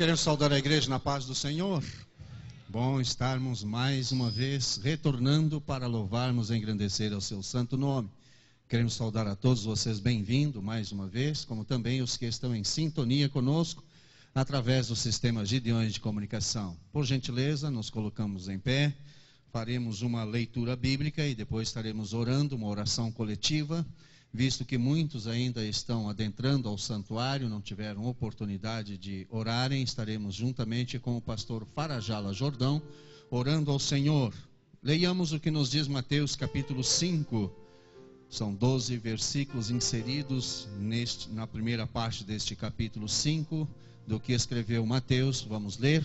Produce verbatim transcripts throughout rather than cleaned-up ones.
Queremos saudar a igreja na paz do Senhor. Bom estarmos mais uma vez retornando para louvarmos e engrandecer ao seu santo nome. Queremos saudar a todos vocês bem-vindos mais uma vez, como também os que estão em sintonia conosco através do sistema Gideões de comunicação. Por gentileza, nos colocamos em pé, faremos uma leitura bíblica e depois estaremos orando, uma oração coletiva, visto que muitos ainda estão adentrando ao santuário, não tiveram oportunidade de orarem. Estaremos juntamente com o pastor Farajala Jordão, orando ao Senhor. Leiamos o que nos diz Mateus capítulo cinco, são doze versículos inseridos neste, na primeira parte deste capítulo cinco, do que escreveu Mateus. Vamos ler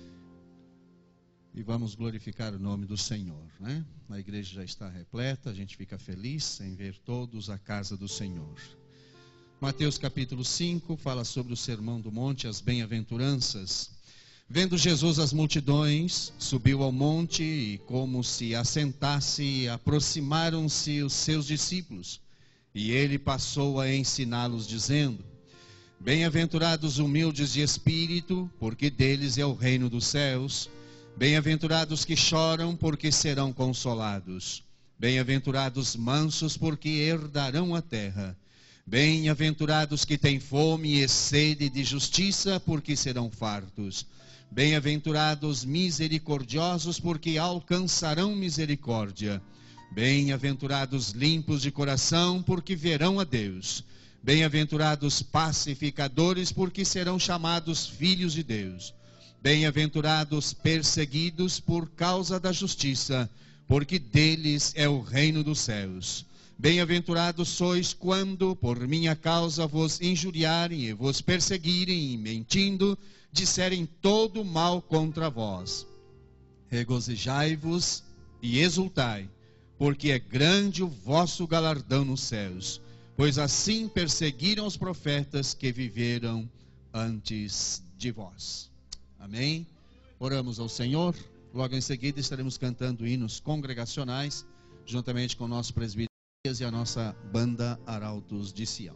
e vamos glorificar o nome do Senhor, né? A igreja já está repleta, a gente fica feliz em ver todos a casa do Senhor. Mateus capítulo cinco fala sobre o sermão do monte, as bem-aventuranças. Vendo Jesus as multidões, subiu ao monte e, como se assentasse, aproximaram-se os seus discípulos. E ele passou a ensiná-los, dizendo: Bem-aventurados humildes de espírito, porque deles é o reino dos céus. Bem-aventurados que choram, porque serão consolados. Bem-aventurados mansos, porque herdarão a terra. Bem-aventurados que têm fome e sede de justiça, porque serão fartos. Bem-aventurados misericordiosos, porque alcançarão misericórdia. Bem-aventurados limpos de coração, porque verão a Deus. Bem-aventurados pacificadores, porque serão chamados filhos de Deus. Bem-aventurados perseguidos por causa da justiça, porque deles é o reino dos céus. Bem-aventurados sois quando por minha causa vos injuriarem e vos perseguirem, e mentindo, disserem todo mal contra vós. Regozijai-vos e exultai, porque é grande o vosso galardão nos céus, pois assim perseguiram os profetas que viveram antes de vós. Amém? Oramos ao Senhor. Logo em seguida estaremos cantando hinos congregacionais, juntamente com o nosso presbítero e a nossa banda Arautos de Sião.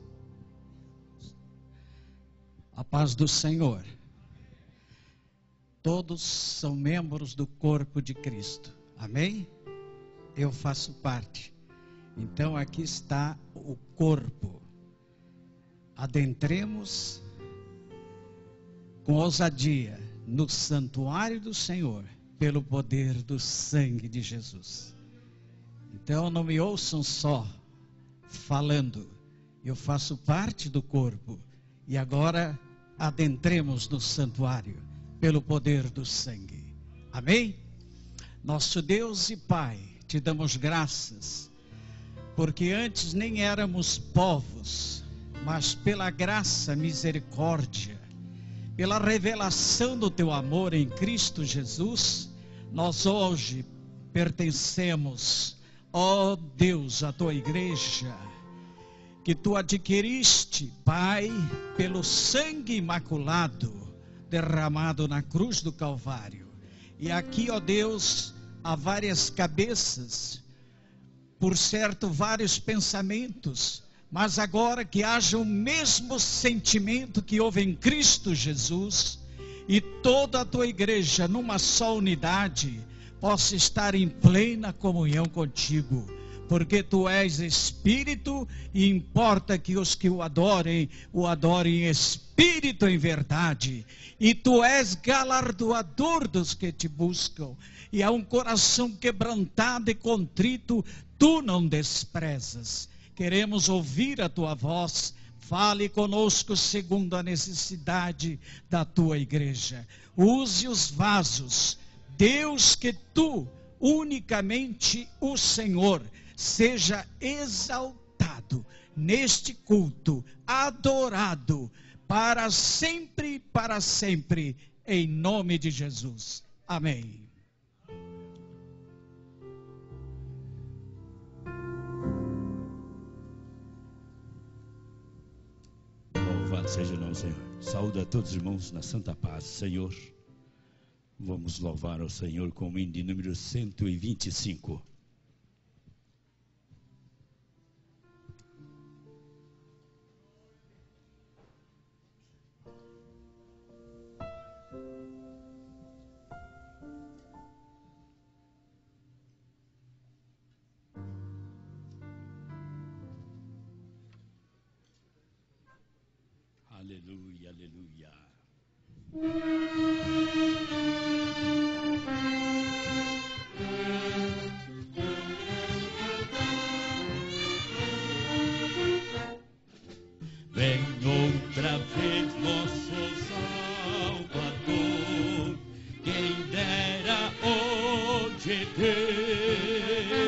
A paz do Senhor. Todos são membros do corpo de Cristo. Amém? Eu faço parte. Então aqui está o corpo. Adentremos com ousadia no santuário do Senhor, pelo poder do sangue de Jesus. Então não me ouçam só falando, eu faço parte do corpo. E agora adentremos no santuário, pelo poder do sangue. Amém? Nosso Deus e Pai, te damos graças, porque antes nem éramos povos, mas pela graça, misericórdia, pela revelação do teu amor em Cristo Jesus, nós hoje pertencemos, ó Deus, à tua igreja, que tu adquiriste, Pai, pelo sangue imaculado, derramado na cruz do Calvário. E aqui, ó Deus, há várias cabeças, por certo, vários pensamentos, mas agora que haja o mesmo sentimento que houve em Cristo Jesus, e toda a tua igreja numa só unidade possa estar em plena comunhão contigo, porque tu és Espírito e importa que os que o adorem, o adorem em Espírito e em verdade, e tu és galardoador dos que te buscam, e a um coração quebrantado e contrito tu não desprezas. Queremos ouvir a tua voz. Fale conosco segundo a necessidade da tua igreja. Use os vasos. Deus, que tu, unicamente o Senhor, seja exaltado neste culto, adorado, para sempre e para sempre, em nome de Jesus. Amém. Louvado seja o nome do Senhor. Saúde a todos os irmãos na santa paz. Senhor, vamos louvar ao Senhor com o hino de número cento e vinte e cinco. aleluia, aleluia. Vem outra vez nosso Salvador, quem dera hoje ter,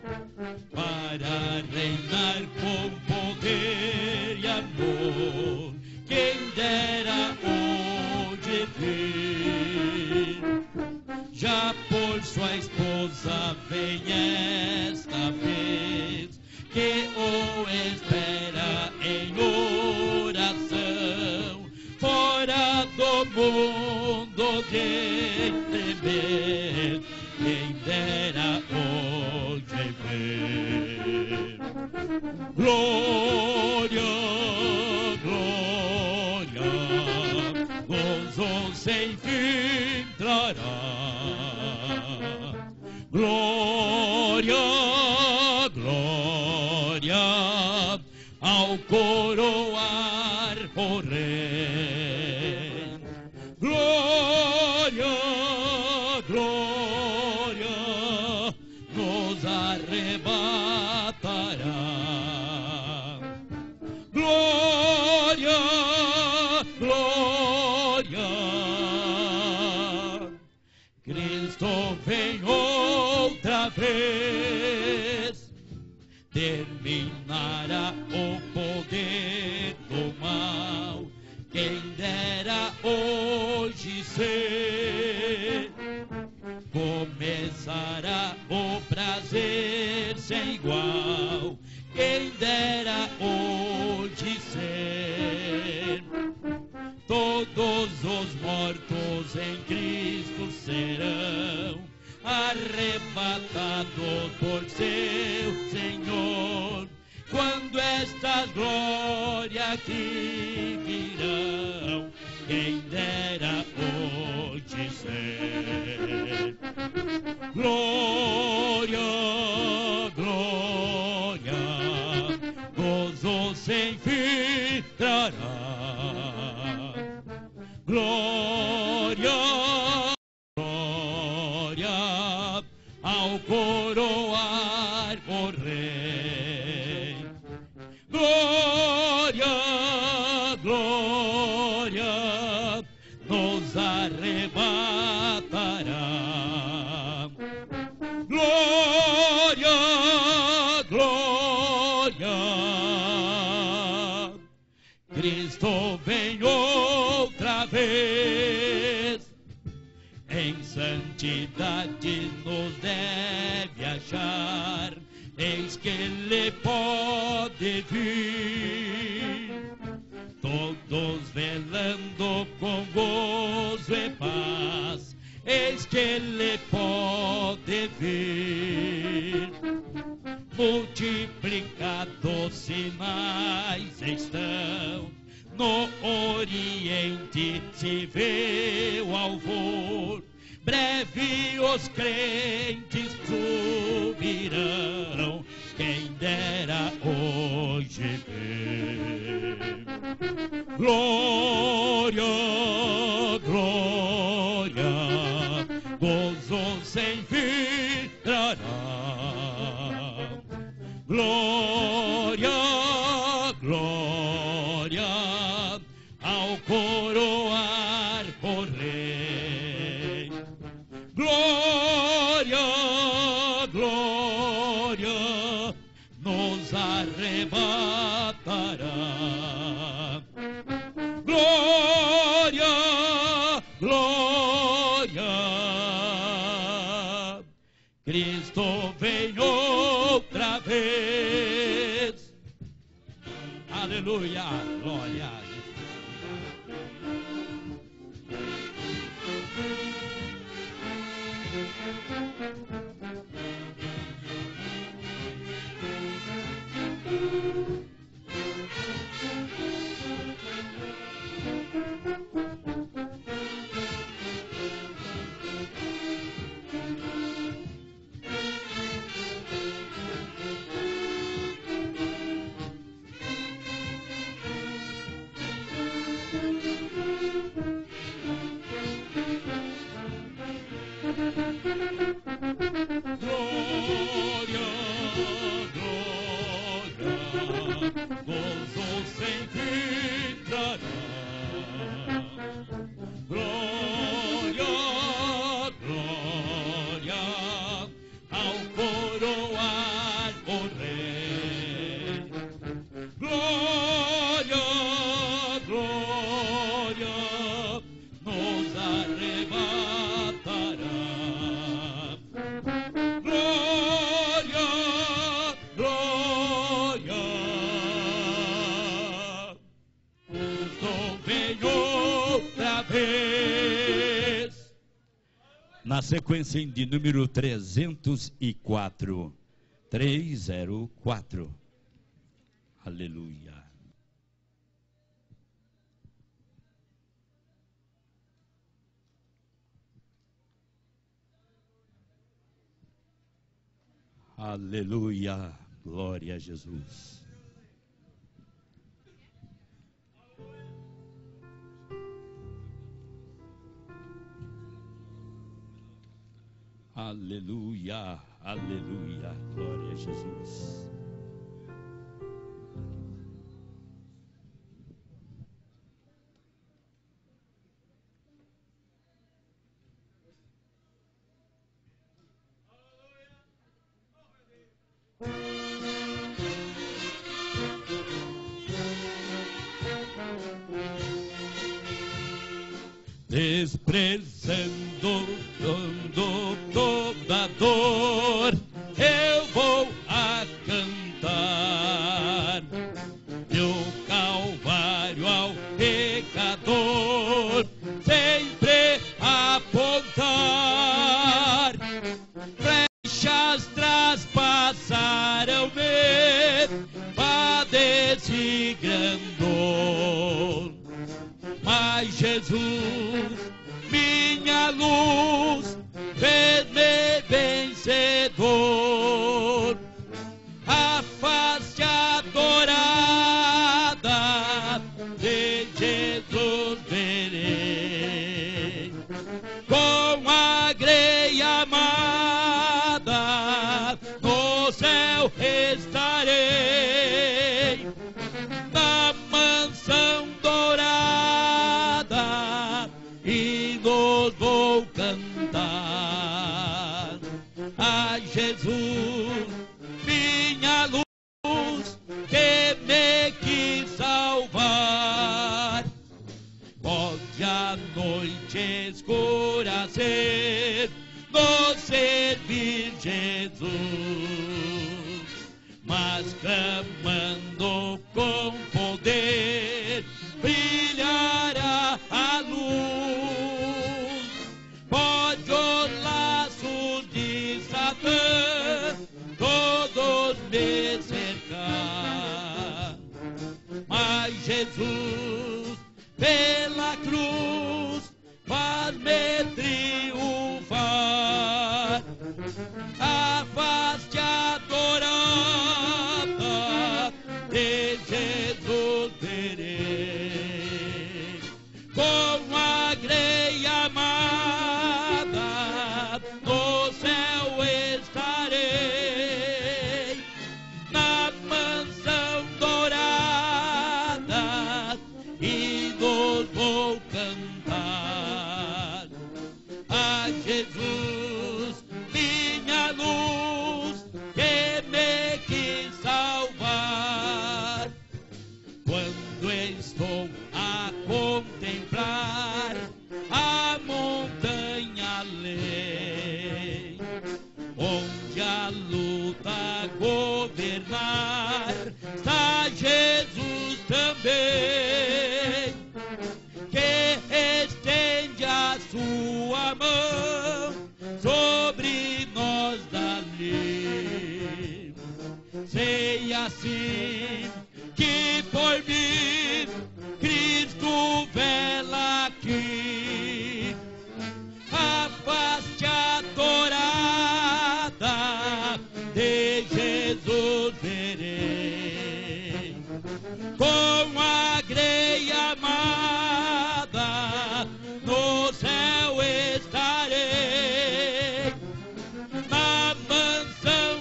para reinar com poder e amor, quem dera hoje ver. Já por sua esposa vem esta vez, que o espera em oração, fora do mundo de tremer, quem dera hoje ver. Glória, glória, gozo sem fim trará. Glória, glória, ao coroar o rei. Glória, glória, nos arrebatará. Glória, glória, Cristo vem outra vez, terminará o poder do mal, quem dera hoje ser, começará o prazer sem igual, quem dera hoje ser. Todos os mortos em Cristo serão arrebatados por seu Senhor, quando estas glórias aqui virão, quem dera hoje ser. Glória, glória, gozo sem fim trará. Glória, glória, ao coroar o rei. Glória, glória, nos arrebatará. Glória, glória, Cristo vem outra vez, em santidade nos deve achar, eis que Ele pode vir, todos velando com gozo e paz, eis que Ele pode vir. Multiplicados sinais estão, no Oriente se vê o alvor, breve os crentes subirão, quem dera hoje ver. Glória, glória, gozo sem fim trará. Glória, glória, ao coroar o rei. Glória, glória, nos arrebatará. Glória, glória, Cristo vem outra vez. Aleluia, glória. Na sequência de número trezentos e quatro. trezentos e quatro. Aleluia. Aleluia. Glória a Jesus. Aleluia, aleluia, glória a Jesus. Desprezando dando toda dor, eu vou a cantar meu Calvário ao pecador, sempre apontar. Flechas traspassaram-me, padeci grande dor, mas Jesus, minha luz, fez-me vencedor. A face adorada de Jesus verei, com a greia amada no céu estarei, na mansão dourada e nos vou cantar. A Jesus, minha luz, que me quis salvar. Pode a noite escura ser, no servir Jesus, mas clamando com poder, brilhará a luz. Pode os laços de Satã todos me cercar, mas Jesus pela cruz faz-me triunfar. A face adorada de Jesus verei, com a greia amada no céu estarei, na mansão dourada e nos vou cantar. A Jesus, minha luz, que me quis salvar. Quando estou a contemplar a montanha além, onde a luta governar, está Jesus também, que estende a sua mão sobre nós dali. Sei assim que por mim Cristo vela aqui, a face adorada de Jesus verei, com a greia amada no céu estarei, na mansão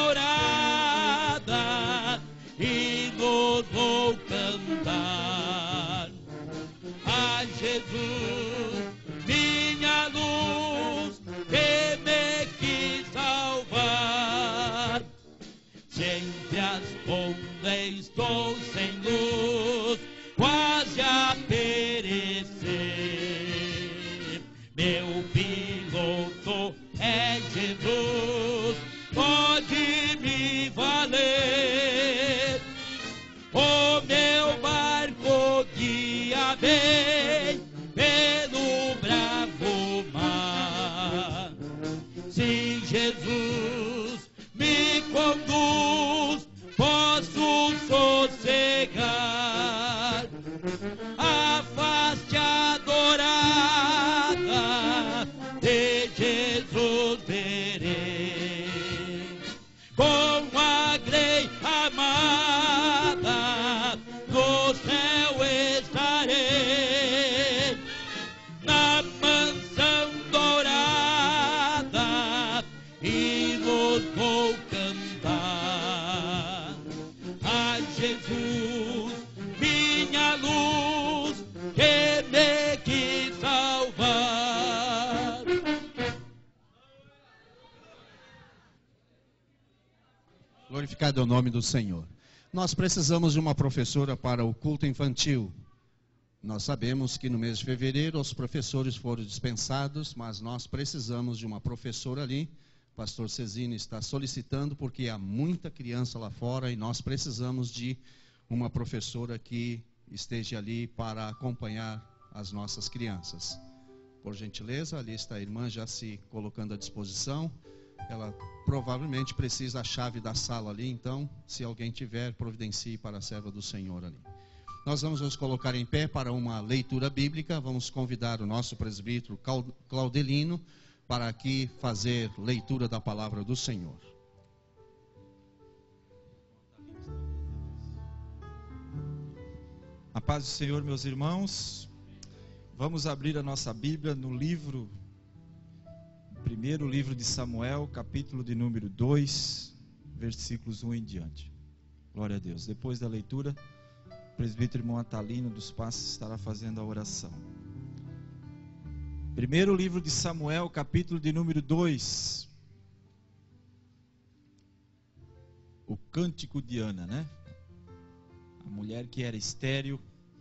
dourada e nos vou cantar. A Jesus, minha luz, que me quis salvar. Sempre às ondas estou sem luz, quase a perecer. Meu piloto é Jesus, pode me valer. O meu barco guia bem pelo bravo mar, Jesus me conduz, posso sossegar. A face adorada de Jesus verei, com a grei amada no céu estarei, na mansão dourada e nos vou cantar a Jesus, minha luz, que me quis salvar. Glorificado é o nome do Senhor. Nós precisamos de uma professora para o culto infantil. Nós sabemos que no mês de fevereiro os professores foram dispensados, mas nós precisamos de uma professora ali. O pastor Cezine está solicitando porque há muita criança lá fora e nós precisamos de uma professora que esteja ali para acompanhar as nossas crianças. Por gentileza, ali está a irmã já se colocando à disposição. Ela provavelmente precisa da chave da sala ali, então, se alguém tiver, providencie para a serva do Senhor ali. Nós vamos nos colocar em pé para uma leitura bíblica. Vamos convidar o nosso presbítero Claudelino para aqui fazer leitura da palavra do Senhor. A paz do Senhor, meus irmãos. Vamos abrir a nossa Bíblia no livro, primeiro livro de Samuel, capítulo de número dois, versículos um em diante. Glória a Deus. Depois da leitura, o presbítero irmão Atalino dos Passos estará fazendo a oração. Primeiro livro de Samuel, capítulo de número dois. O cântico de Ana, né? A mulher que era estéril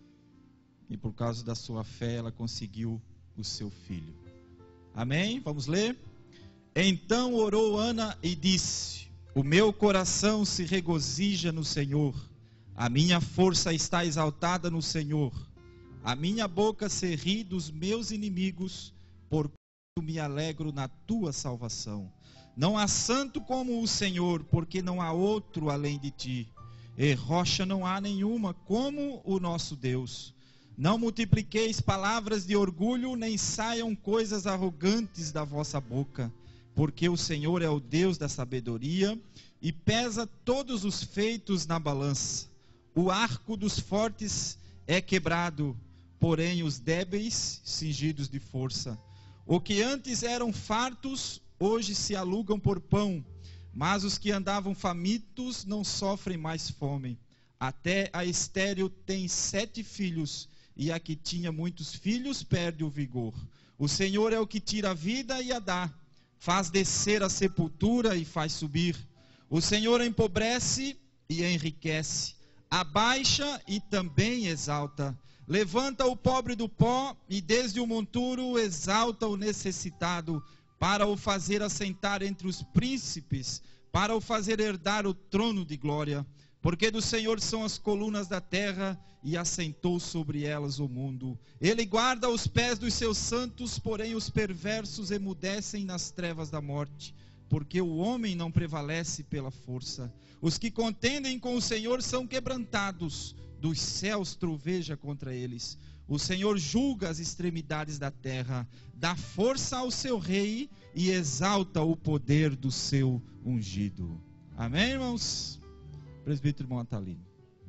e por causa da sua fé ela conseguiu o seu filho. Amém? Vamos ler? Então orou Ana e disse: o meu coração se regozija no Senhor, a minha força está exaltada no Senhor. A minha boca se ri dos meus inimigos, porquanto me alegro na tua salvação. Não há santo como o Senhor, porque não há outro além de ti. E rocha não há nenhuma como o nosso Deus. Não multipliqueis palavras de orgulho, nem saiam coisas arrogantes da vossa boca, porque o Senhor é o Deus da sabedoria e pesa todos os feitos na balança. O arco dos fortes é quebrado, porém os débeis cingidos de força. O que antes eram fartos, hoje se alugam por pão, mas os que andavam famintos não sofrem mais fome. Até a estéril tem sete filhos, e a que tinha muitos filhos perde o vigor. O Senhor é o que tira a vida e a dá, faz descer a sepultura e faz subir. O Senhor empobrece e enriquece, abaixa e também exalta. Levanta o pobre do pó e desde o monturo exalta o necessitado, para o fazer assentar entre os príncipes, para o fazer herdar o trono de glória. Porque do Senhor são as colunas da terra, e assentou sobre elas o mundo. Ele guarda os pés dos seus santos, porém os perversos emudecem nas trevas da morte. Porque o homem não prevalece pela força. Os que contendem com o Senhor são quebrantados, dos céus troveja contra eles. O Senhor julga as extremidades da terra, dá força ao seu rei e exalta o poder do seu ungido. Amém, irmãos? Presbítero irmão Atalino.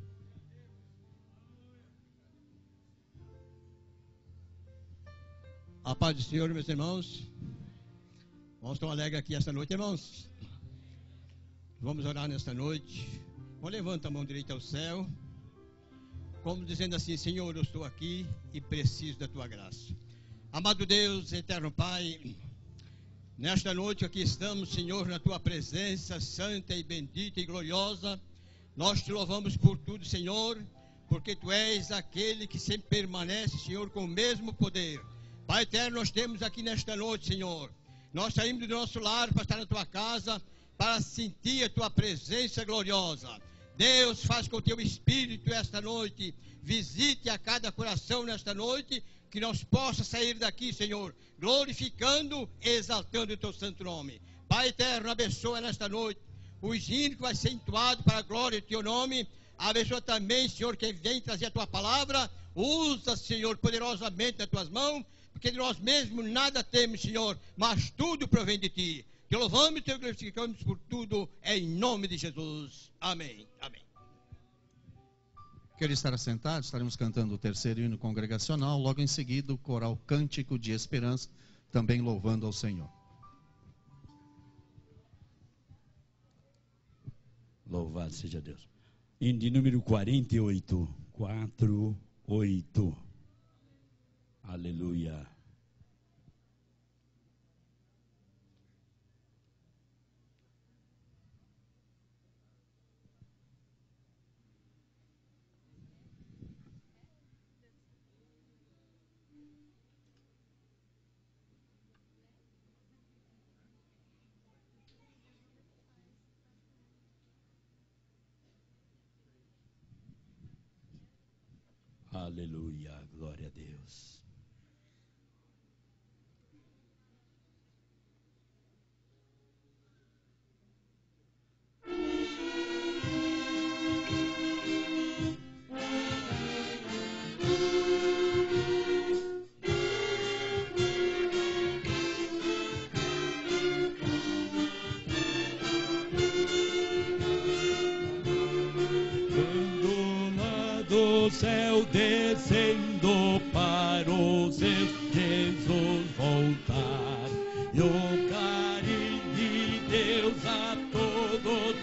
A paz do Senhor, meus irmãos. Vamos estar alegres aqui esta noite, irmãos. Vamos orar nesta noite. Vamos levantar a mão direita ao céu, como dizendo assim: Senhor, eu estou aqui e preciso da tua graça. Amado Deus, eterno Pai, nesta noite aqui estamos, Senhor, na tua presença santa e bendita e gloriosa. Nós te louvamos por tudo, Senhor, porque tu és aquele que sempre permanece, Senhor, com o mesmo poder. Pai eterno, nós temos aqui nesta noite, Senhor, nós saímos do nosso lar para estar na tua casa, para sentir a tua presença gloriosa. Deus, faz com o teu Espírito esta noite, visite a cada coração nesta noite, que nós possa sair daqui, Senhor, glorificando e exaltando o teu santo nome. Pai eterno, abençoa nesta noite os hinos que vai ser entoado para a glória do teu nome. Abençoa também, Senhor, quem vem trazer a tua palavra. Usa, Senhor, poderosamente nas tuas mãos, porque de nós mesmos nada temos, Senhor, mas tudo provém de ti. Te louvamos e te glorificamos por tudo, em nome de Jesus. Amém. Amém. Quer estar assentado? Estaremos cantando o terceiro hino congregacional. Logo em seguida, o coral Cântico de Esperança, também louvando ao Senhor. Louvado seja Deus. Hino de número quarenta e oito. quatro, oito. Aleluia. Aleluia, glória a Deus. Do céu descendo para os seus Jesus voltar, e o carinho de Deus a todos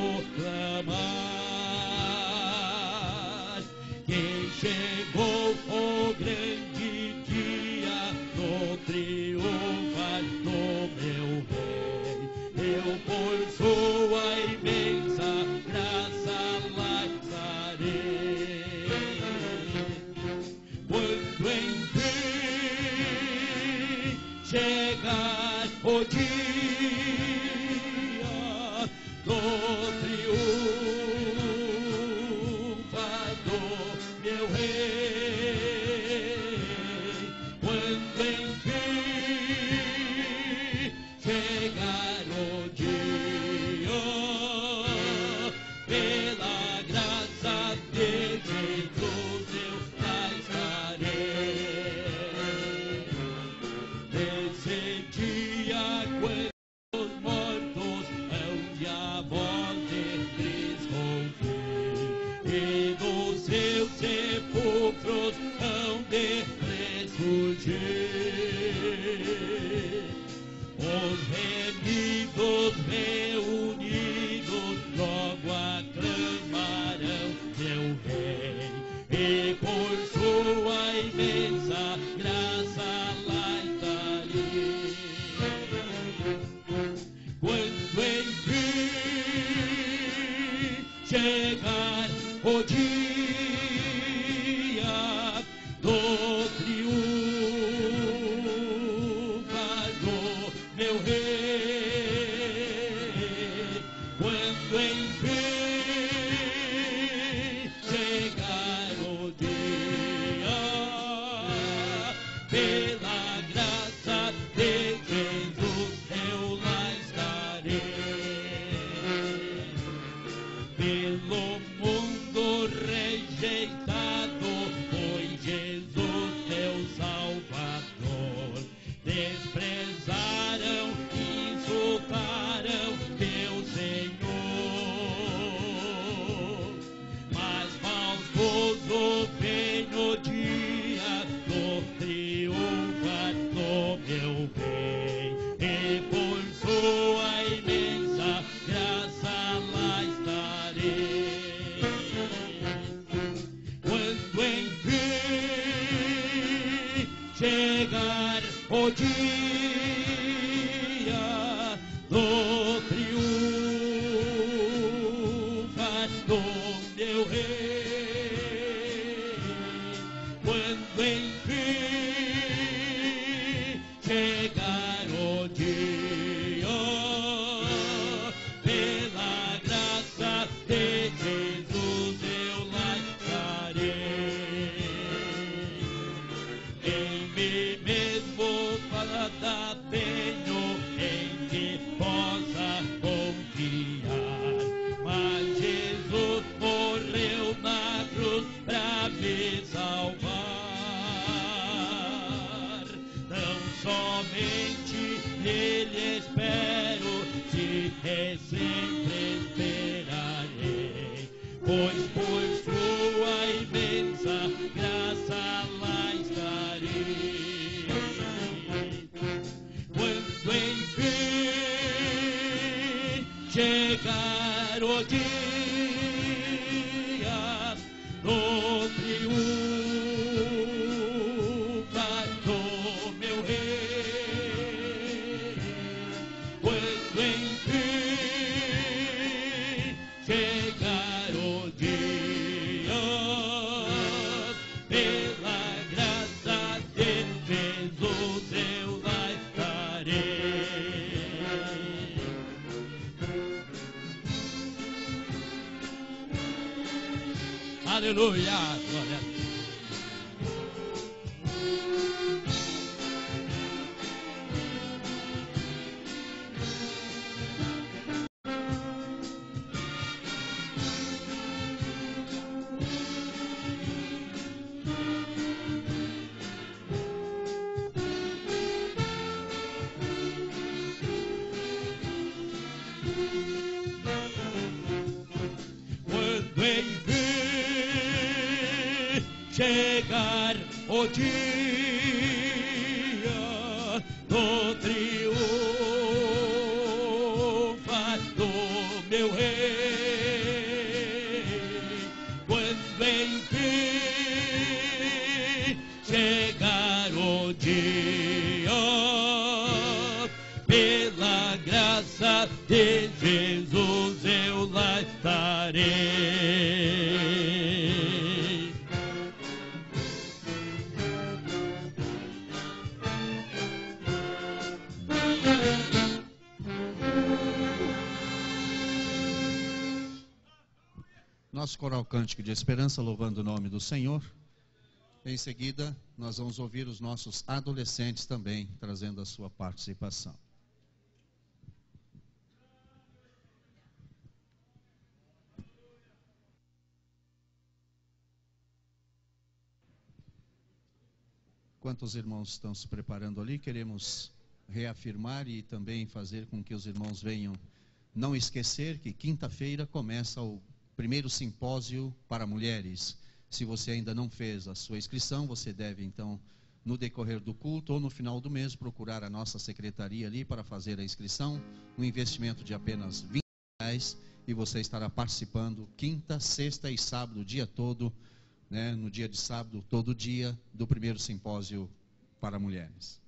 proclamar. Quem chegou o grande dia do triunfar do meu rei, eu por sua imensa graça lá estarei. Quando enfim chegar o dia do triunfador, meu rei, quando enfim chegar o dia, pela graça de Jesus eu lá estarei. Nesse dia, quando os mortos hão de a voz de Cristo ouvir, e dos seus sepulcros hão de ressurgir, os remidos reunidos logo aclamarão meu rei, e por sua imensa graça lá estarei. Quando enfim chegar o dia do triunfador, meu rei, quando enfim chegar o dia, pela graça de Jesus eu lá estarei. Pelo mundo rejeitado foi Jesus teu Salvador. Desprezaram, insultaram teu Senhor, mas maldoso vem o dia do triunfador, meu rei, e por sua imensa e sempre esperarei, pois por sua imensa graça lá estarei. Quando enfim chegar o dia do triunfa do meu rei, quando enfim chegar o dia, pela graça de Jesus eu lá estarei. Aleluia, glória a Deus. Quando enfim chegar o dia do triunfa do meu rei, quando enfim chegar o dia, pela graça de Jesus eu lá estarei. Nosso coral cântico de esperança, louvando o nome do Senhor. Em seguida, nós vamos ouvir os nossos adolescentes também, trazendo a sua participação. Enquanto os irmãos estão se preparando ali, queremos reafirmar e também fazer com que os irmãos venham não esquecer que quinta-feira começa o primeiro simpósio para mulheres. Se você ainda não fez a sua inscrição, você deve então, no decorrer do culto ou no final do mês, procurar a nossa secretaria ali para fazer a inscrição. Um investimento de apenas vinte reais e você estará participando quinta, sexta e sábado, o dia todo, né, no dia de sábado, todo dia, do primeiro simpósio para mulheres.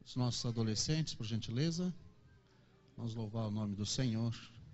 os nossos adolescentes, por gentileza. Vamos louvar o nome do Senhor.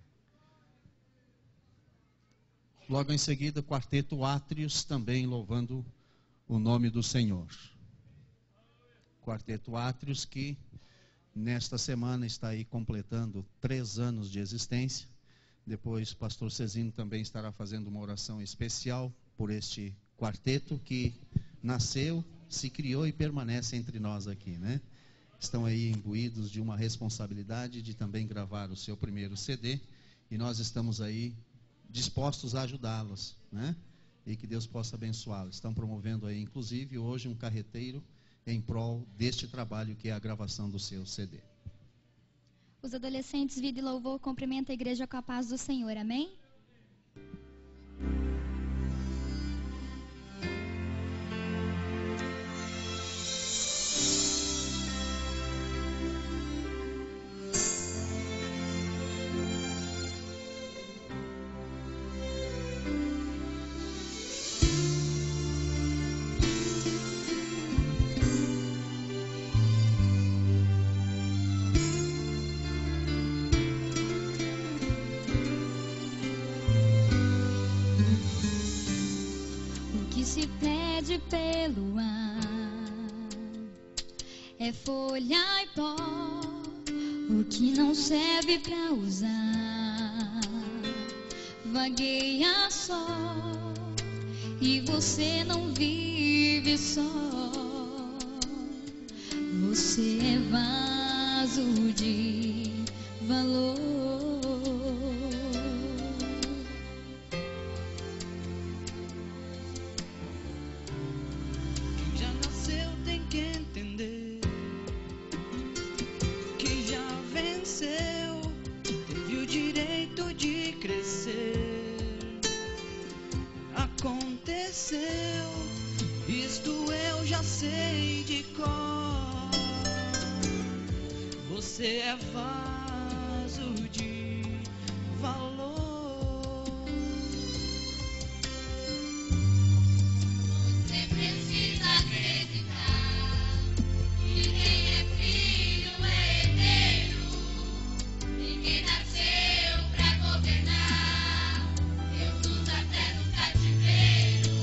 Logo em seguida, quarteto Átrios, também louvando o nome do Senhor. Quarteto Átrios, que nesta semana está aí completando três anos de existência. Depois o pastor Cezino também estará fazendo uma oração especial por este quarteto que nasceu, se criou e permanece entre nós aqui, né? Estão aí imbuídos de uma responsabilidade de também gravar o seu primeiro C D, e nós estamos aí dispostos a ajudá-los, né? E que Deus possa abençoá-los. Estão promovendo aí, inclusive, hoje um carreteiro em prol deste trabalho que é a gravação do seu C D. Os adolescentes Vida e Louvor cumprimentam a igreja com a paz do Senhor, amém? Se pede pelo ar é folha e pó, o que não serve pra usar vagueia só, e você não vive só. Você é vaso de valor. Isto eu já sei de cor. Você é vaso de valor. Você precisa acreditar que quem é filho é herdeiro, e quem nasceu pra governar, Deus usa até no cativeiro.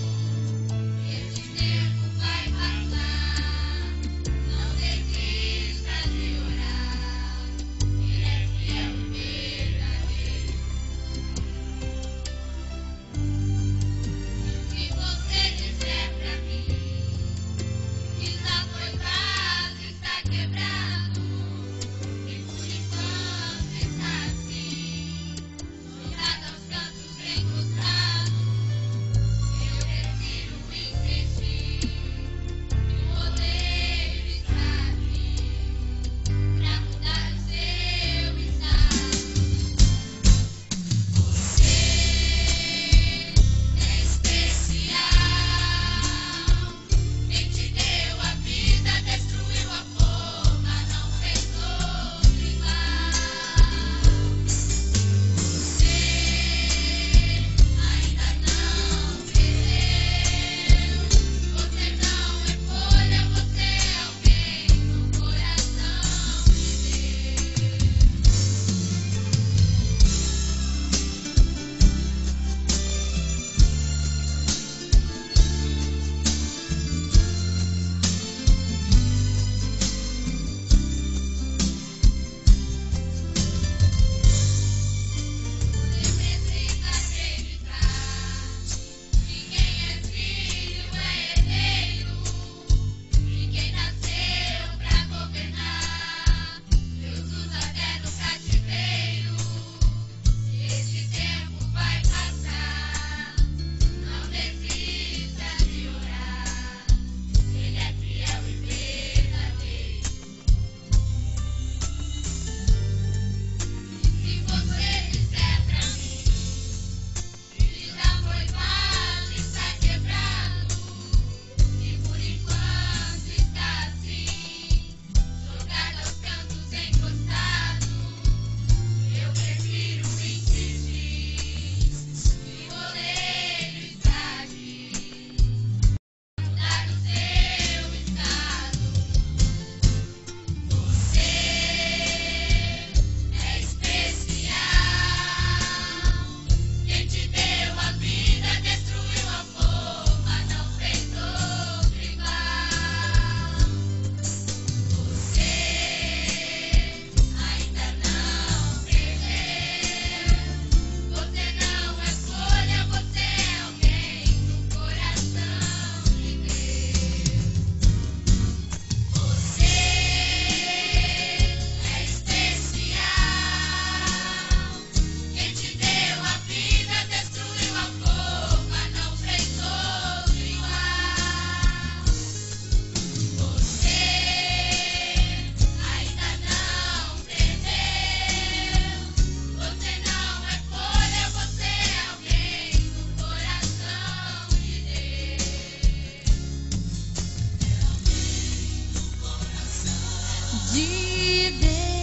de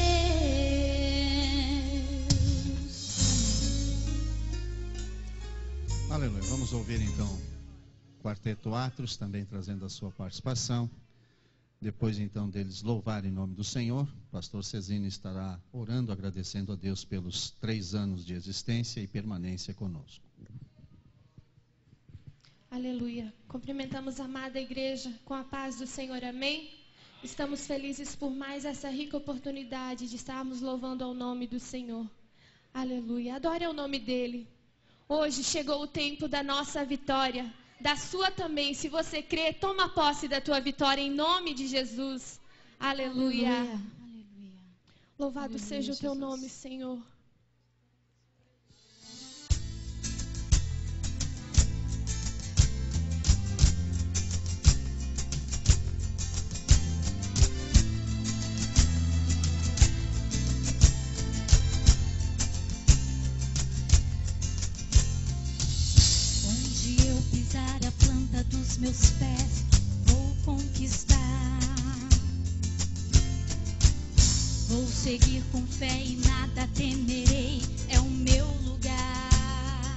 Deus. Aleluia. Vamos ouvir então o Quarteto Atros também trazendo a sua participação. Depois então deles louvarem em nome do Senhor, o pastor Cezino estará orando, agradecendo a Deus pelos três anos de existência e permanência conosco. Aleluia. Cumprimentamos a amada igreja com a paz do Senhor, amém? Estamos felizes por mais essa rica oportunidade de estarmos louvando ao nome do Senhor. Aleluia. Adore ao nome dele. Hoje chegou o tempo da nossa vitória, da sua também. Se você crê, toma posse da tua vitória em nome de Jesus. Aleluia. Aleluia. Aleluia. Louvado Aleluia, seja o teu Jesus. nome, Senhor. Onde eu pisar a planta dos meus pés, vou conquistar. Vou seguir com fé e nada temerei, é o meu lugar.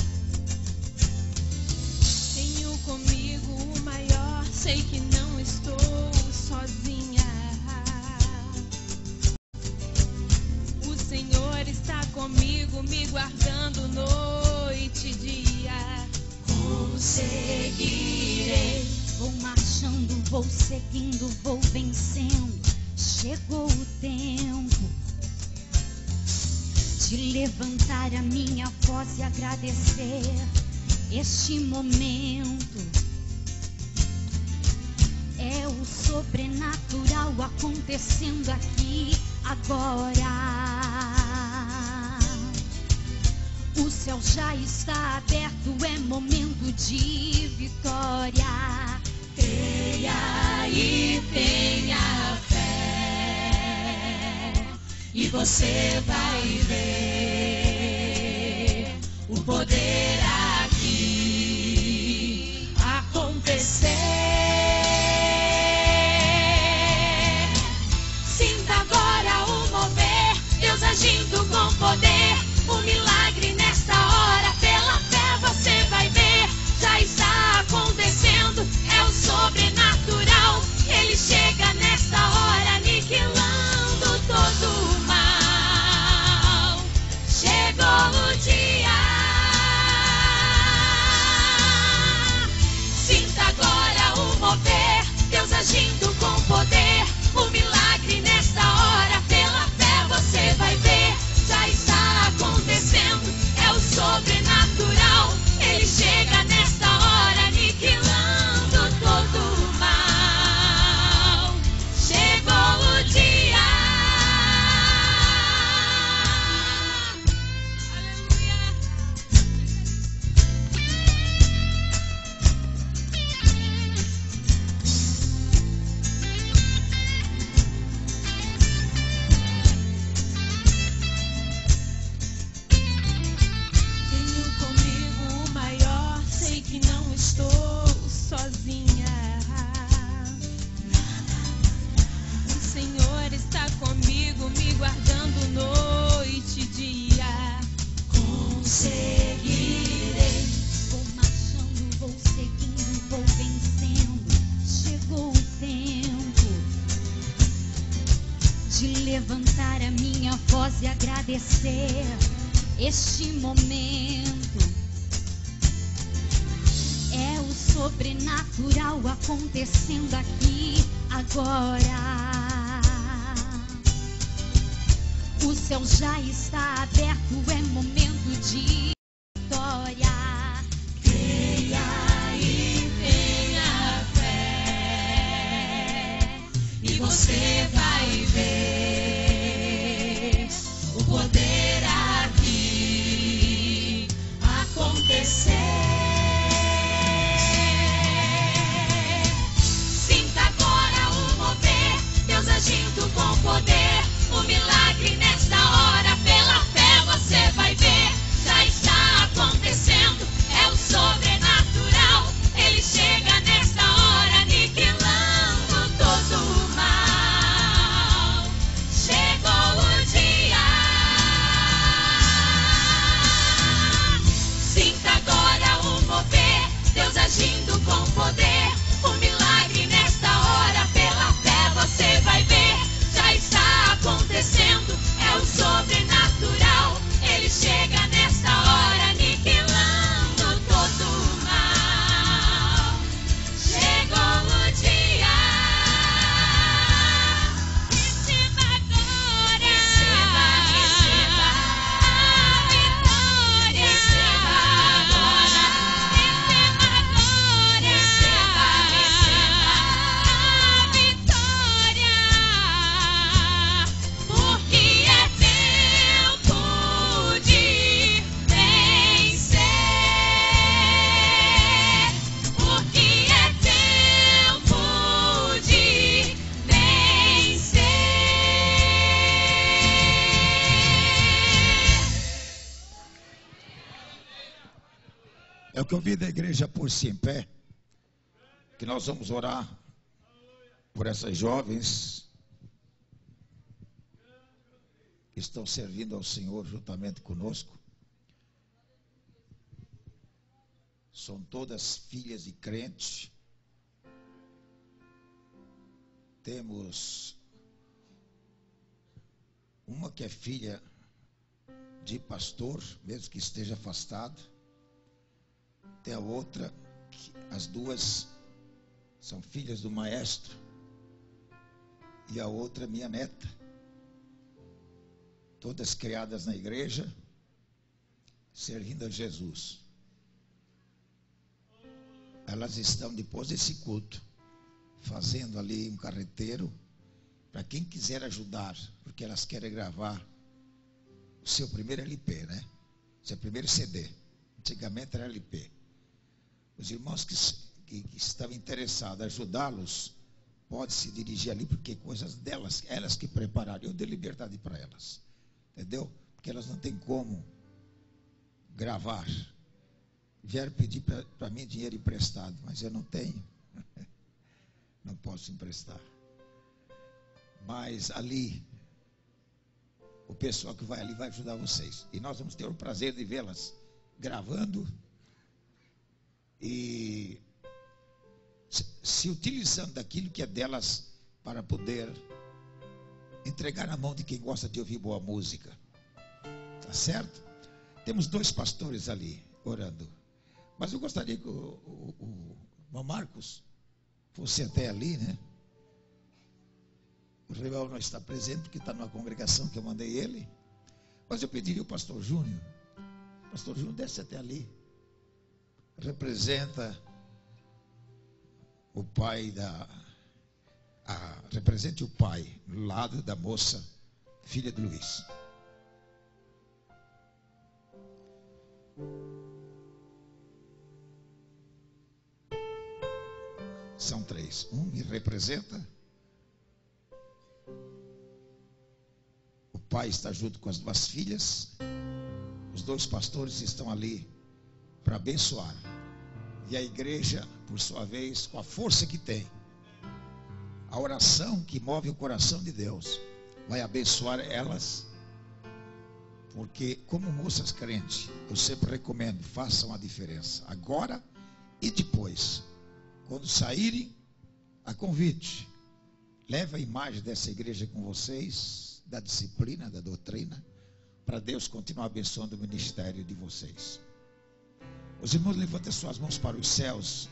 Tenho comigo o maior, sei que não estou sozinha. O Senhor está comigo, me guardando noite e dia. Conseguirei. Vou marchando, vou seguindo, vou vencendo. Chegou o tempo de levantar a minha voz e agradecer este momento. É o sobrenatural acontecendo aqui agora. O céu já está aberto, é momento de vitória. Creia e tenha fé, e você vai ver o poder aqui acontecer. Sinta agora o mover, Deus agindo com poder. O milagre nesta hora, pela fé você vai ver. Já está acontecendo, é o sobrenatural. Ele chega nesta hora, aniquilando todo o mal. Chegou o dia. Sinta agora o mover, Deus agindo com poder. O milagre nesta hora, pela fé você vai ver. Já está acontecendo, é o sobrenatural. Ele chega nesta hora, aniquilando todo o mal. Chegou o dia. Aleluia. Tenho comigo o maior, sei que não estou sozinha. O Senhor está comigo, me guardando noite e dia. Conseguirei. Vou marchando, vou seguindo, vou vencendo. Chegou o tempo de levantar a minha voz e agradecer este momento. É o sobrenatural acontecendo aqui agora. O céu já está aberto, é momento de vitória. Creia e tenha fé, e você vai ver o poder aqui acontecer. Sinta agora o mover, Deus agindo com poder. O milagre nesta hora, pela fé você vai ver. Já está Eu convido a igreja a pôr-se em pé, que nós vamos orar por essas jovens que estão servindo ao Senhor juntamente conosco. São todas filhas de crente. Temos uma que é filha de pastor, mesmo que esteja afastado. Tem a outra, que as duas são filhas do maestro. E a outra é minha neta. Todas criadas na igreja, servindo a Jesus. Elas estão, depois desse culto, fazendo ali um carreteiro para quem quiser ajudar, porque elas querem gravar o seu primeiro L P, né? Seu primeiro C D. Antigamente era L P. Os irmãos que, que, que estão interessados em ajudá-los, podem se dirigir ali, porque coisas delas, elas que prepararam. Eu dei liberdade para elas. Entendeu? Porque elas não têm como gravar. Vieram pedir para mim dinheiro emprestado, mas eu não tenho. Não posso emprestar. Mas ali, o pessoal que vai ali vai ajudar vocês. E nós vamos ter o prazer de vê-las gravando e se, se utilizando daquilo que é delas para poder entregar na mão de quem gosta de ouvir boa música. Tá certo? Temos dois pastores ali orando. Mas eu gostaria que o, o, o irmão Marcos fosse até ali, né? O Real não está presente porque está numa congregação que eu mandei ele. Mas eu pediria o pastor Júnior. O pastor Júnior desce até ali. Representa o pai da... A, represente o pai do lado da moça, filha de Luiz. São três. Um me representa. O pai está junto com as duas filhas. Os dois pastores estão ali para abençoar. E a igreja, por sua vez, com a força que tem, a oração que move o coração de Deus, vai abençoar elas. Porque, como moças crentes, eu sempre recomendo, façam a diferença. Agora e depois. Quando saírem, a convite. Leve a imagem dessa igreja com vocês, da disciplina, da doutrina, para Deus continuar abençoando o ministério de vocês. Os irmãos, levantem suas mãos para os céus,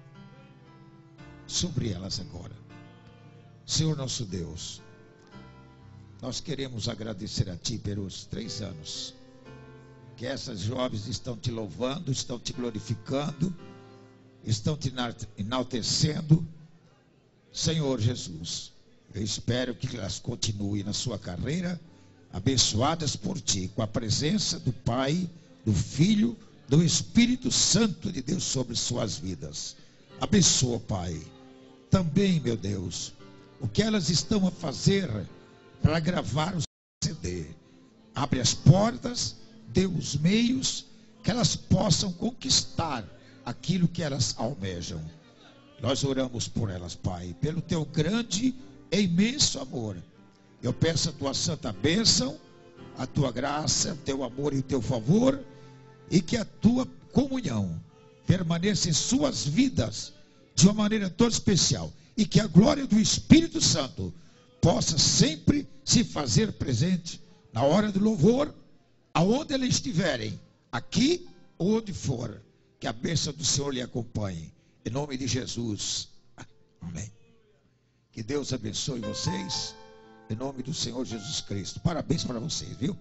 sobre elas agora. Senhor nosso Deus, nós queremos agradecer a Ti pelos três anos que essas jovens estão Te louvando, estão Te glorificando, estão Te enaltecendo. Senhor Jesus, eu espero que elas continuem na sua carreira, abençoadas por Ti, com a presença do Pai, do Filho, do Espírito Santo de Deus sobre suas vidas. Abençoa, Pai. Também, meu Deus, o que elas estão a fazer para gravar o C D. Abre as portas, dê os meios, que elas possam conquistar aquilo que elas almejam. Nós oramos por elas, Pai, pelo Teu grande e imenso amor. Eu peço a Tua santa bênção, a Tua graça, o Teu amor e o Teu favor, e que a Tua comunhão permaneça em suas vidas de uma maneira toda especial, e que a glória do Espírito Santo possa sempre se fazer presente na hora do louvor, aonde eles estiverem, aqui ou onde for. Que a bênção do Senhor lhe acompanhe, em nome de Jesus, amém. Que Deus abençoe vocês, em nome do Senhor Jesus Cristo. Parabéns para vocês, viu?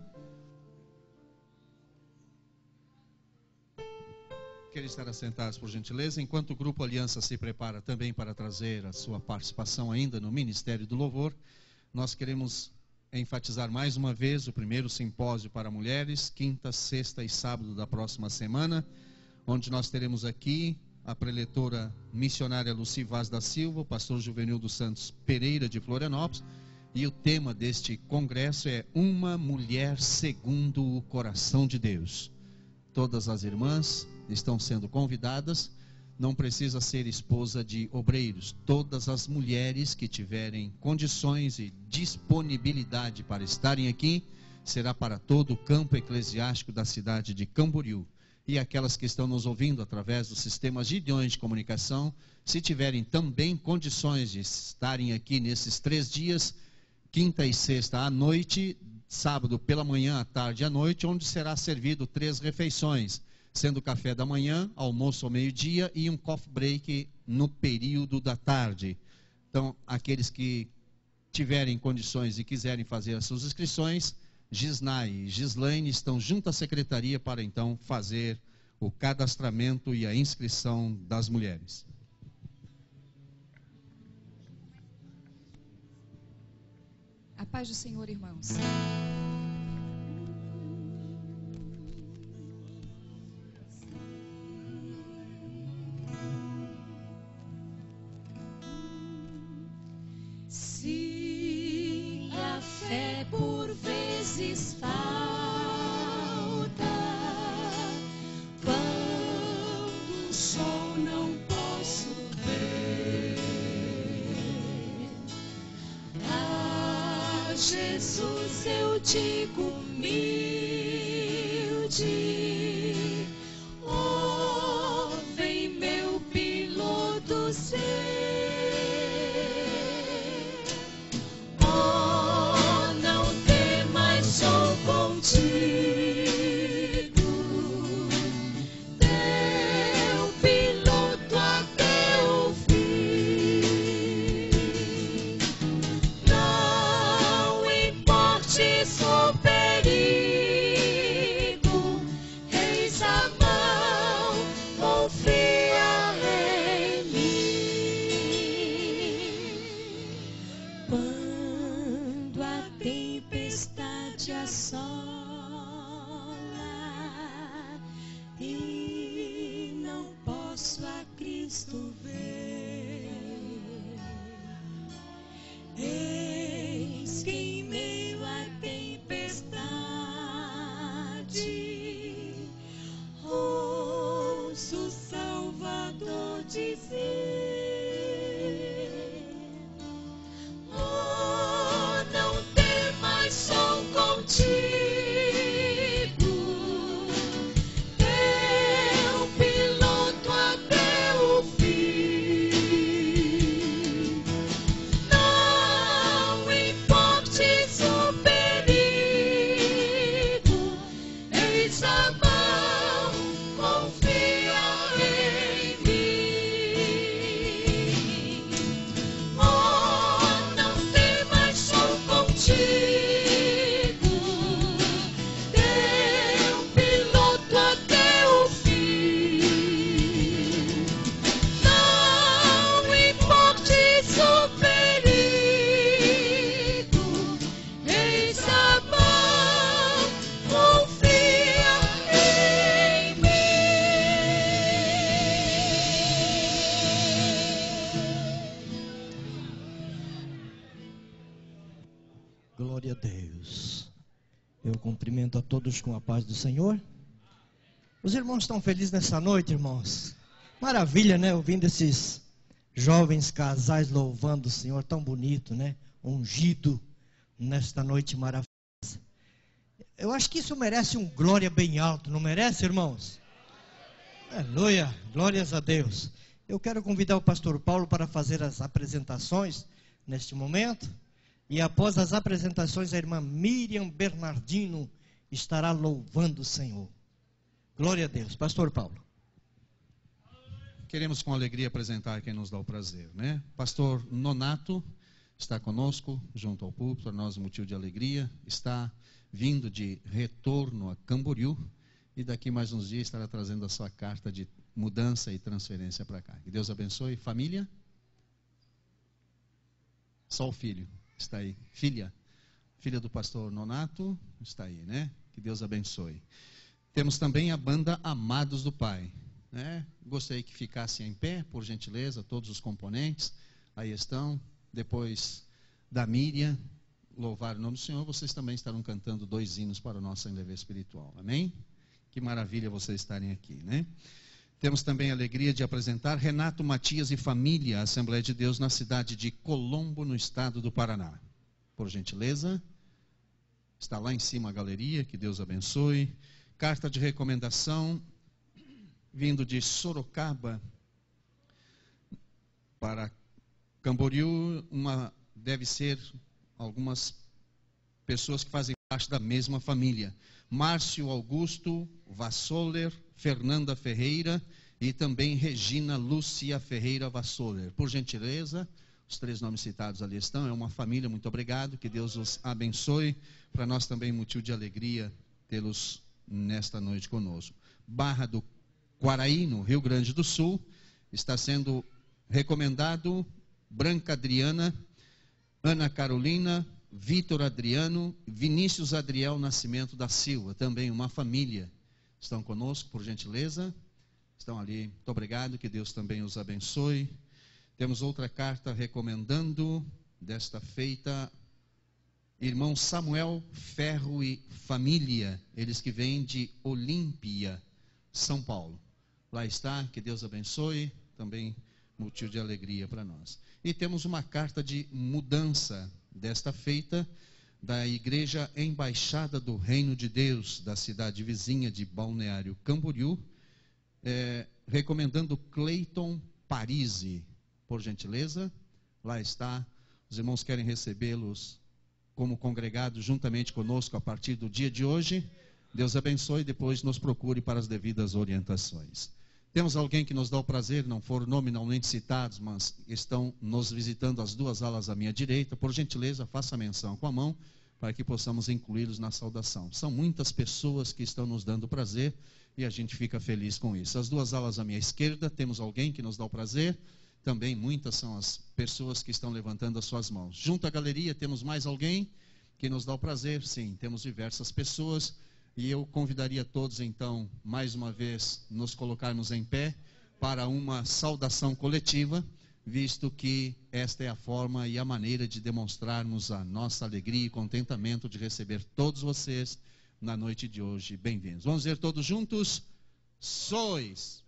Querem estar assentados, por gentileza, enquanto o Grupo Aliança se prepara também para trazer a sua participação ainda no Ministério do Louvor. Nós queremos enfatizar mais uma vez o primeiro simpósio para mulheres, quinta, sexta e sábado da próxima semana, onde nós teremos aqui a preletora missionária Luci Vaz da Silva, o pastor Juvenil dos Santos Pereira de Florianópolis, e o tema deste congresso é Uma Mulher Segundo o Coração de Deus. Todas as irmãs estão sendo convidadas. Não precisa ser esposa de obreiros. Todas as mulheres que tiverem condições e disponibilidade para estarem aqui, será para todo o campo eclesiástico da cidade de Camboriú. E aquelas que estão nos ouvindo através dos sistemas Gideões de comunicação, se tiverem também condições de estarem aqui nesses três dias, quinta e sexta à noite, sábado pela manhã, à tarde e à noite, onde será servido três refeições, sendo café da manhã, almoço ao meio-dia e um coffee break no período da tarde. Então, aqueles que tiverem condições e quiserem fazer as suas inscrições, Gisnai e Gislaine estão junto à secretaria para então fazer o cadastramento e a inscrição das mulheres. A paz do Senhor, irmãos. Se a fé por vezes falta, quando o sol não posso ver, a Jesus eu digo humilde, oh, vem meu piloto ser. Glória a Deus. Eu cumprimento a todos com a paz do Senhor. Os irmãos estão felizes nessa noite, irmãos? Maravilha, né? Ouvindo esses jovens casais louvando o Senhor, tão bonito, né? Ungido nesta noite maravilhosa. Eu acho que isso merece um glória bem alto, não merece, irmãos? Aleluia, glórias a Deus. Eu quero convidar o pastor Paulo para fazer as apresentações neste momento. E após as apresentações, a irmã Miriam Bernardino estará louvando o Senhor. Glória a Deus. Pastor Paulo. Queremos com alegria apresentar quem nos dá o prazer, né? Pastor Nonato está conosco, junto ao púlpito, para nós um motivo de alegria. Está vindo de retorno a Camboriú e daqui mais uns dias estará trazendo a sua carta de mudança e transferência para cá. Que Deus abençoe. Família? Só o filho está aí. Filha? Filha do pastor Nonato está aí, né? Que Deus abençoe. Temos também a banda Amados do Pai, né? Gostaria que ficassem em pé, por gentileza, todos os componentes. Aí estão. Depois da Miriam louvar o nome do Senhor, vocês também estarão cantando dois hinos para o nosso enlever espiritual. Amém? Que maravilha vocês estarem aqui, né? Temos também a alegria de apresentar Renato Matias e família, a Assembleia de Deus na cidade de Colombo, no estado do Paraná. Por gentileza, está lá em cima a galeria, que Deus abençoe. Carta de recomendação, vindo de Sorocaba para Camboriú, uma, deve ser algumas pessoas que fazem parte da mesma família. Márcio Augusto Vassoler, Fernanda Ferreira e também Regina Lúcia Ferreira Vassoler. Por gentileza, os três nomes citados ali estão, é uma família, muito obrigado, que Deus os abençoe. Para nós também motivo de alegria tê-los nesta noite conosco. Barra do Quaraí, no Rio Grande do Sul, está sendo recomendado Branca Adriana, Ana Carolina, Vitor Adriano, Vinícius Adriel Nascimento da Silva, também uma família. Estão conosco, por gentileza? Estão ali, muito obrigado, que Deus também os abençoe. Temos outra carta recomendando, desta feita, irmão Samuel Ferro e família, eles que vêm de Olímpia, São Paulo. Lá está, que Deus abençoe, também motivo de alegria para nós. E temos uma carta de mudança, desta feita, da Igreja Embaixada do Reino de Deus, da cidade vizinha de Balneário Camboriú, é, recomendando Cleiton Parisi. Por gentileza, lá está, os irmãos querem recebê-los como congregados juntamente conosco a partir do dia de hoje. Deus abençoe e depois nos procure para as devidas orientações. Temos alguém que nos dá o prazer, não foram nominalmente citados, mas estão nos visitando as duas alas à minha direita. Por gentileza, faça menção com a mão, para que possamos incluí-los na saudação. São muitas pessoas que estão nos dando prazer e a gente fica feliz com isso. As duas alas à minha esquerda, temos alguém que nos dá o prazer. Também muitas são as pessoas que estão levantando as suas mãos. Junto à galeria, temos mais alguém que nos dá o prazer? Sim, temos diversas pessoas. E eu convidaria todos, então, mais uma vez, nos colocarmos em pé para uma saudação coletiva, visto que esta é a forma e a maneira de demonstrarmos a nossa alegria e contentamento de receber todos vocês na noite de hoje. Bem-vindos. Vamos dizer todos juntos? Sois.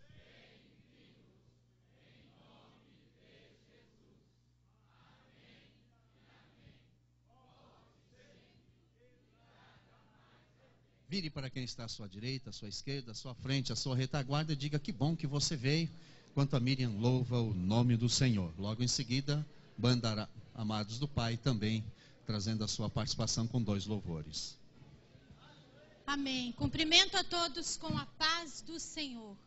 Vire para quem está à sua direita, à sua esquerda, à sua frente, à sua retaguarda e diga que bom que você veio, enquanto a Miriam louva o nome do Senhor. Logo em seguida, banda Amados do Pai também trazendo a sua participação com dois louvores. Amém. Cumprimento a todos com a paz do Senhor.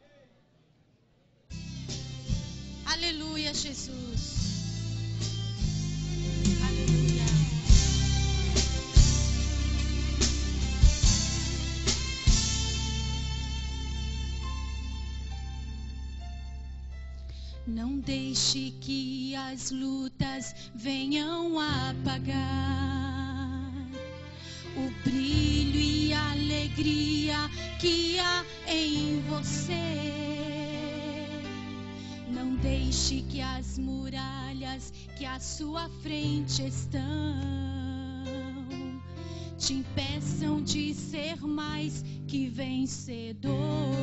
Aleluia, Jesus. Aleluia. Não deixe que as lutas venham apagar o brilho e a alegria que há em você. Não deixe que as muralhas que à sua frente estão te impeçam de ser mais que vencedor.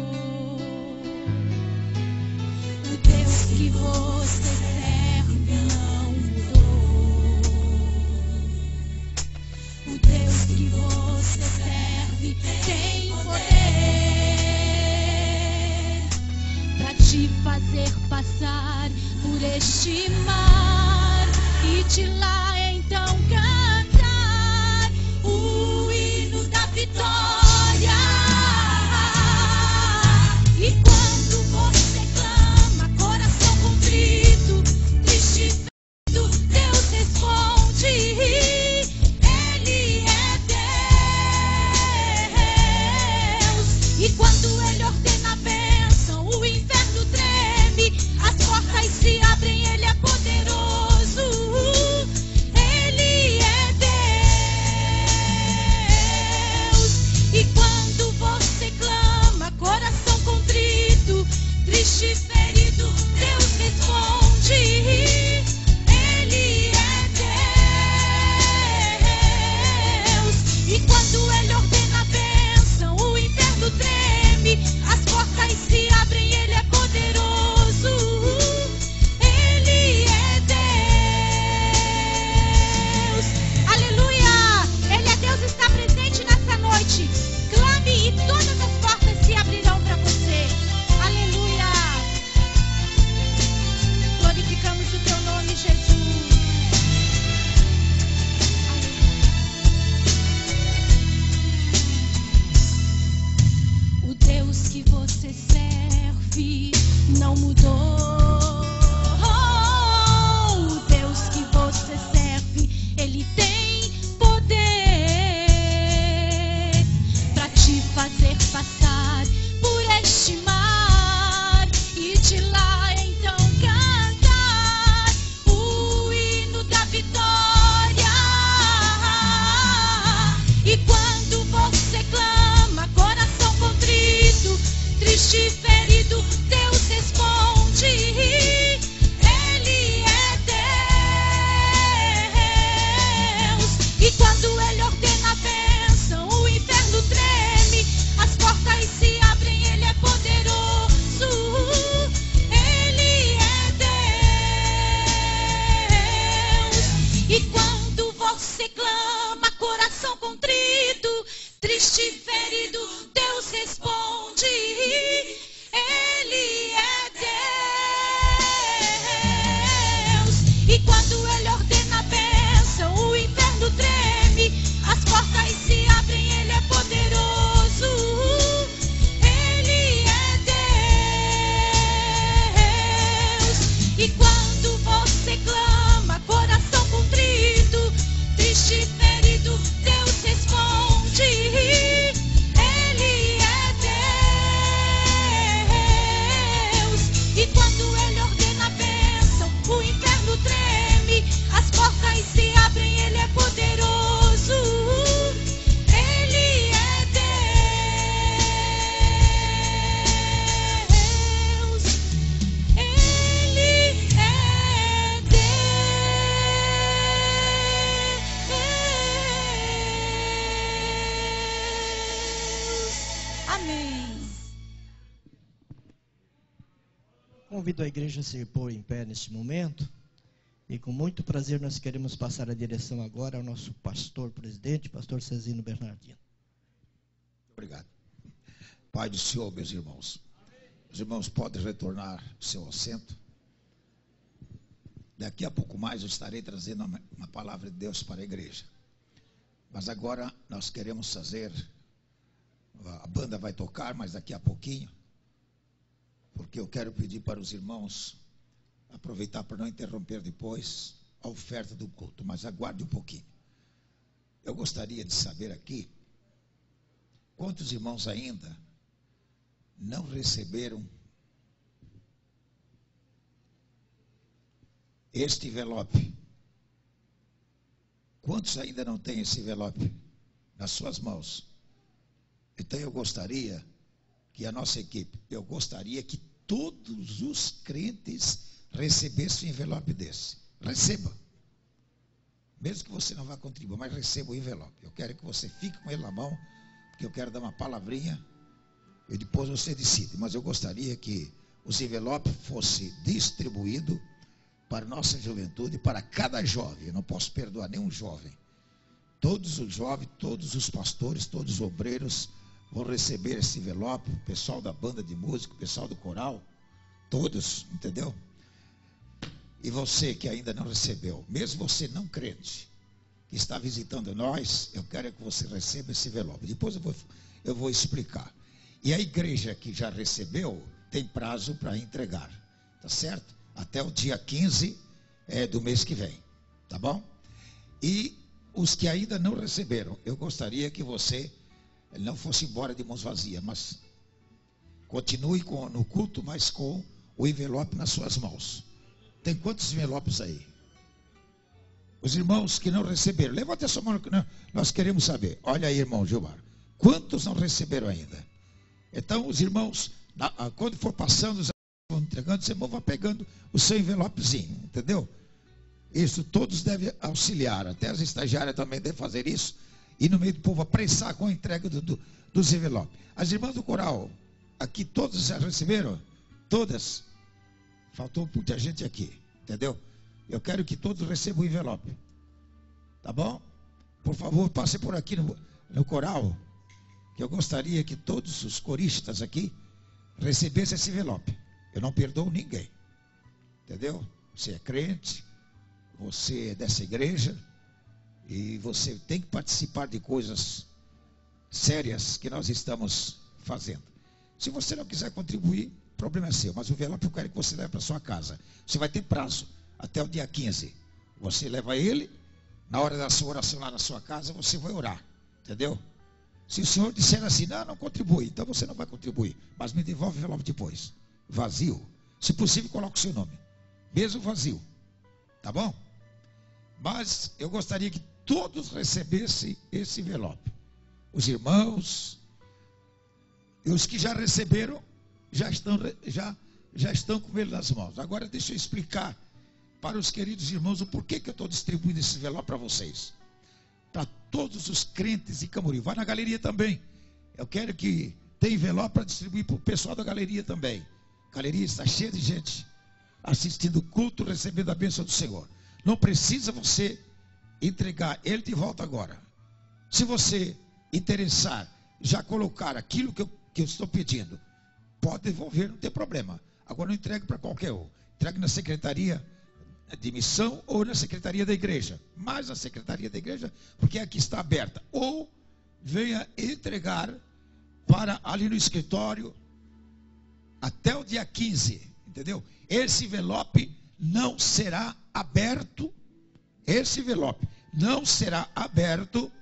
O Deus que você serve não mudou. O Deus que você serve tem poder para te fazer passar por este mar e te lá então cantar o hino da vitória. E quando você clama, coração contrito, triste feito, Deus responde. Ele é Deus. E quando Ele ordena a bênção, o inferno treme, as portas se abrem, Ele é poderoso. Amém. Convido a igreja a se pôr em pé neste momento. E com muito prazer nós queremos passar a direção agora ao nosso pastor presidente, pastor Cezino Bernardino. Obrigado. Pai do Senhor, meus irmãos. Os irmãos podem retornar ao seu assento. Daqui a pouco mais eu estarei trazendo uma, uma palavra de Deus para a igreja. Mas agora nós queremos fazer, a banda vai tocar, mas daqui a pouquinho, porque eu quero pedir para os irmãos aproveitar para não interromper depois a oferta do culto, mas aguarde um pouquinho. Eu gostaria de saber aqui, quantos irmãos ainda não receberam este envelope? Quantos ainda não têm esse envelope nas suas mãos? Então eu gostaria que a nossa equipe, eu gostaria que todos os crentes recebessem um envelope desse. Receba. Mesmo que você não vá contribuir, mas receba o envelope. Eu quero que você fique com ele na mão, porque eu quero dar uma palavrinha e depois você decide. Mas eu gostaria que os envelopes fossem distribuídos para a nossa juventude, para cada jovem. Eu não posso perdoar nenhum jovem. Todos os jovens, todos os pastores, todos os obreiros vão receber esse envelope. O pessoal da banda de música, o pessoal do coral, todos, entendeu? E você que ainda não recebeu, mesmo você não crente, que está visitando nós, eu quero que você receba esse envelope. Depois eu vou, eu vou explicar. E a igreja que já recebeu, tem prazo para entregar, tá certo? Até o dia quinze é, do mês que vem, tá bom? E os que ainda não receberam, eu gostaria que você não fosse embora de mãos vazias, mas continue com, no culto, mas com o envelope nas suas mãos. Tem quantos envelopes aí? Os irmãos que não receberam, levante a sua mão, nós queremos saber. Olha aí, irmão Gilmar, quantos não receberam ainda? Então, os irmãos, quando for passando, vão entregando, você vai pegando o seu envelopezinho, entendeu? Isso, todos devem auxiliar, até as estagiárias também devem fazer isso, e no meio do povo apressar com a entrega do, do, dos envelopes. As irmãs do coral, aqui todas já receberam? Todas? Faltou muita gente aqui, entendeu? Eu quero que todos recebam o envelope, tá bom? Por favor, passe por aqui no, no coral, que eu gostaria que todos os coristas aqui recebessem esse envelope. Eu não perdoo ninguém, entendeu? Você é crente, você é dessa igreja, e você tem que participar de coisas sérias que nós estamos fazendo. Se você não quiser contribuir, o problema é seu, mas o envelope eu quero que você leve para sua casa. Você vai ter prazo até o dia quinze. Você leva ele, na hora da sua oração lá na sua casa, você vai orar, entendeu? Se o senhor disser assim, não, não contribui, então você não vai contribuir, mas me devolve o envelope depois, vazio. Se possível, coloque o seu nome, mesmo vazio, tá bom? Mas eu gostaria que todos recebessem esse envelope. Os irmãos e os que já receberam, já estão, já, já estão com ele nas mãos. Agora deixa eu explicar para os queridos irmãos o porquê que eu estou distribuindo esse envelope para vocês. Para todos os crentes de Camboriú. Vai na galeria também. Eu quero que tenha envelope para distribuir para o pessoal da galeria também. A galeria está cheia de gente assistindo o culto, recebendo a bênção do Senhor. Não precisa você entregar ele de volta agora. Se você interessar, já colocar aquilo que eu, que eu estou pedindo, pode devolver, não tem problema. Agora não entregue para qualquer um. Entregue na secretaria de missão ou na secretaria da igreja. Mais na secretaria da igreja, porque aqui está aberta. Ou venha entregar para ali no escritório até o dia quinze. Entendeu? Esse envelope não será aberto. Esse envelope não será aberto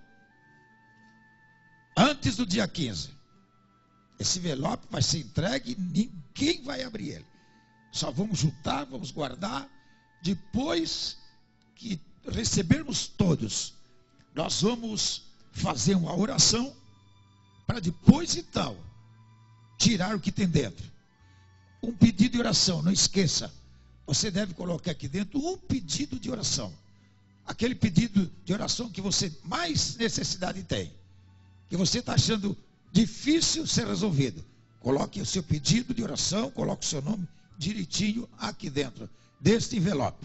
antes do dia quinze. Esse envelope vai ser entregue e ninguém vai abrir ele. Só vamos juntar, vamos guardar. Depois que recebermos todos, nós vamos fazer uma oração para depois então tirar o que tem dentro. Um pedido de oração, não esqueça. Você deve colocar aqui dentro um pedido de oração. Aquele pedido de oração que você mais necessidade tem. Que você está achando difícil ser resolvido. Coloque o seu pedido de oração, coloque o seu nome direitinho aqui dentro deste envelope.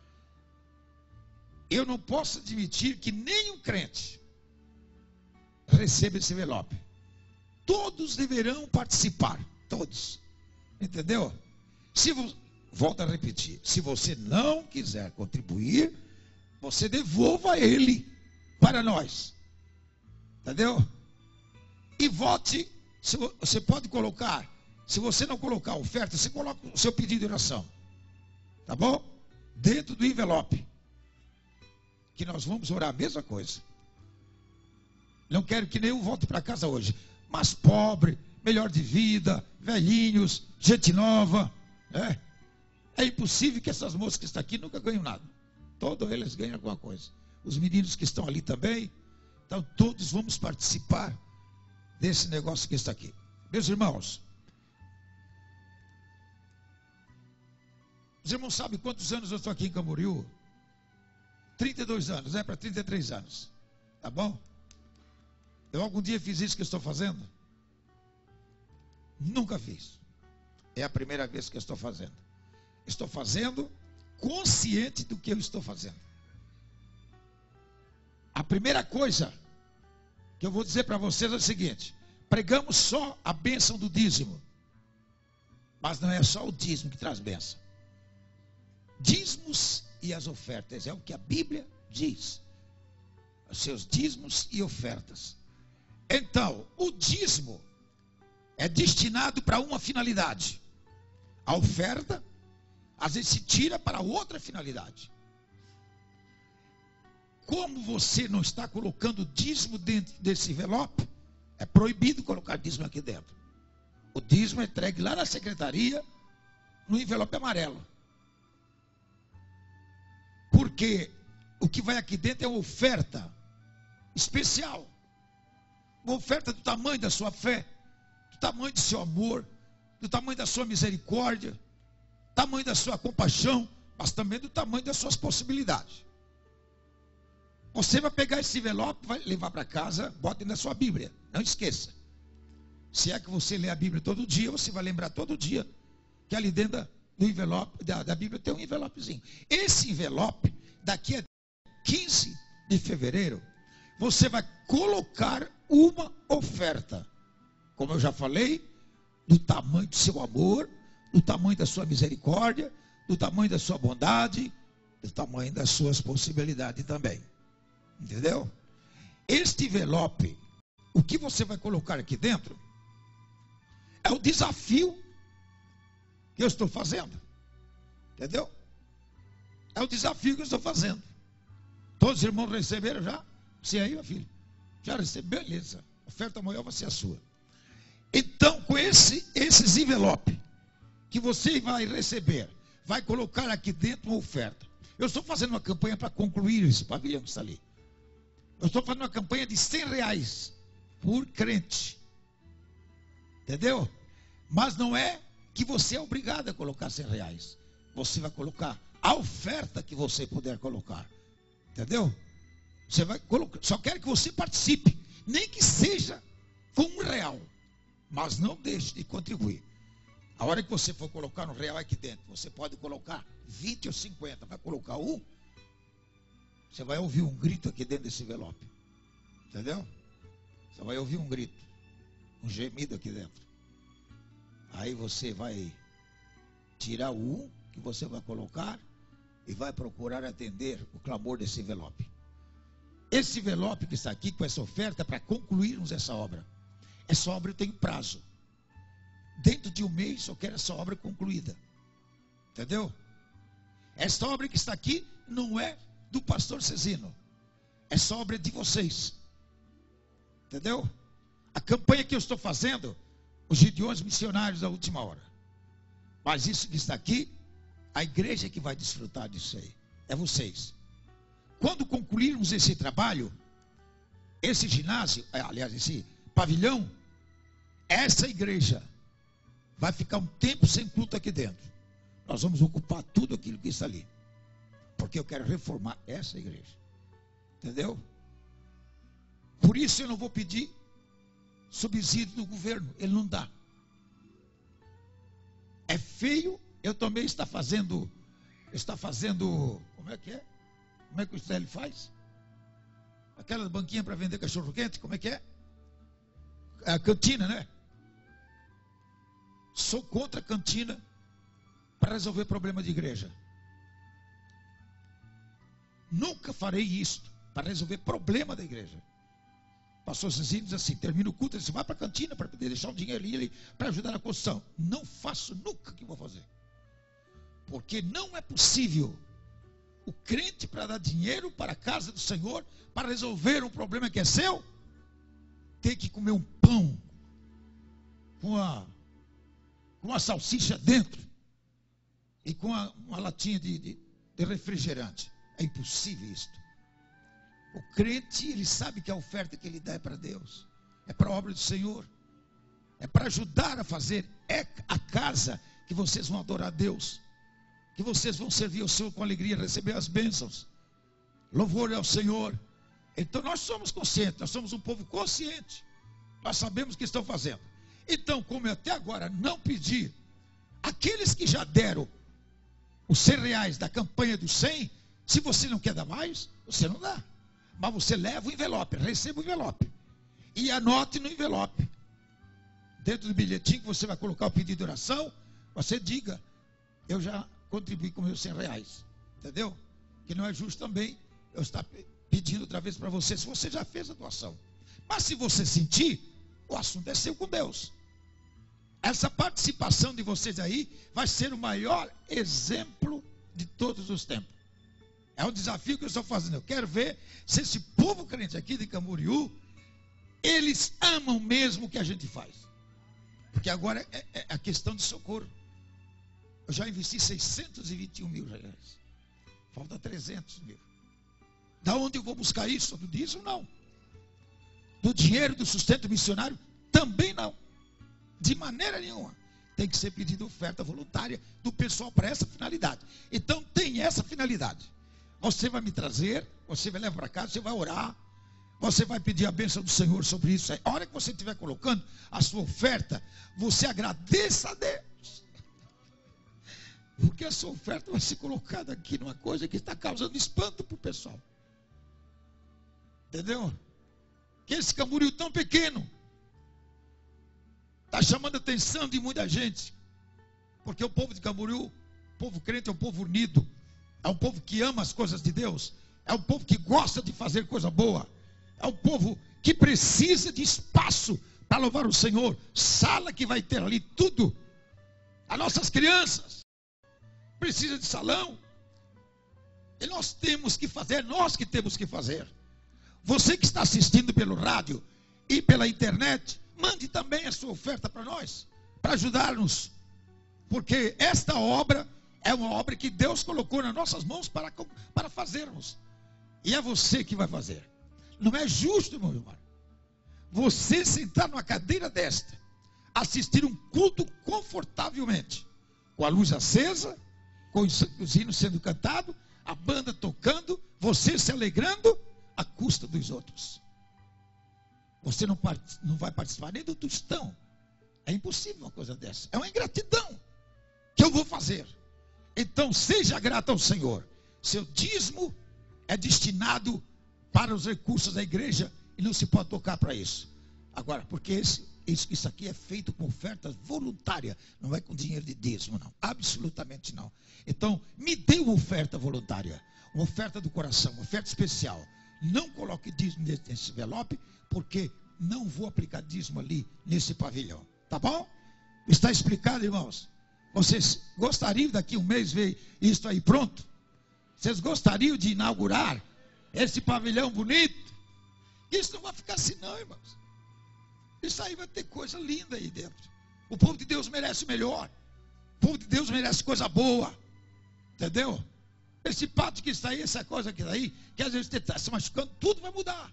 Eu não posso admitir que nenhum crente receba esse envelope. Todos deverão participar, todos. Entendeu? Se vo... Volto a repetir, se você não quiser contribuir, você devolva ele para nós. Entendeu? E vote, se você pode colocar, se você não colocar a oferta, você coloca o seu pedido de oração. Tá bom? Dentro do envelope. Que nós vamos orar a mesma coisa. Não quero que nenhum volte para casa hoje. Mas pobre, melhor de vida, velhinhos, gente nova. É, é impossível que essas moças que estão aqui nunca ganhem nada. Todos eles ganham alguma coisa. Os meninos que estão ali também. Então todos vamos participar desse negócio que está aqui. Meus irmãos. Os irmãos sabem quantos anos eu estou aqui em Camboriú? trinta e dois anos, é para trinta e três anos. Tá bom? Eu algum dia fiz isso que eu estou fazendo? Nunca fiz. É a primeira vez que eu estou fazendo. Estou fazendo consciente do que eu estou fazendo. A primeira coisa que eu vou dizer para vocês é o seguinte: pregamos só a bênção do dízimo. Mas não é só o dízimo que traz bênção. Dízimos e as ofertas, é o que a Bíblia diz. Os seus dízimos e ofertas. Então, o dízimo é destinado para uma finalidade. A oferta, às vezes se tira para outra finalidade. Como você não está colocando dízimo dentro desse envelope, é proibido colocar dízimo aqui dentro. O dízimo é entregue lá na secretaria, no envelope amarelo. Porque o que vai aqui dentro é uma oferta especial. Uma oferta do tamanho da sua fé, do tamanho do seu amor, do tamanho da sua misericórdia, do tamanho da sua compaixão, mas também do tamanho das suas possibilidades. Você vai pegar esse envelope, vai levar para casa, bota na sua Bíblia. Não esqueça. Se é que você lê a Bíblia todo dia, você vai lembrar todo dia que ali dentro do envelope, da, da Bíblia tem um envelopezinho. Esse envelope, daqui a quinze de fevereiro, você vai colocar uma oferta. Como eu já falei, do tamanho do seu amor, do tamanho da sua misericórdia, do tamanho da sua bondade, do tamanho das suas possibilidades também. Entendeu? Este envelope, o que você vai colocar aqui dentro, é o desafio que eu estou fazendo. Entendeu? É o desafio que eu estou fazendo. Todos os irmãos receberam já? Você aí, meu filho? Já recebeu? Beleza. A oferta maior vai ser a sua. Então, com esse, esses envelopes que você vai receber, vai colocar aqui dentro uma oferta. Eu estou fazendo uma campanha para concluir esse pavilhão que está ali. Eu estou fazendo uma campanha de cem reais por crente. Entendeu? Mas não é que você é obrigado a colocar cem reais. Você vai colocar a oferta que você puder colocar. Entendeu? Você vai colocar. Só quero que você participe. Nem que seja com um real. Mas não deixe de contribuir. A hora que você for colocar um real aqui dentro, você pode colocar vinte ou cinquenta. Vai colocar um. Você vai ouvir um grito aqui dentro desse envelope. Entendeu? Você vai ouvir um grito. Um gemido aqui dentro. Aí você vai tirar o um que você vai colocar e vai procurar atender o clamor desse envelope. Esse envelope que está aqui com essa oferta é para concluirmos essa obra. Essa obra tem prazo. Dentro de um mês eu quero essa obra concluída. Entendeu? Essa obra que está aqui não é do pastor Cezino. Essa obra é de vocês. Entendeu? A campanha que eu estou fazendo, os gideões missionários da última hora. Mas isso que está aqui, a igreja que vai desfrutar disso aí. É vocês. Quando concluirmos esse trabalho, esse ginásio, aliás, esse pavilhão, essa igreja vai ficar um tempo sem culto aqui dentro. Nós vamos ocupar tudo aquilo que está ali. Porque eu quero reformar essa igreja. Entendeu? Por isso eu não vou pedir subsídio do governo, ele não dá. É feio, eu também está fazendo, está fazendo, como é que é? Como é que o Stélio faz? Aquelas banquinhas para vender cachorro quente, como é que é? A cantina, né? Sou contra a cantina para resolver problema de igreja. Nunca farei isso para resolver problema da igreja. Pastor Cezinho diz assim, termina o culto, ele diz, vai para a cantina para poder deixar um dinheiro ali para ajudar na construção. Não faço nunca que vou fazer. Porque não é possível o crente para dar dinheiro para a casa do Senhor, para resolver um problema que é seu, ter que comer um pão com a, com a salsicha dentro e com a, uma latinha de, de, de refrigerante. É impossível isto. O crente, ele sabe que a oferta que ele dá é para Deus, é para a obra do Senhor, é para ajudar a fazer, é a casa que vocês vão adorar a Deus, que vocês vão servir ao Senhor com alegria, receber as bênçãos, louvor ao Senhor. Então nós somos conscientes, nós somos um povo consciente, nós sabemos o que estão fazendo. Então, como eu até agora não pedi, aqueles que já deram os cem reais da campanha dos cem, se você não quer dar mais, você não dá. Mas você leva o envelope, receba o envelope. E anote no envelope. Dentro do bilhetinho que você vai colocar o pedido de oração, você diga, eu já contribuí com meus cem reais. Entendeu? Que não é justo também eu estar pedindo outra vez para você, se você já fez a doação. Mas se você sentir, o assunto é seu com Deus. Essa participação de vocês aí vai ser o maior exemplo de todos os tempos. É um desafio que eu estou fazendo. Eu quero ver se esse povo crente aqui de Camboriú, eles amam mesmo o que a gente faz. Porque agora é, é a questão de socorro. Eu já investi seiscentos e vinte e um mil reais. Falta trezentos mil. Da onde eu vou buscar isso? Do dízimo? Não. Do dinheiro do sustento missionário? Também não. De maneira nenhuma. Tem que ser pedido oferta voluntária do pessoal para essa finalidade. Então tem essa finalidade. Você vai me trazer, você vai levar para casa, você vai orar, você vai pedir a bênção do Senhor sobre isso. A hora que você estiver colocando a sua oferta, você agradeça a Deus. Porque a sua oferta vai ser colocada aqui numa coisa que está causando espanto para o pessoal. Entendeu? Que esse Camboriú tão pequeno está chamando a atenção de muita gente. Porque o povo de Camboriú, o povo crente é um povo unido. É um povo que ama as coisas de Deus. É um povo que gosta de fazer coisa boa. É um povo que precisa de espaço para louvar o Senhor. Sala que vai ter ali tudo. As nossas crianças precisam de salão. E nós temos que fazer, nós que temos que fazer. Você que está assistindo pelo rádio e pela internet, mande também a sua oferta para nós, para ajudar-nos. Porque esta obra é uma obra que Deus colocou nas nossas mãos para, para fazermos. E é você que vai fazer. Não é justo, meu irmão, você sentar numa cadeira desta, assistir um culto confortavelmente, com a luz acesa, com os hinos sendo cantados, a banda tocando, você se alegrando, à custa dos outros. Você não, não vai participar nem do tostão. É impossível uma coisa dessa. É uma ingratidão que eu vou fazer. Então seja grato ao Senhor. Seu dízimo é destinado para os recursos da igreja e não se pode tocar para isso. Agora, porque esse, isso, isso aqui é feito com oferta voluntária, não é com dinheiro de dízimo, não. Absolutamente não. Então, me dê uma oferta voluntária, uma oferta do coração, uma oferta especial. Não coloque dízimo nesse envelope, porque não vou aplicar dízimo ali nesse pavilhão. Tá bom? Está explicado, irmãos? Vocês gostariam daqui um mês ver isso aí pronto? Vocês gostariam de inaugurar esse pavilhão bonito? Isso não vai ficar assim não, irmãos. Isso aí vai ter coisa linda aí dentro. O povo de Deus merece melhor. O povo de Deus merece coisa boa. Entendeu? Esse pato que está aí, essa coisa que está aí, que às vezes está se machucando, tudo vai mudar.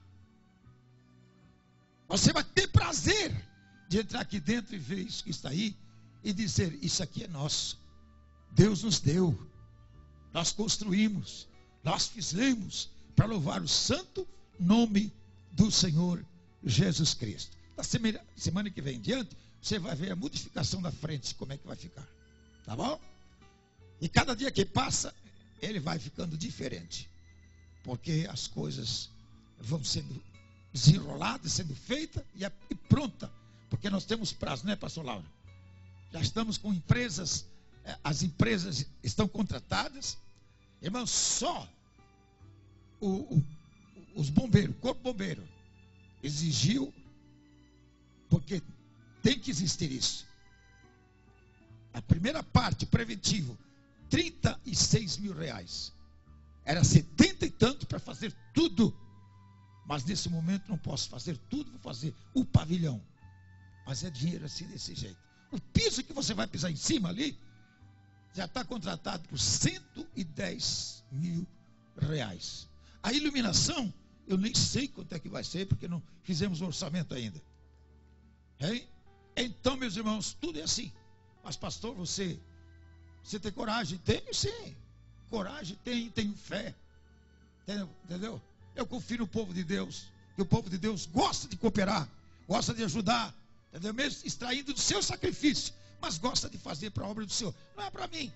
Você vai ter prazer de entrar aqui dentro e ver isso que está aí e dizer, isso aqui é nosso. Deus nos deu. Nós construímos. Nós fizemos para louvar o santo nome do Senhor Jesus Cristo. da semana, semana que vem em diante, você vai ver a modificação da frente, como é que vai ficar. Tá bom? E cada dia que passa, ele vai ficando diferente. Porque as coisas vão sendo desenroladas, sendo feitas e, e pronta. Porque nós temos prazo, né, pastor Laura? Já estamos com empresas, as empresas estão contratadas. Irmão, só o, o, os bombeiros, o corpo bombeiro, exigiu, porque tem que existir isso. A primeira parte, preventivo, trinta e seis mil reais. Era setenta e tanto para fazer tudo. Mas nesse momento não posso fazer tudo, vou fazer o pavilhão. Mas é dinheiro assim, desse jeito. O piso que você vai pisar em cima ali, já está contratado por cento e dez mil reais. A iluminação, eu nem sei quanto é que vai ser, porque não fizemos o orçamento ainda. Hein? Então, meus irmãos, tudo é assim. Mas pastor, você, você tem coragem? Tenho sim. Coragem, tenho, tenho fé. Entendeu? Eu confio no povo de Deus. Que o povo de Deus gosta de cooperar, gosta de ajudar. Entendeu? Mesmo extraindo do seu sacrifício, mas gosta de fazer para a obra do Senhor. Não é para mim.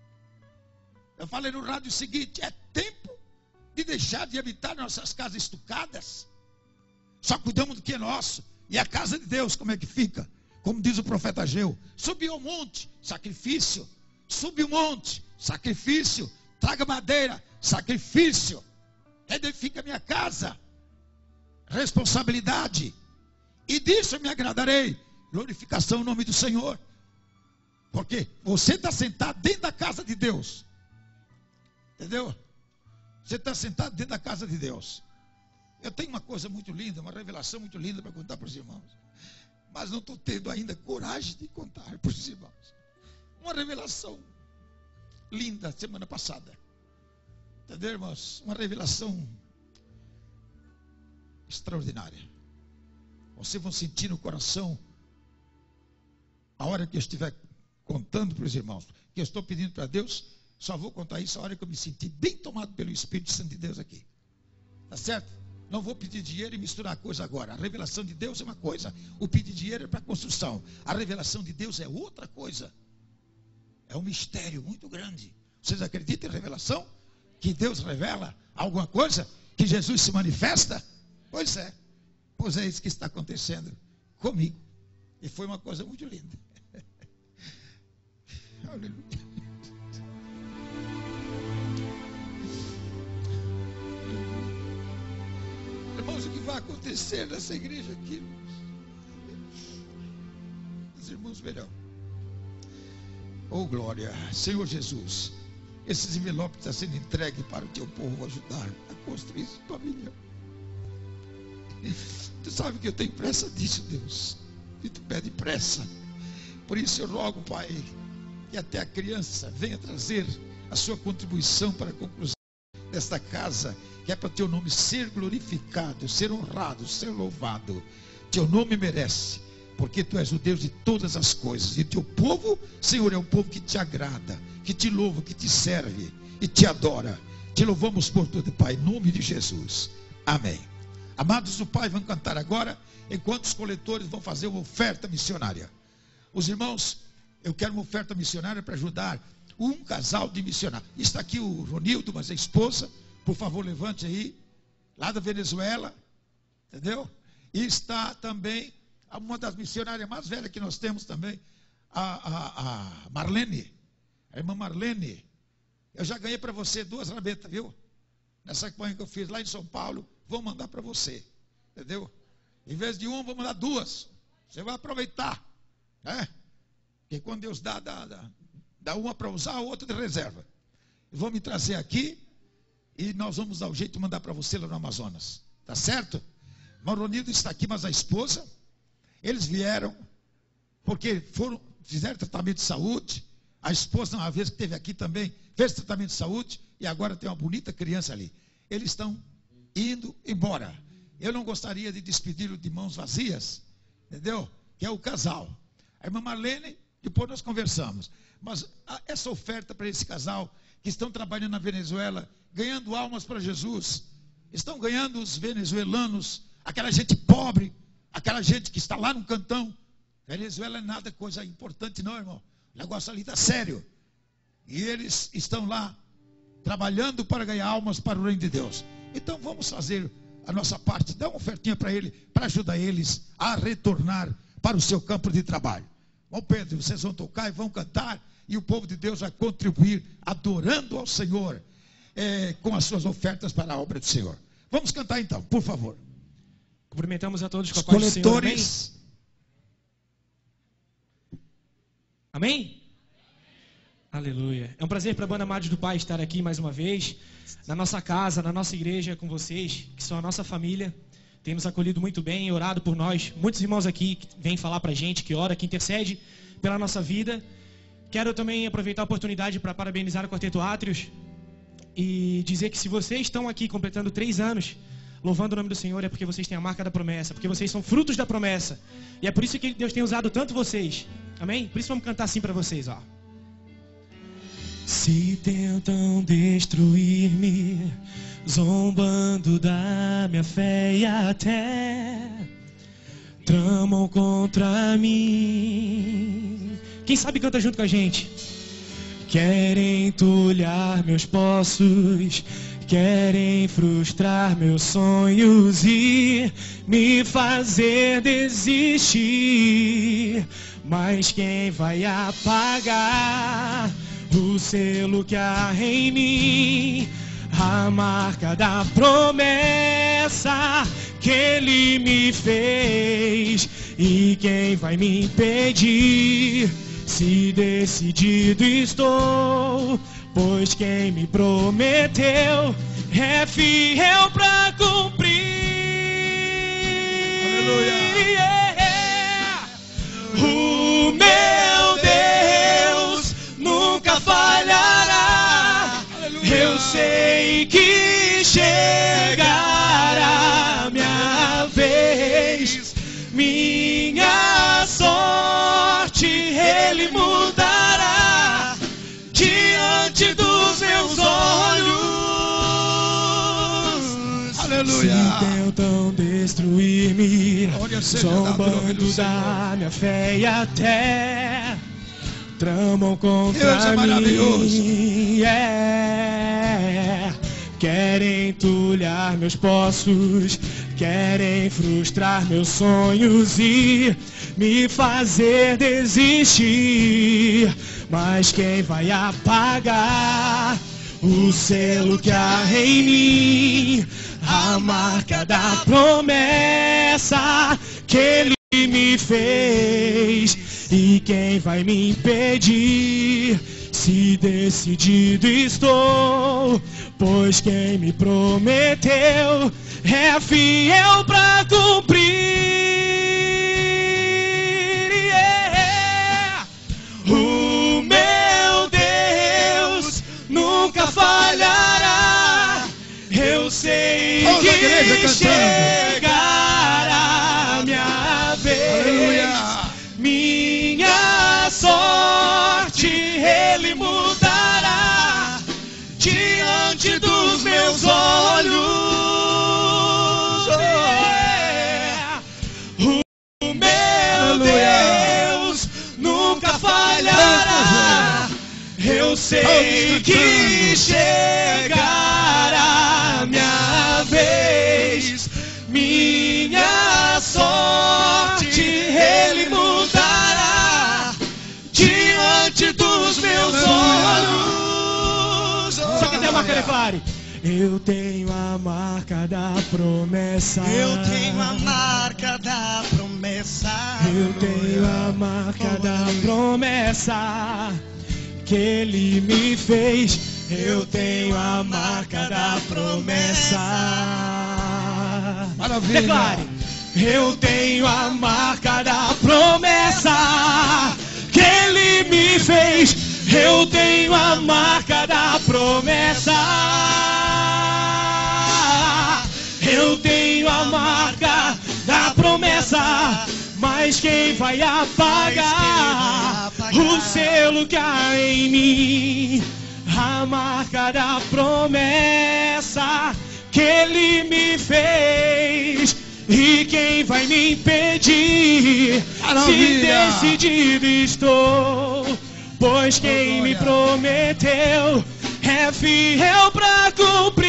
Eu falei no rádio o seguinte: é tempo de deixar de habitar nossas casas estucadas. Só cuidamos do que é nosso. E a casa de Deus, como é que fica? Como diz o profeta Ageu: subiu ao monte, sacrifício. Subiu o monte, sacrifício. Traga madeira, sacrifício. Edifica a minha casa. Responsabilidade. E disso eu me agradarei. Glorificação no nome do Senhor. Porque você está sentado dentro da casa de Deus. Entendeu? Você está sentado dentro da casa de Deus. Eu tenho uma coisa muito linda, uma revelação muito linda para contar para os irmãos. Mas não estou tendo ainda coragem de contar para os irmãos. Uma revelação linda semana passada. Entendeu, irmãos? Uma revelação extraordinária. Vocês vão sentir no coração, a hora que eu estiver contando para os irmãos, que eu estou pedindo para Deus, só vou contar isso a hora que eu me sentir bem tomado pelo Espírito Santo de Deus aqui. Tá certo? Não vou pedir dinheiro e misturar a coisa agora. A revelação de Deus é uma coisa, o pedir dinheiro é para construção. A revelação de Deus é outra coisa. É um mistério muito grande. Vocês acreditam em revelação? Que Deus revela alguma coisa? Que Jesus se manifesta? Pois é. Pois é isso que está acontecendo comigo. E foi uma coisa muito linda. Aleluia. Irmãos, o que vai acontecer nessa igreja aqui? Os irmãos verão. Oh, glória. Senhor Jesus, esses envelopes estão sendo entregues para o teu povo ajudar a construir esse pavilhão. Tu sabe que eu tenho pressa disso, Deus. E tu pede pressa. Por isso eu rogo, Pai, que até a criança venha trazer a sua contribuição para a conclusão desta casa, que é para teu nome ser glorificado, ser honrado, ser louvado. Teu nome merece, porque tu és o Deus de todas as coisas. E teu povo, Senhor, é um povo que te agrada, que te louva, que te serve e te adora. Te louvamos por tudo, Pai, em nome de Jesus. Amém. Amados do Pai, vão cantar agora, enquanto os coletores vão fazer uma oferta missionária. Os irmãos, eu quero uma oferta missionária para ajudar um casal de missionários. Está aqui o Ronildo, mas a esposa, por favor, levante aí, lá da Venezuela, entendeu? E está também uma das missionárias mais velhas que nós temos também, a, a, a Marlene, a irmã Marlene. Eu já ganhei para você duas rabetas, viu? Nessa campanha que eu fiz lá em São Paulo, vou mandar para você, entendeu? Em vez de uma, vou mandar duas. Você vai aproveitar, né? Porque quando Deus dá, dá, dá, dá uma para usar, a outra de reserva. Vou me trazer aqui e nós vamos dar o jeito de mandar para você lá no Amazonas, tá certo? Maronildo está aqui, mas a esposa, eles vieram porque foram, fizeram tratamento de saúde. A esposa, uma vez que esteve aqui também, fez tratamento de saúde e agora tem uma bonita criança ali. Eles estão indo embora. Eu não gostaria de despedi-lo de mãos vazias, entendeu? Que é o casal. A irmã Marlene, depois nós conversamos. Mas essa oferta para esse casal que estão trabalhando na Venezuela, ganhando almas para Jesus, estão ganhando os venezuelanos, aquela gente pobre, aquela gente que está lá no cantão. Venezuela não é nada coisa importante não, irmão. O negócio ali está sério. E eles estão lá trabalhando para ganhar almas para o reino de Deus. Então vamos fazer a nossa parte, dá uma ofertinha para ele, para ajudar eles a retornar para o seu campo de trabalho. Bom, Pedro, vocês vão tocar e vão cantar, e o povo de Deus vai contribuir adorando ao Senhor, é, com as suas ofertas para a obra do Senhor. Vamos cantar então, por favor. Cumprimentamos a todos com a Os paz do Senhor. coletores. Amém? Amém? Aleluia. É um prazer para a Banda Amados do Pai estar aqui mais uma vez, na nossa casa, na nossa igreja, com vocês, que são a nossa família. Tem nos acolhido muito bem, orado por nós. Muitos irmãos aqui que vêm falar para a gente, que ora, que intercede pela nossa vida. Quero também aproveitar a oportunidade para parabenizar o Quarteto Átrios e dizer que se vocês estão aqui completando três anos, louvando o nome do Senhor, é porque vocês têm a marca da promessa, porque vocês são frutos da promessa. E é por isso que Deus tem usado tanto vocês. Amém? Por isso vamos cantar assim para vocês, ó. Se tentam destruir-me, zombando da minha fé e até tramam contra mim. Quem sabe canta junto com a gente. Querem entulhar meus poços, querem frustrar meus sonhos e me fazer desistir. Mas quem vai apagar o selo que há em mim, a marca da promessa que Ele me fez? E quem vai me impedir? Se decidido estou, pois quem me prometeu é fiel pra cumprir. Aleluia. Yeah. O meu Deus nunca falhará. Aleluia. Eu sei que chegará minha vez, minha sorte Ele mudará diante dos meus olhos. Aleluia. Se tentam destruir-me, zombando da minha fé e até tramam contra Deus é maravilhoso. mim. Yeah. Querem entulhar meus poços, querem frustrar meus sonhos e me fazer desistir. Mas quem vai apagar o selo que há em mim, a marca da promessa que Ele me fez? E quem vai me impedir? Se decidido estou, pois quem me prometeu é fiel pra cumprir. Yeah. O meu Deus nunca falhará. Eu sei Toda a igreja que cantando. chegará minha vez. Aleluia. Minha sorte Ele mudará diante dos meus olhos. Yeah. O meu Deus nunca falhará. Eu sei que chegará minha vez, minha sorte Ele mudará diante dos meus olhos. Só que tem a marca, declare. Eu tenho a marca da promessa. Eu tenho a marca da promessa. Eu tenho a marca da promessa que Ele me fez. Eu tenho a marca da promessa. Maravilha. Declare. Eu tenho a marca da promessa que Ele me fez. Eu tenho a marca da promessa. Eu tenho a marca da promessa. Mas quem vai apagar o selo que há em mim? A marca da promessa que Ele me fez. E quem vai me impedir? Maravilha. Se decidido estou, pois quem Oh, me glória. prometeu é fiel pra cumprir.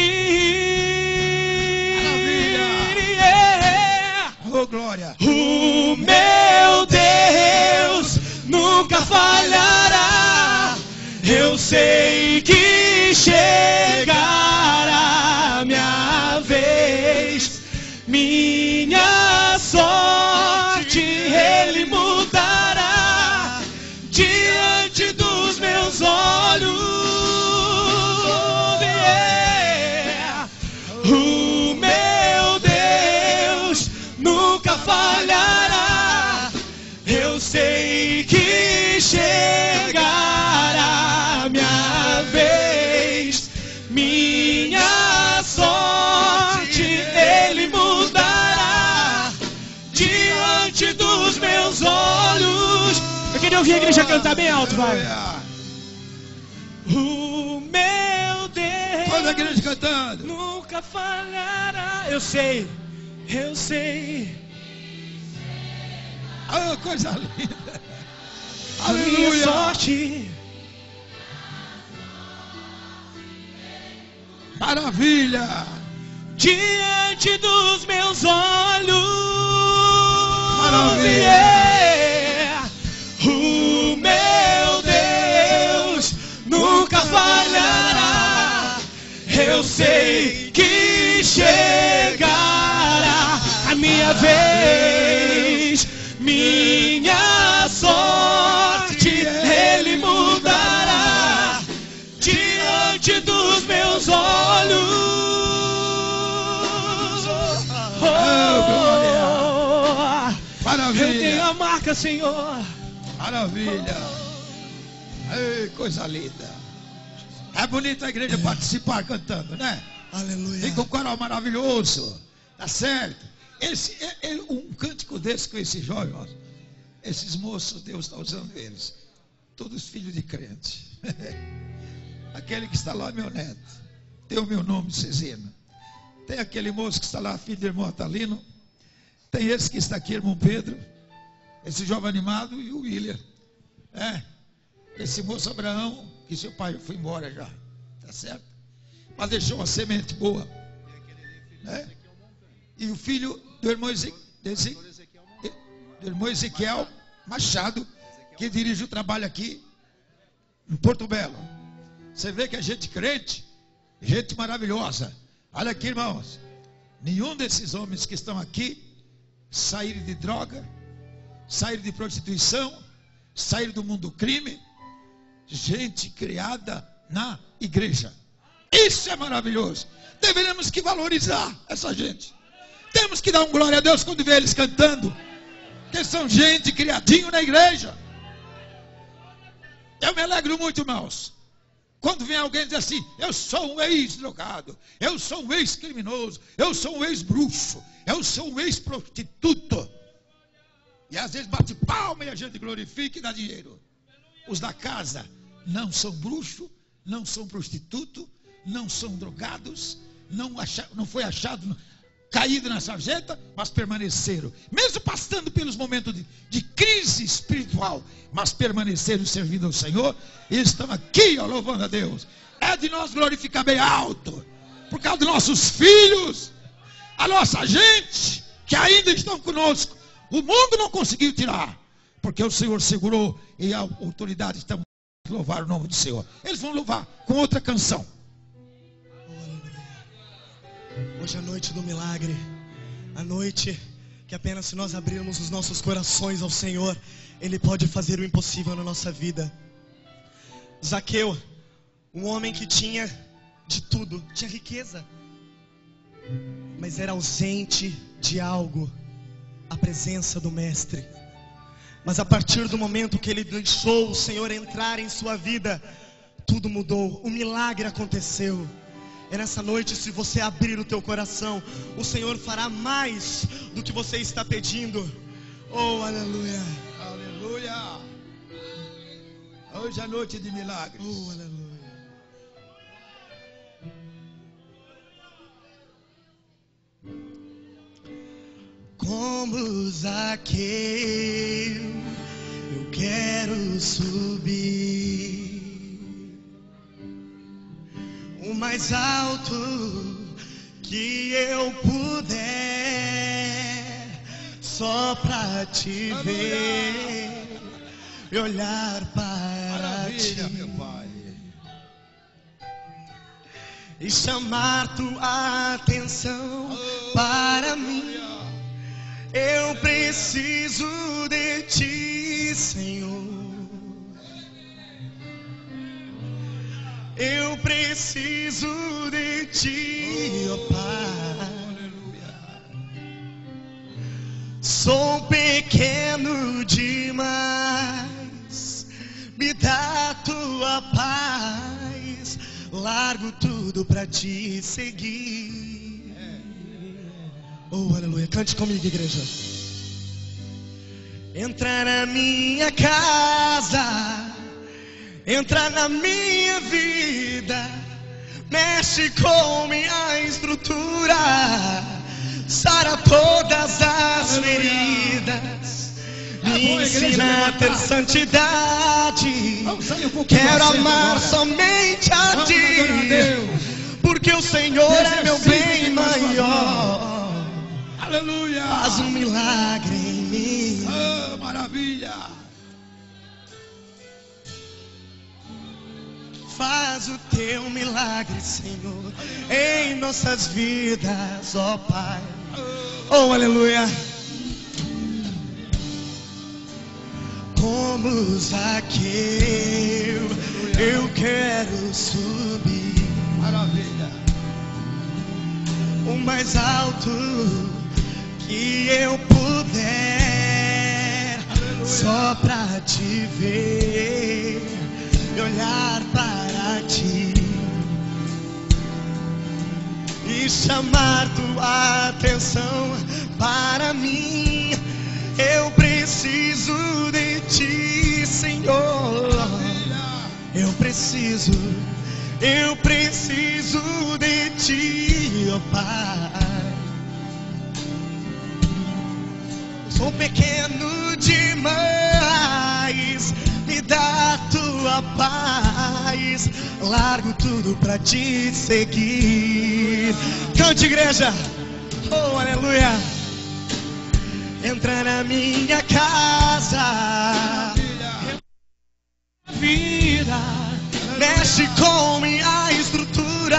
Yeah. Oh, glória. O meu Deus nunca falhará. Eu sei que chegará a minha vez. Minha sorte Ele mudará diante dos meus olhos. Yeah. O meu Deus nunca falhará. Eu sei que chegará a minha vez. Minha sorte Ele mudará diante dos meus olhos. Eu queria ouvir a igreja cantar bem alto, vai. O meu Deus Toda a igreja cantando. nunca falhará. Eu sei, eu sei. Oh, coisa linda. A minha Aleluia. sorte. Maravilha. Diante dos meus olhos. Maravilha. Yeah. O meu Deus nunca falhará. Eu sei que chegará a minha vez. Minha sorte Ele mudará diante dos meus olhos. Maravilha. Eu tenho a marca, Senhor. Maravilha. Ei, coisa linda. É bonita a igreja participar cantando, né? Aleluia. Fica um coral maravilhoso. Tá certo? Esse, é, é um cântico desse com esses jovens, esses moços, Deus está usando eles. Todos filhos de crente. Aquele que está lá, meu neto. Tem o meu nome, Cezena. Tem aquele moço que está lá, filho do irmão Atalino. Tem esse que está aqui, irmão Pedro. Esse jovem animado e o William. É. Esse moço Abraão, que seu pai foi embora já. Tá certo? Mas deixou uma semente boa. É. E o filho do irmão Ezequiel, do irmão Ezequiel Machado, que dirige o trabalho aqui em Porto Belo. Você vê que é gente crente, gente maravilhosa. Olha aqui, irmãos. Nenhum desses homens que estão aqui saíram de droga, saíram de prostituição, saíram do mundo do crime. Gente criada na igreja. Isso é maravilhoso. Deveríamos que valorizar essa gente. Temos que dar um glória a Deus quando vê eles cantando. Porque são gente criadinho na igreja. Eu me alegro muito, irmãos. Quando vem alguém dizer assim: eu sou um ex-drogado, eu sou um ex-criminoso, eu sou um ex-bruxo, eu sou um ex-prostituto. E às vezes bate palma e a gente glorifica e dá dinheiro. Os da casa não são bruxo, não são prostituto, não são drogados, não, acha, não foi achado caído na sarjeta, mas permaneceram, mesmo passando pelos momentos de, de crise espiritual, mas permaneceram servindo ao Senhor, e estão aqui, ó, louvando a Deus. É de nós glorificar bem alto, por causa dos nossos filhos, a nossa gente, que ainda estão conosco. O mundo não conseguiu tirar, porque o Senhor segurou, e a autoridade está a louvar o nome do Senhor. Eles vão louvar com outra canção. Hoje é a noite do milagre, a noite que apenas se nós abrirmos os nossos corações ao Senhor, Ele pode fazer o impossível na nossa vida. Zaqueu, um homem que tinha de tudo, tinha riqueza, mas era ausente de algo, a presença do Mestre. Mas a partir do momento que ele deixou o Senhor entrar em sua vida, tudo mudou, o milagre aconteceu. É nessa noite, se você abrir o teu coração, o Senhor fará mais do que você está pedindo. Oh, aleluia. Aleluia. Hoje é noite de milagres. Oh, aleluia. Como Zaqueu, eu quero subir o mais alto que eu puder, só pra te ver e olhar para Maravilha, ti, meu Pai. e chamar tua atenção para mim. Eu preciso de ti, Senhor. Eu preciso de ti, ó Pai. Sou pequeno demais, me dá tua paz. Largo tudo pra te seguir. Oh, aleluia. Cante comigo, igreja. Entra na minha casa, entra na minha vida, mexe com minha estrutura, sara todas as feridas, me ensina a ter santidade. Quero amar somente a ti, porque o Senhor é meu bem maior. Aleluia. Faz um milagre em mim. Oh, maravilha. Faz o teu milagre, Senhor, em nossas vidas, ó Pai. Oh, aleluia. Como Zaqueu, eu quero subir. Maravilha. O mais alto que eu puder, aleluia, só pra te ver e olhar para ti, e chamar tua atenção para mim. Eu preciso de ti, Senhor. Eu preciso, eu preciso de ti, ó Pai. Sou pequeno demais, me dá tua paz. Largo tudo pra te seguir. Cante, igreja. Oh, aleluia. Entra na minha casa, vida, mexe com minha estrutura,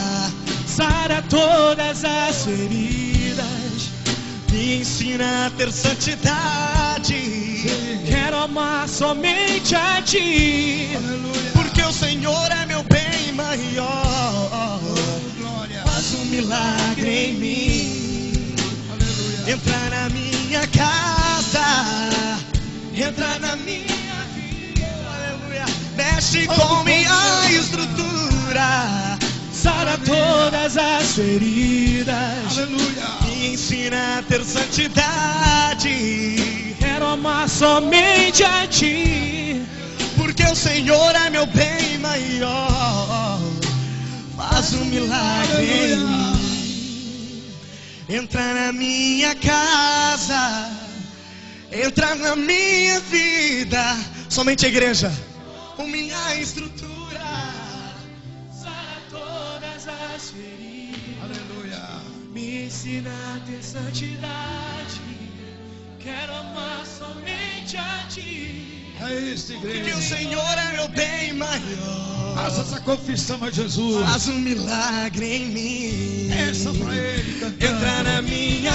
sara todas as feridas, me ensina a ter santidade. Quero amar somente a ti, aleluia, porque o Senhor é meu bem maior. Faz um milagre em mim. Aleluia. Entra na minha casa, entra na minha vida, aleluia, mexe com minha estrutura, sara todas as feridas, aleluia, me ensina a ter santidade. Quero amar somente a ti, porque o Senhor é meu bem maior. Faz um milagre em mim. Entra na minha casa, entra na minha vida, somente a igreja, com minha estrutura, sara todas as feridas, aleluia, me ensina a ter santidade. Quero amar somente a ti, é isso, igreja, porque o Senhor é meu bem maior. Faça essa confissão a Jesus. Faz um milagre em mim. Peça pra Ele cantando. Entra na minha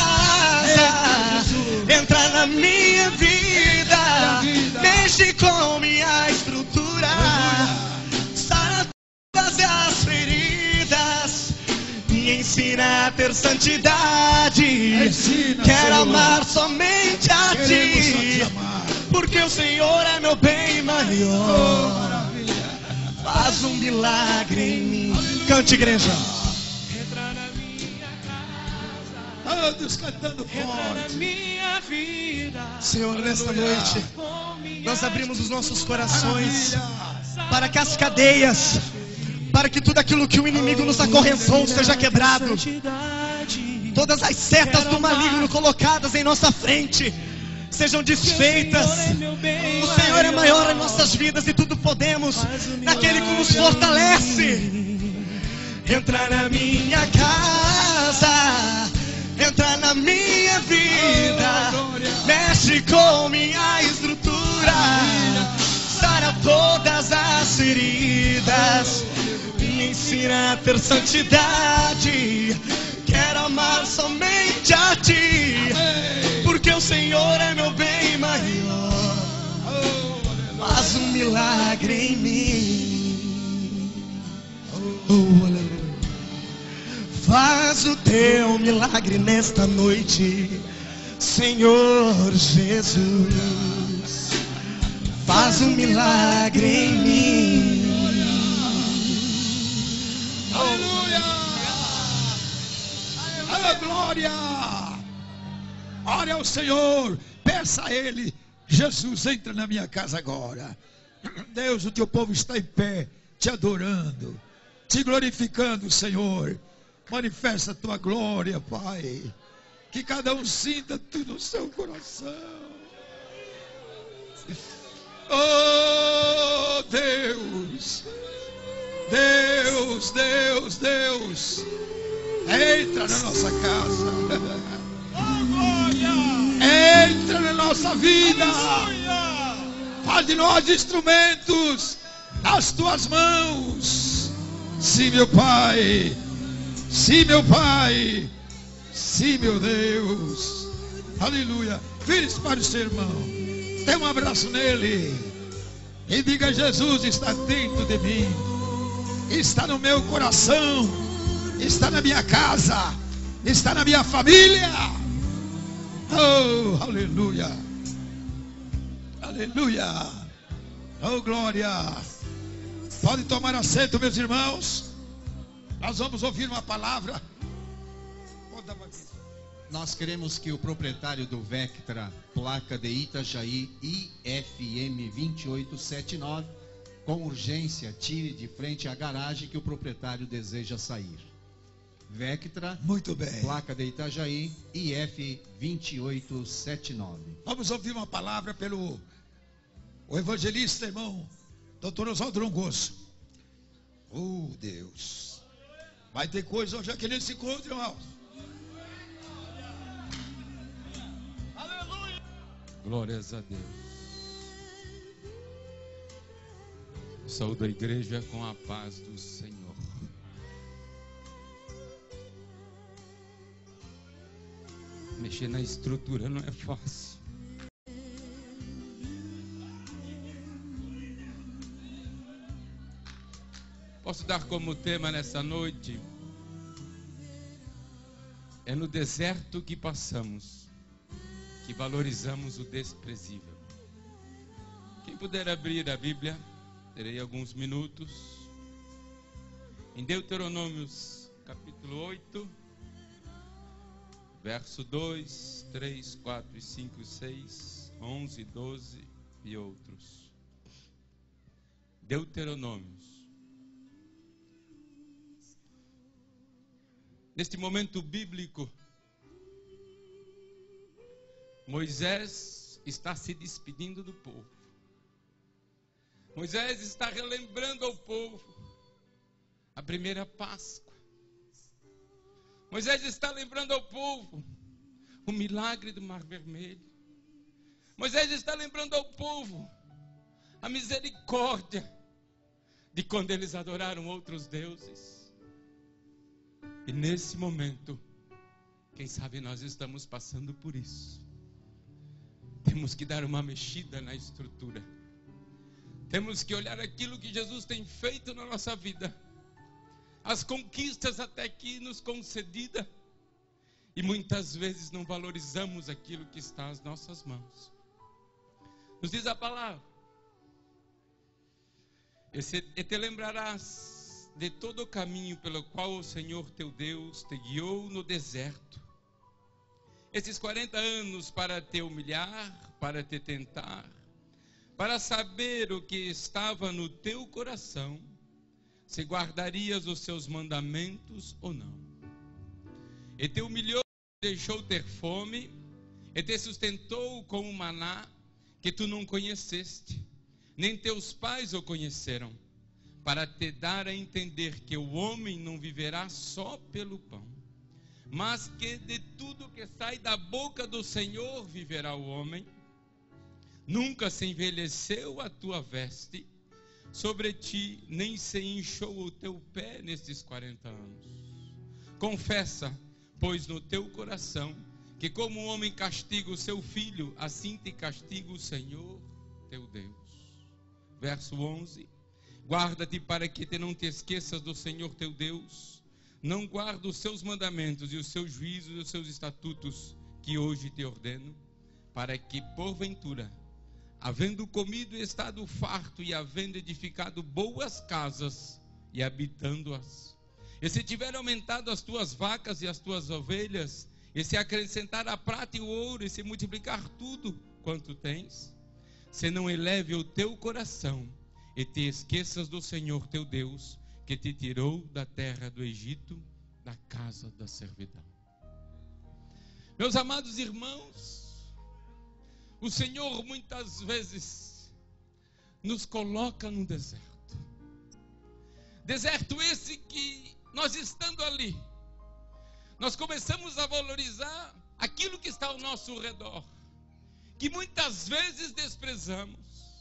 casa, entra na minha vida, mexe com minha estrutura, sara todas as feridas, me ensina a ter santidade. Ensina, quero Senhor, amar somente a ti, porque o Senhor é meu bem maior. Oh, maravilha. Faz um milagre em mim. Cante, igreja. Entra na minha casa, todos cantando entra na forte. minha vida. Senhor, nesta noite nós abrimos os nossos corações para que as cadeias, para que tudo aquilo que o inimigo nos acorrentou seja quebrado. Todas as setas do maligno colocadas em nossa frente sejam desfeitas. O Senhor é maior em nossas vidas e tudo podemos naquele que nos fortalece. Entra na minha casa, entra na minha vida, mexe com minha estrutura, sara todas as feridas, me ensina a ter santidade. Quero amar somente a Ti, porque o Senhor é meu bem maior. Faz um milagre em mim. Oh, aleluia. Faz o Teu milagre nesta noite, Senhor Jesus. Faz um milagre em mim. Aleluia! Oh, glória! Ore ao Senhor, peça a Ele: Jesus, entra na minha casa agora. Deus, o Teu povo está em pé, Te adorando, Te glorificando, Senhor. Manifesta a Tua glória, Pai. Que cada um sinta tudo no seu coração. Oh, Deus! Deus, Deus, Deus! Entra na nossa casa. Entra na nossa vida. Faz de nós instrumentos nas Tuas mãos. Sim, meu Pai. Sim, meu Pai. Sim, meu Deus. Aleluia. Vire-se para o seu irmão. Dê um abraço nele. E diga: Jesus está dentro de mim. Está no meu coração. Está na minha casa. Está na minha família. Oh, aleluia. Aleluia. Oh, glória. Pode tomar assento, meus irmãos. Nós vamos ouvir uma palavra. Nós queremos que o proprietário do Vectra, placa de Itajaí I F M dois oito sete nove, com urgência tire de frente à garagem que o proprietário deseja sair. Vectra, muito bem, placa de Itajaí I F dois oito sete nove. Vamos ouvir uma palavra pelo o evangelista, irmão doutor Oswaldo Longoso. Oh, Deus, vai ter coisa hoje aqui nesse encontro, irmão. Aleluia. Glórias a Deus. Saúde a igreja com a paz do Senhor. Mexer na estrutura não é fácil. Posso dar como tema nessa noite: é no deserto que passamos que valorizamos o desprezível. Quem puder abrir a Bíblia, terei alguns minutos. Em Deuteronômios capítulo oito, verso dois, três, quatro, cinco, seis, onze, doze e outros. Deuteronômios. Neste momento bíblico, Moisés está se despedindo do povo. Moisés está relembrando ao povo a primeira Páscoa. Moisés está lembrando ao povo o milagre do Mar Vermelho. Moisés está lembrando ao povo a misericórdia de quando eles adoraram outros deuses. E nesse momento, quem sabe nós estamos passando por isso. Temos que dar uma mexida na estrutura. Temos que olhar aquilo que Jesus tem feito na nossa vida, as conquistas até aqui nos concedidas, e muitas vezes não valorizamos aquilo que está às nossas mãos. Nos diz a palavra: e te lembrarás de todo o caminho pelo qual o Senhor teu Deus te guiou no deserto, esses quarenta anos, para te humilhar, para te tentar, para saber o que estava no teu coração, se guardarias os seus mandamentos ou não. E te humilhou deixou ter fome e te sustentou com o maná que tu não conheceste, nem teus pais o conheceram, para te dar a entender que o homem não viverá só pelo pão, mas que de tudo que sai da boca do Senhor viverá o homem. Nunca se envelheceu a tua veste sobre ti, nem se inchou o teu pé nestes quarenta anos. Confessa, pois, no teu coração, que como o homem castiga o seu filho, assim te castiga o Senhor teu Deus. Verso onze. Guarda-te para que te não te esqueças do Senhor teu Deus. Não guarda os seus mandamentos e os seus juízos e os seus estatutos que hoje te ordeno, para que porventura, havendo comido e estado farto e havendo edificado boas casas e habitando-as, e se tiver aumentado as tuas vacas e as tuas ovelhas, e se acrescentar a prata e o ouro, e se multiplicar tudo quanto tens, se não eleve o teu coração e te esqueças do Senhor teu Deus, que te tirou da terra do Egito, da casa da servidão. Meus amados irmãos, o Senhor muitas vezes nos coloca no deserto. Deserto esse que nós estando ali, nós começamos a valorizar aquilo que está ao nosso redor, que muitas vezes desprezamos.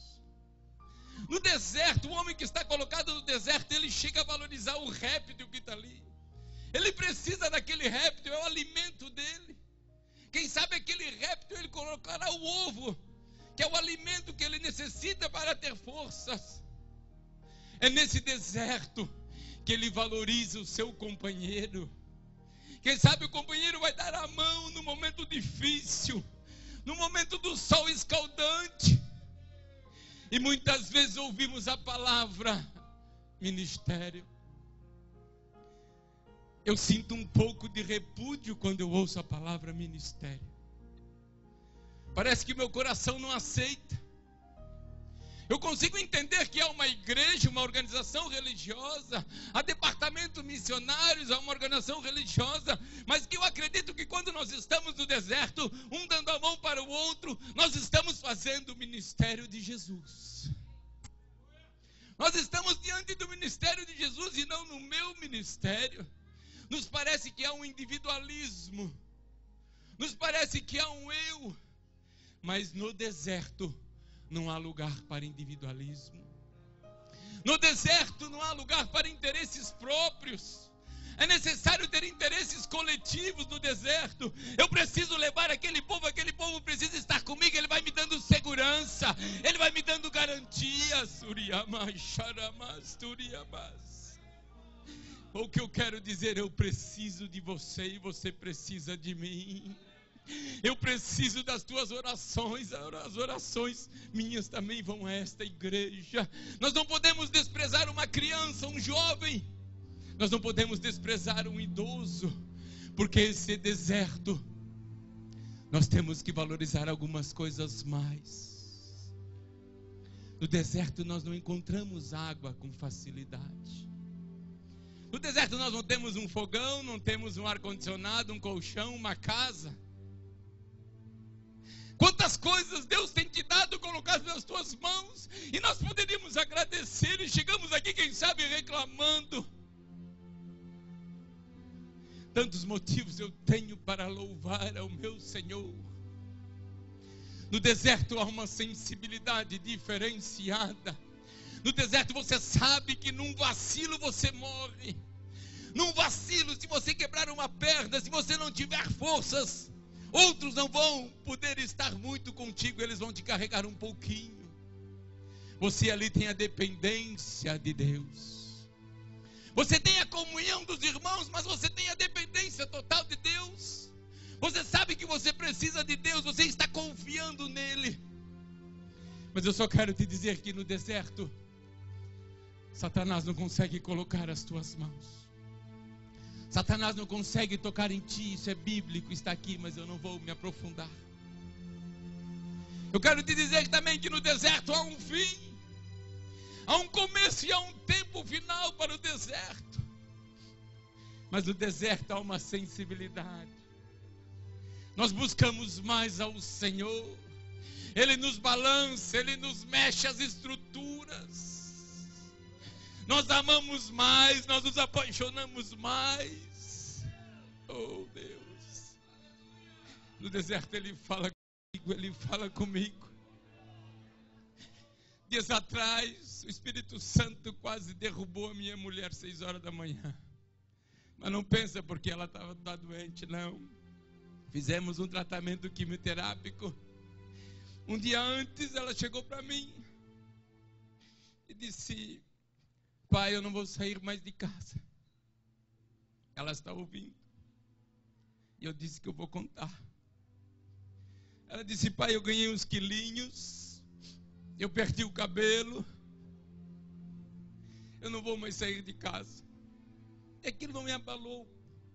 No deserto, o homem que está colocado no deserto, ele chega a valorizar o réptil que está ali. Ele precisa daquele réptil, é o alimento dele. Quem sabe aquele réptil, ele colocará o ovo, que é o alimento que ele necessita para ter forças. É nesse deserto que ele valoriza o seu companheiro. Quem sabe o companheiro vai dar a mão no momento difícil, no momento do sol escaldante. E muitas vezes ouvimos a palavra ministério. Eu sinto um pouco de repúdio quando eu ouço a palavra ministério. Parece que meu coração não aceita. Eu consigo entender que há uma igreja, uma organização religiosa, há departamento missionários, há uma organização religiosa, mas que eu acredito que quando nós estamos no deserto, um dando a mão para o outro, nós estamos fazendo o ministério de Jesus. Nós estamos diante do ministério de Jesus e não no meu ministério. Nos parece que há um individualismo, nos parece que há um eu, mas no deserto não há lugar para individualismo. No deserto não há lugar para interesses próprios. É necessário ter interesses coletivos no deserto. Eu preciso levar aquele povo, aquele povo precisa estar comigo. Ele vai me dando segurança, ele vai me dando garantias. O que eu quero dizer, eu preciso de você e você precisa de mim. Eu preciso das tuas orações. As orações minhas também vão a esta igreja. Nós não podemos desprezar uma criança, um jovem. Nós não podemos desprezar um idoso, porque esse deserto nós temos que valorizar algumas coisas mais. No deserto nós não encontramos água com facilidade. No deserto nós não temos um fogão, não temos um ar-condicionado, um colchão, uma casa. Quantas coisas Deus tem te dado, colocado nas tuas mãos, e nós poderíamos agradecer, e chegamos aqui, quem sabe, reclamando. Tantos motivos eu tenho para louvar ao meu Senhor. No deserto há uma sensibilidade diferenciada. No deserto você sabe que num vacilo você morre. Num vacilo, se você quebrar uma perna, se você não tiver forças, outros não vão poder estar muito contigo, eles vão te carregar um pouquinho. Você ali tem a dependência de Deus. Você tem a comunhão dos irmãos, mas você tem a dependência total de Deus. Você sabe que você precisa de Deus, você está confiando nele. Mas eu só quero te dizer que no deserto, Satanás não consegue colocar as tuas mãos. Satanás não consegue tocar em ti, isso é bíblico, está aqui, mas eu não vou me aprofundar. Eu quero te dizer também que no deserto há um fim, há um começo e há um tempo final para o deserto. Mas no deserto há uma sensibilidade. nós buscamos mais ao Senhor. Ele nos balança, Ele nos mexe as estruturas. Nós amamos mais, nós nos apaixonamos mais. Oh Deus. No deserto Ele fala comigo, Ele fala comigo. Dias atrás, o Espírito Santo quase derrubou a minha mulher seis horas da manhã. Mas não pensa porque ela estava doente, não. Fizemos um tratamento quimioterápico. Um dia antes ela chegou para mim e disse: pai, eu não vou sair mais de casa. Ela está ouvindo. E eu disse que eu vou contar. Ela disse: pai, eu ganhei uns quilinhos. Eu perdi o cabelo. Eu não vou mais sair de casa. Aquilo não me abalou.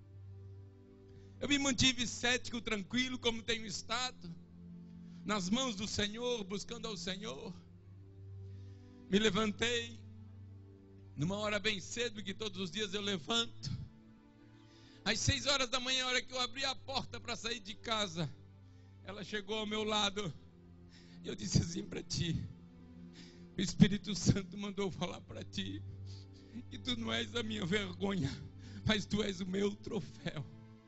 Eu me mantive cético, tranquilo, como tenho estado, nas mãos do Senhor, buscando ao Senhor. Me levantei, numa hora bem cedo, que todos os dias eu levanto. Às seis horas da manhã, a hora que eu abri a porta para sair de casa, ela chegou ao meu lado. E eu disse assim para ti: o Espírito Santo mandou falar para ti que tu não és a minha vergonha, mas tu és o meu troféu.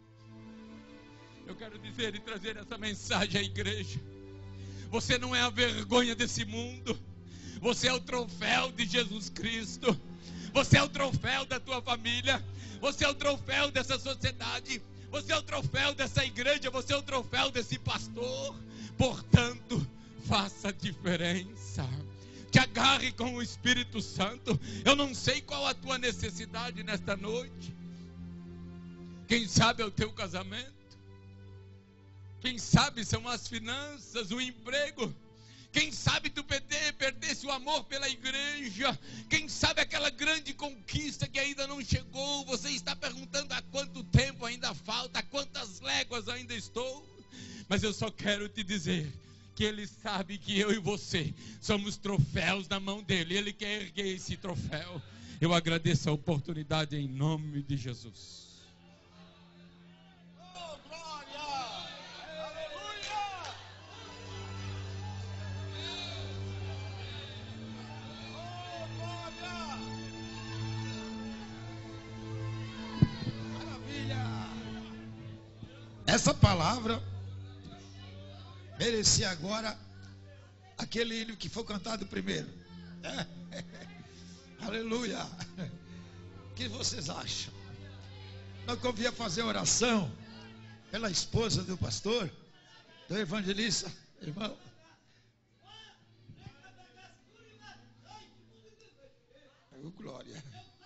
Eu quero dizer e trazer essa mensagem à igreja. Você não é a vergonha desse mundo. Você é o troféu de Jesus Cristo. Você é o troféu da tua família. Você é o troféu dessa sociedade. Você é o troféu dessa igreja. Você é o troféu desse pastor. Portanto, faça a diferença. Te agarre com o Espírito Santo. Eu não sei qual a tua necessidade nesta noite. Quem sabe é o teu casamento. Quem sabe são as finanças, o emprego. Quem sabe tu perder, perdesse o amor pela igreja. Quem sabe aquela grande conquista que ainda não chegou. Você está perguntando há quanto tempo ainda falta, quantas léguas ainda estou. Mas eu só quero te dizer que Ele sabe que eu e você somos troféus na mão dEle. Ele quer erguer esse troféu. Eu agradeço a oportunidade em nome de Jesus. Essa palavra merecia agora aquele hino que foi cantado primeiro. É. Aleluia. O que vocês acham? Nós convinha fazer oração pela esposa do pastor, do evangelista, irmão. Oh, glória.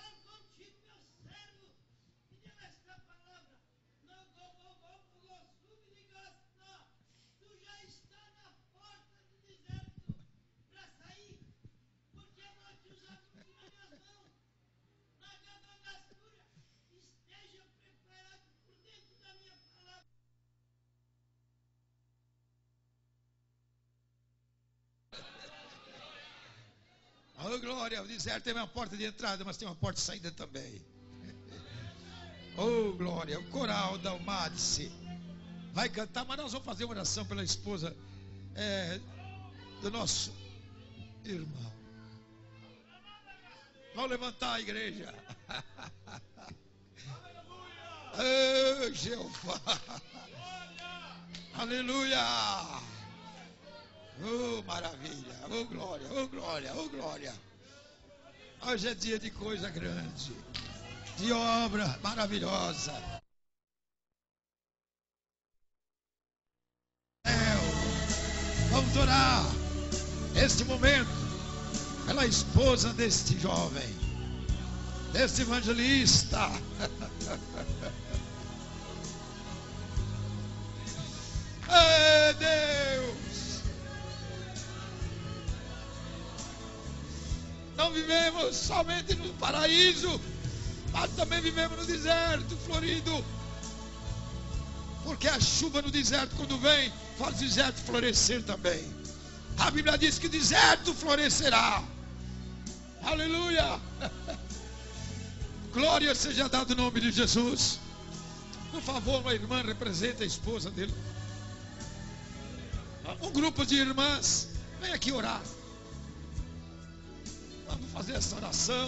Oh, glória, o deserto tem uma porta de entrada, mas tem uma porta de saída também. Oh, glória, o coral da Almadice vai cantar, mas nós vamos fazer uma oração pela esposa é, do nosso irmão. Vamos levantar a igreja. Oh, Jeová. Aleluia. Oh, maravilha, oh glória, oh glória, oh glória. Hoje é dia de coisa grande, de obra maravilhosa. Vamos orar este momento pela esposa deste jovem, deste evangelista. Ei, Deus! Não vivemos somente no paraíso, mas também vivemos no deserto florido. Porque a chuva no deserto, quando vem, faz o deserto florescer também. A Bíblia diz que o deserto florescerá. Aleluia! Glória seja dada no nome de Jesus. Por favor, uma irmã representa a esposa dele. Um grupo de irmãs, vem aqui orar. Vamos fazer essa oração.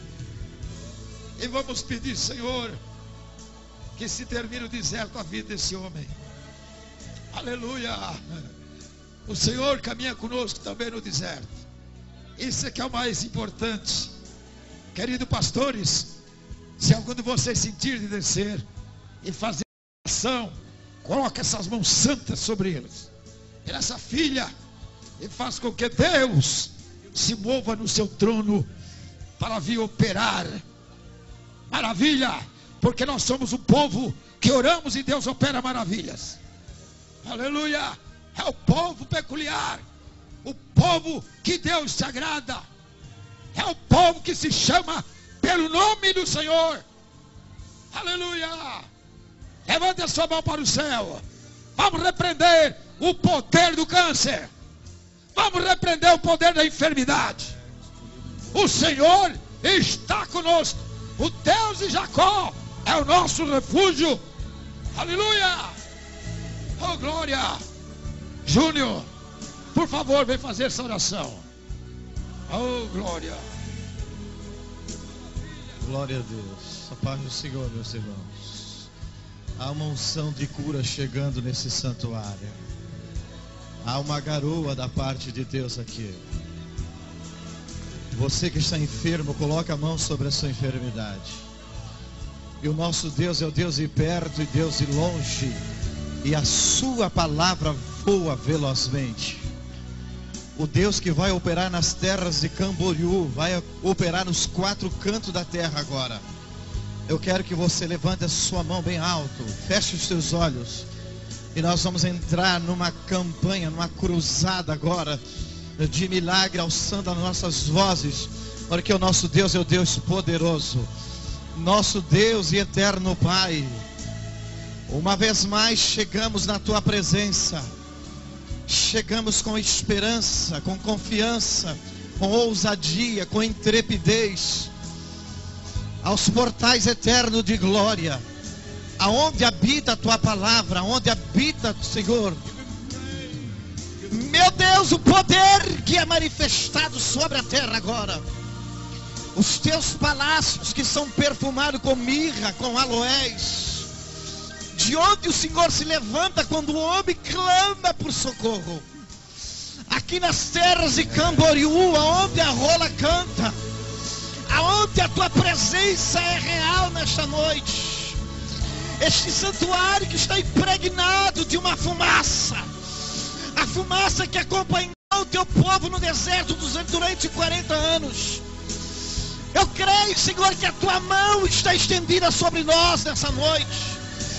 E vamos pedir, Senhor, que se termine o deserto a vida desse homem. Aleluia. O Senhor caminha conosco também no deserto. Isso é que é o mais importante. Queridos pastores, se algum de vocês sentir de descer e fazer oração, coloque essas mãos santas sobre eles. E essa filha, e faz com que Deus se mova no seu trono para vir operar. Maravilha, porque nós somos um povo que oramos e Deus opera maravilhas. Aleluia. É o povo peculiar, o povo que Deus se agrada, é o povo que se chama pelo nome do Senhor. Aleluia. Levante a sua mão para o céu. Vamos repreender o poder do câncer. Vamos repreender o poder da enfermidade. O Senhor está conosco. O Deus de Jacó é o nosso refúgio. Aleluia. Oh, glória. Júnior, por favor, vem fazer essa oração. Oh, glória. Glória a Deus. A paz do Senhor, meus irmãos. Há uma unção de cura chegando nesse santuário. Há uma garoa da parte de Deus aqui. Você que está enfermo, coloca a mão sobre a sua enfermidade. E o nosso Deus é o Deus de perto e Deus de longe. E a sua palavra voa velozmente. O Deus que vai operar nas terras de Camboriú, vai operar nos quatro cantos da terra agora. Eu quero que você levante a sua mão bem alto, feche os seus olhos. E nós vamos entrar numa campanha, numa cruzada agora de milagre, alçando as nossas vozes, porque o nosso Deus é o Deus poderoso. Nosso Deus e eterno Pai, uma vez mais chegamos na tua presença. Chegamos com esperança, com confiança, com ousadia, com intrepidez aos portais eternos de glória, aonde habita a tua palavra, aonde habita, Senhor, meu Deus, o poder que é manifestado sobre a terra agora. Os teus palácios que são perfumados com mirra, com aloés, de onde o Senhor se levanta quando o homem clama por socorro. Aqui nas terras de Camboriú, aonde a rola canta, aonde a tua presença é real nesta noite. Este santuário que está impregnado de uma fumaça, a fumaça que acompanhou o teu povo no deserto durante quarenta anos. Eu creio, Senhor, que a tua mão está estendida sobre nós nessa noite.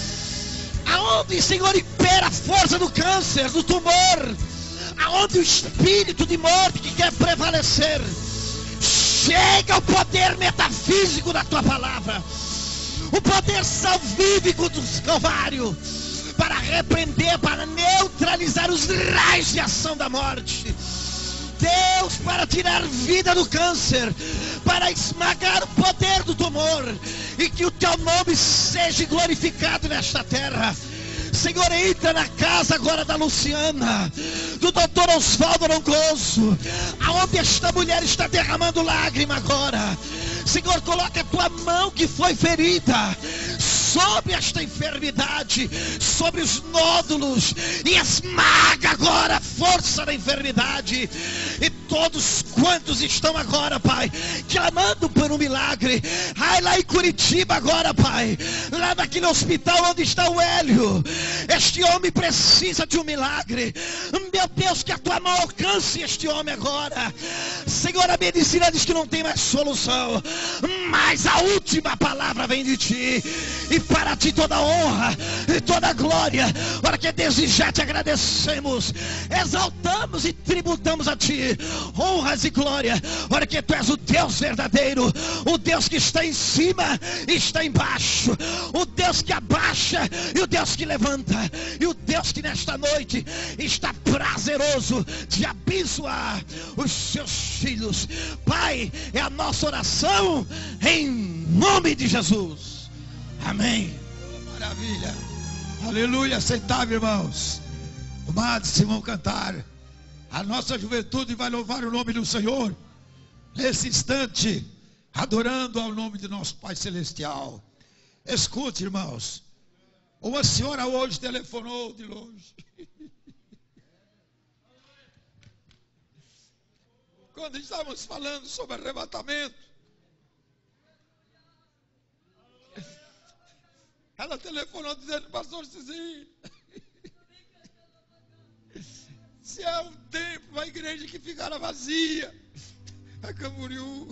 Aonde, Senhor, impera a força do câncer, do tumor, aonde o espírito de morte que quer prevalecer, chega o poder metafísico da tua palavra, o poder salvífico do Calvário, para repreender, para neutralizar os raios de ação da morte. Deus, para tirar vida do câncer, para esmagar o poder do tumor, e que o teu nome seja glorificado nesta terra. Senhor, entra na casa agora da Luciana, do doutor Osvaldo Arongoso, aonde esta mulher está derramando lágrima agora. Senhor, coloca a tua mão que foi ferida sobre esta enfermidade, sobre os nódulos, e esmaga agora a força da enfermidade. E todos quantos estão agora, Pai, clamando por um milagre, ai, lá em Curitiba agora, Pai, lá naquele hospital onde está o Hélio, este homem precisa de um milagre. Meu Deus, que a tua mão alcance este homem agora. Senhor, a medicina diz que não tem mais solução, mas a última palavra vem de ti, e para ti toda honra e toda glória, porque desde já te agradecemos, exaltamos e tributamos a ti honras e glória, porque tu és o Deus verdadeiro, o Deus que está em cima e está embaixo, o Deus que abaixa e o Deus que levanta, e o Deus que nesta noite está prazeroso de abençoar os seus filhos. Pai, é a nossa oração em nome de Jesus. Amém. Maravilha. Aleluia. Aceitável, irmãos. Amados, vão cantar. A nossa juventude vai louvar o nome do Senhor. Nesse instante, adorando ao nome de nosso Pai Celestial. Escute, irmãos. Uma senhora hoje telefonou de longe. Quando estávamos falando sobre arrebatamento, ela telefonou dizendo: pastor Cizinho, se é um tempo, a igreja que ficará vazia, a Camboriú,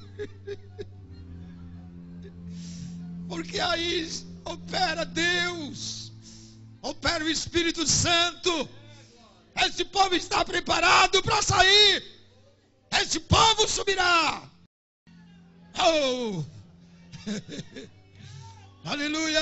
porque aí opera Deus, opera o Espírito Santo. Esse povo está preparado para sair. Esse povo subirá. Oh! Aleluia!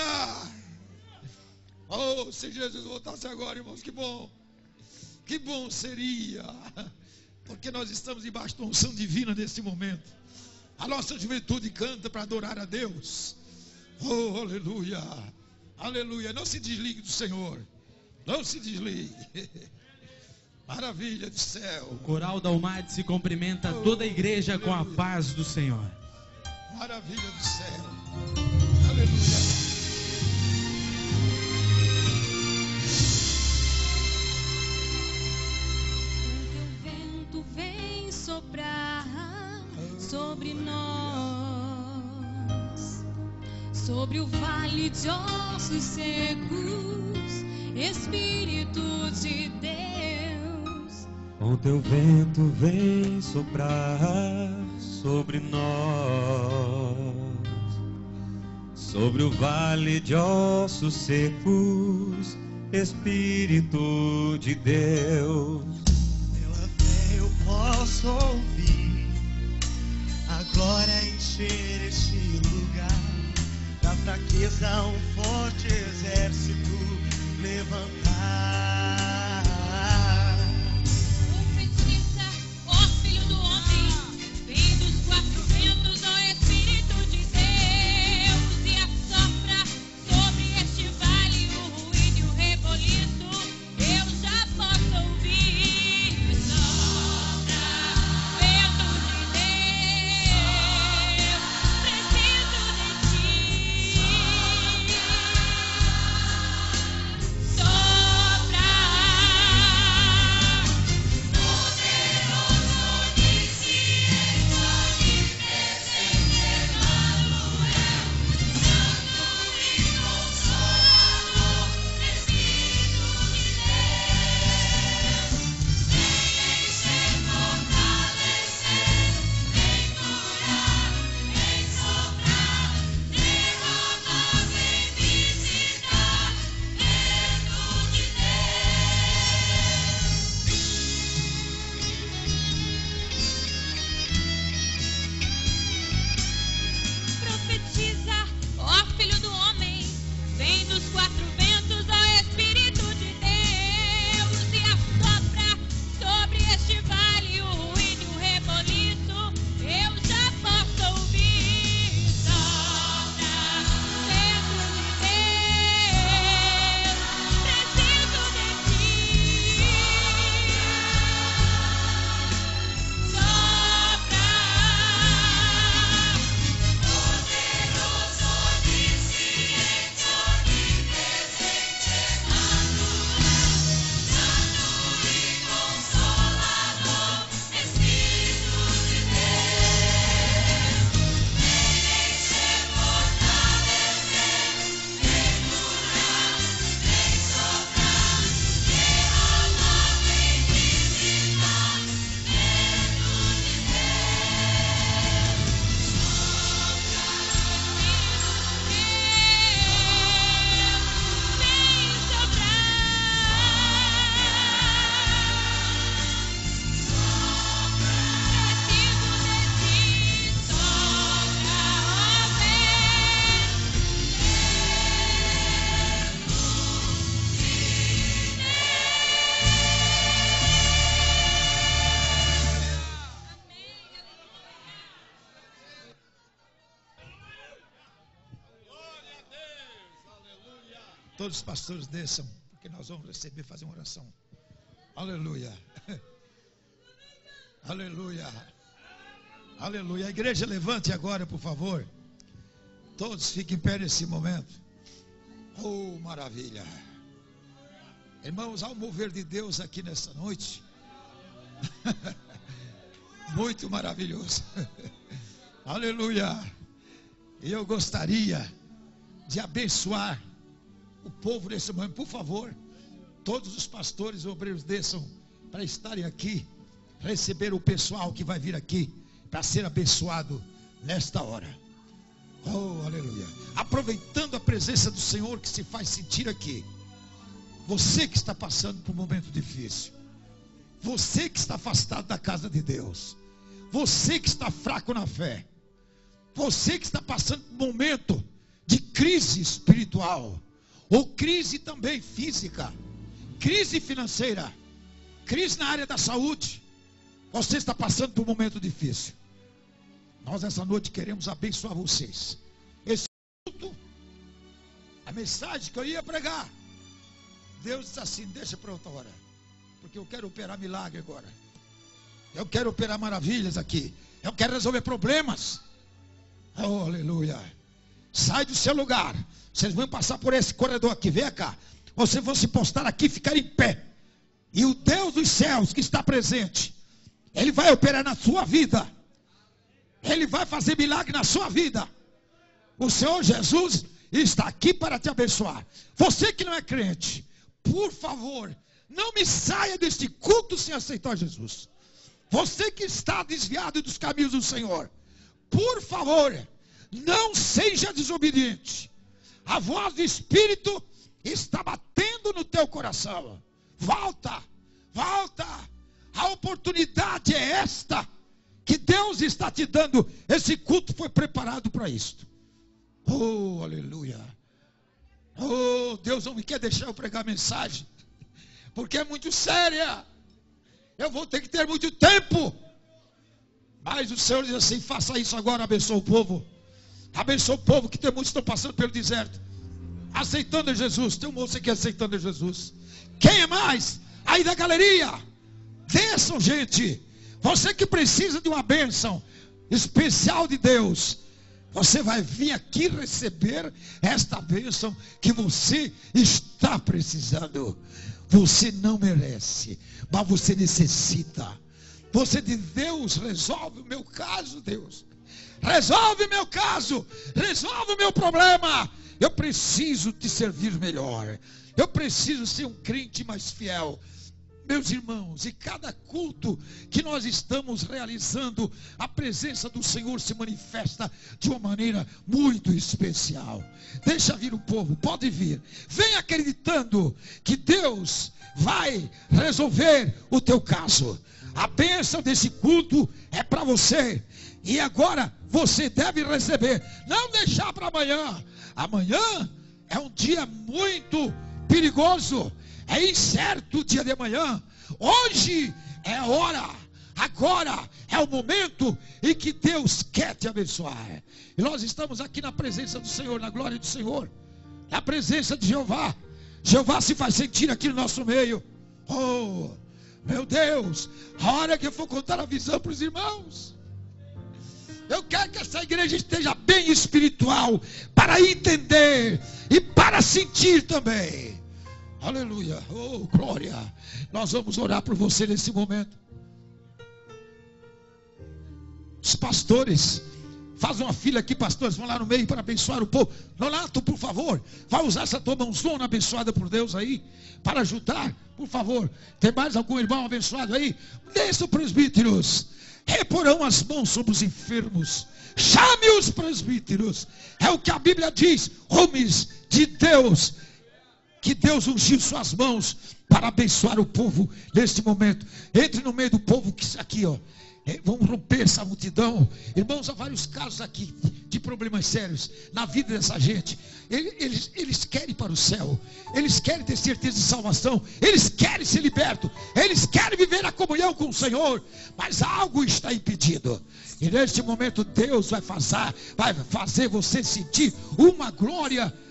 Oh, se Jesus voltasse agora, irmãos, que bom. Que bom seria. Porque nós estamos debaixo da unção divina nesse momento. A nossa juventude canta para adorar a Deus. Oh, aleluia! Aleluia! Não se desligue do Senhor. Não se desligue. Maravilha do céu. O coral da UMAD se cumprimenta toda a igreja com a paz do Senhor. Maravilha do céu. Aleluia. O teu vento vem soprar sobre nós, sobre o vale de ossos secos, Espírito de Deus. O teu vento vem soprar sobre nós, sobre o vale de ossos secos, Espírito de Deus. Pela fé eu posso ouvir a glória encher este lugar, da fraqueza um forte exército levantar. Todos os pastores desçam, porque nós vamos receber, fazer uma oração. Aleluia. Aleluia. Aleluia. A igreja levante agora, por favor. Todos fiquem em pé nesse momento. Oh, maravilha. Irmãos, há um mover de Deus aqui nessa noite. Muito maravilhoso. Aleluia. E eu gostaria de abençoar o povo nesse momento. Por favor, todos os pastores e obreiros desçam para estarem aqui, receber o pessoal que vai vir aqui para ser abençoado nesta hora. Oh, aleluia. Aproveitando a presença do Senhor que se faz sentir aqui. Você que está passando por um momento difícil, você que está afastado da casa de Deus, você que está fraco na fé, você que está passando por um momento de crise espiritual, ou crise também física, crise financeira, crise na área da saúde, você está passando por um momento difícil. Nós essa noite queremos abençoar vocês. Esse culto, a mensagem que eu ia pregar, Deus disse assim: deixa para outra hora, porque eu quero operar milagre agora. Eu quero operar maravilhas aqui. Eu quero resolver problemas. Oh, aleluia. Sai do seu lugar. Vocês vão passar por esse corredor aqui. Vem cá. Vocês vão se postar aqui e ficar em pé. E o Deus dos céus que está presente, Ele vai operar na sua vida. Ele vai fazer milagre na sua vida. O Senhor Jesus está aqui para te abençoar. Você que não é crente, por favor, não me saia deste culto sem aceitar Jesus. Você que está desviado dos caminhos do Senhor, por favor, não seja desobediente. A voz do Espírito está batendo no teu coração. Volta, volta. A oportunidade é esta que Deus está te dando. Esse culto foi preparado para isto. Oh, aleluia. Oh, Deus não me quer deixar eu pregar a mensagem, porque é muito séria. Eu vou ter que ter muito tempo. Mas o Senhor diz assim: faça isso agora, abençoa o povo. Abençoa o povo, que tem muitos que estão passando pelo deserto, aceitando Jesus. Tem um moço aqui aceitando Jesus. Quem é mais? Aí da galeria, desçam, gente. Você que precisa de uma bênção especial de Deus, você vai vir aqui receber esta bênção que você está precisando. Você não merece, mas você necessita. Você diz: Deus, resolve o meu caso, Deus. Resolve o meu caso. Resolve o meu problema. Eu preciso te servir melhor. Eu preciso ser um crente mais fiel. Meus irmãos, e cada culto que nós estamos realizando, a presença do Senhor se manifesta de uma maneira muito especial. Deixa vir o povo, pode vir. Vem acreditando que Deus vai resolver o teu caso. A bênção desse culto é para você. E agora você deve receber. Não deixar para amanhã. Amanhã é um dia muito perigoso. É incerto o dia de amanhã. Hoje é a hora. Agora é o momento em que Deus quer te abençoar. E nós estamos aqui na presença do Senhor, na glória do Senhor, na presença de Jeová. Jeová se faz sentir aqui no nosso meio. Oh, meu Deus, a hora que eu for contar a visão para os irmãos, eu quero que essa igreja esteja bem espiritual, para entender e para sentir também. Aleluia, oh glória. Nós vamos orar por você nesse momento. Os pastores, faz uma fila aqui, pastores, vão lá no meio para abençoar o povo. Nonato, por favor, vai usar essa tua mãozona abençoada por Deus aí, para ajudar, por favor. Tem mais algum irmão abençoado aí? Desça, presbíteros, reporão as mãos sobre os enfermos. Chame os presbíteros. É o que a Bíblia diz, homens de Deus, que Deus ungiu suas mãos para abençoar o povo neste momento. Entre no meio do povo que aqui, ó. Vamos romper essa multidão. Irmãos, há vários casos aqui de problemas sérios na vida dessa gente. Eles, eles querem ir para o céu. Eles querem ter certeza de salvação. Eles querem ser libertos. Eles querem viver a comunhão com o Senhor. Mas algo está impedido. E neste momento Deus vai fazer, vai fazer você sentir uma glória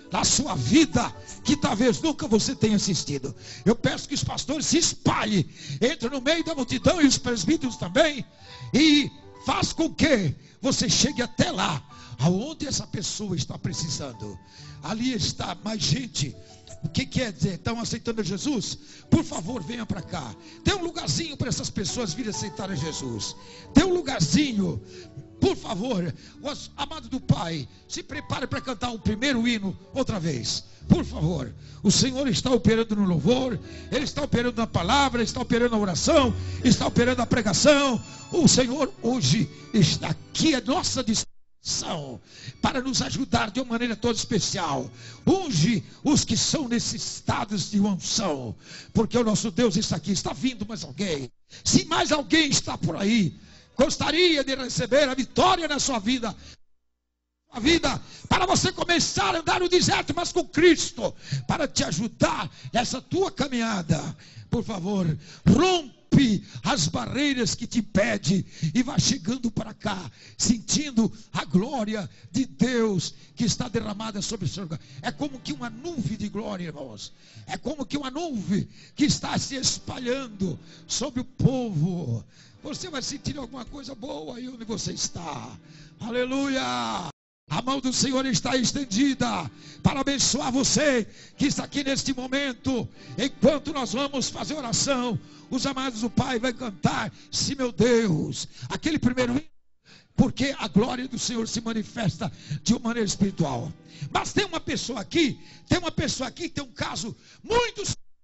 na sua vida que talvez nunca você tenha assistido. Eu peço que os pastores se espalhem, entrem no meio da multidão e os presbíteros também, e faz com que você chegue até lá, aonde essa pessoa está precisando. Ali está mais gente. O que quer dizer? Estão aceitando a Jesus? Por favor, venham para cá. Tem um lugarzinho para essas pessoas virem aceitar a Jesus. Tem um lugarzinho. Por favor, os amados do Pai, se prepare para cantar o primeiro hino outra vez. Por favor, o Senhor está operando no louvor, Ele está operando na palavra, Ele está operando na oração, está operando na pregação. O Senhor hoje está aqui à nossa disposição para nos ajudar de uma maneira toda especial. Unge os que são necessitados de unção, porque o nosso Deus está aqui. Está vindo mais alguém? Se mais alguém está por aí, gostaria de receber a vitória na sua vida, a vida, para você começar a andar no deserto, mas com Cristo, para te ajudar nessa tua caminhada, por favor, rompe as barreiras que te impedem e vá chegando para cá, sentindo a glória de Deus que está derramada sobre o seu lugar. É como que uma nuvem de glória, irmãos. É como que uma nuvem que está se espalhando sobre o povo. Você vai sentir alguma coisa boa aí onde você está. Aleluia! A mão do Senhor está estendida para abençoar você que está aqui neste momento. Enquanto nós vamos fazer oração, os amados do Pai vai cantar, se meu Deus, aquele primeiro hino, porque a glória do Senhor se manifesta de uma maneira espiritual. Mas tem uma pessoa aqui, tem uma pessoa aqui que tem um caso muito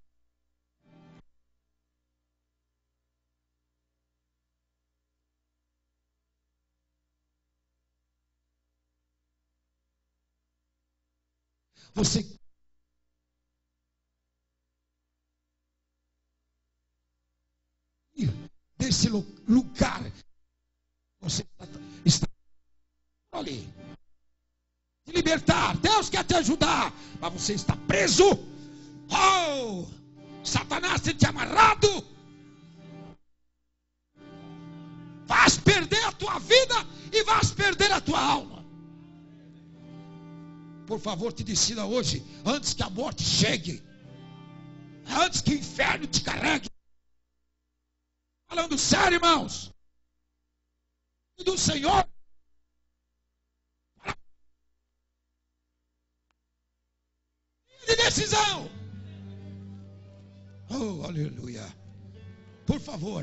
Você desse lugar, você está ali, te libertar. Deus quer te ajudar, mas você está preso. Oh, Satanás tem te amarrado. Vais perder a tua vida e vais perder a tua alma. Por favor, te decida hoje, antes que a morte chegue, antes que o inferno te carregue. Falando sério, irmãos, do Senhor, de decisão. Oh, aleluia. Por favor.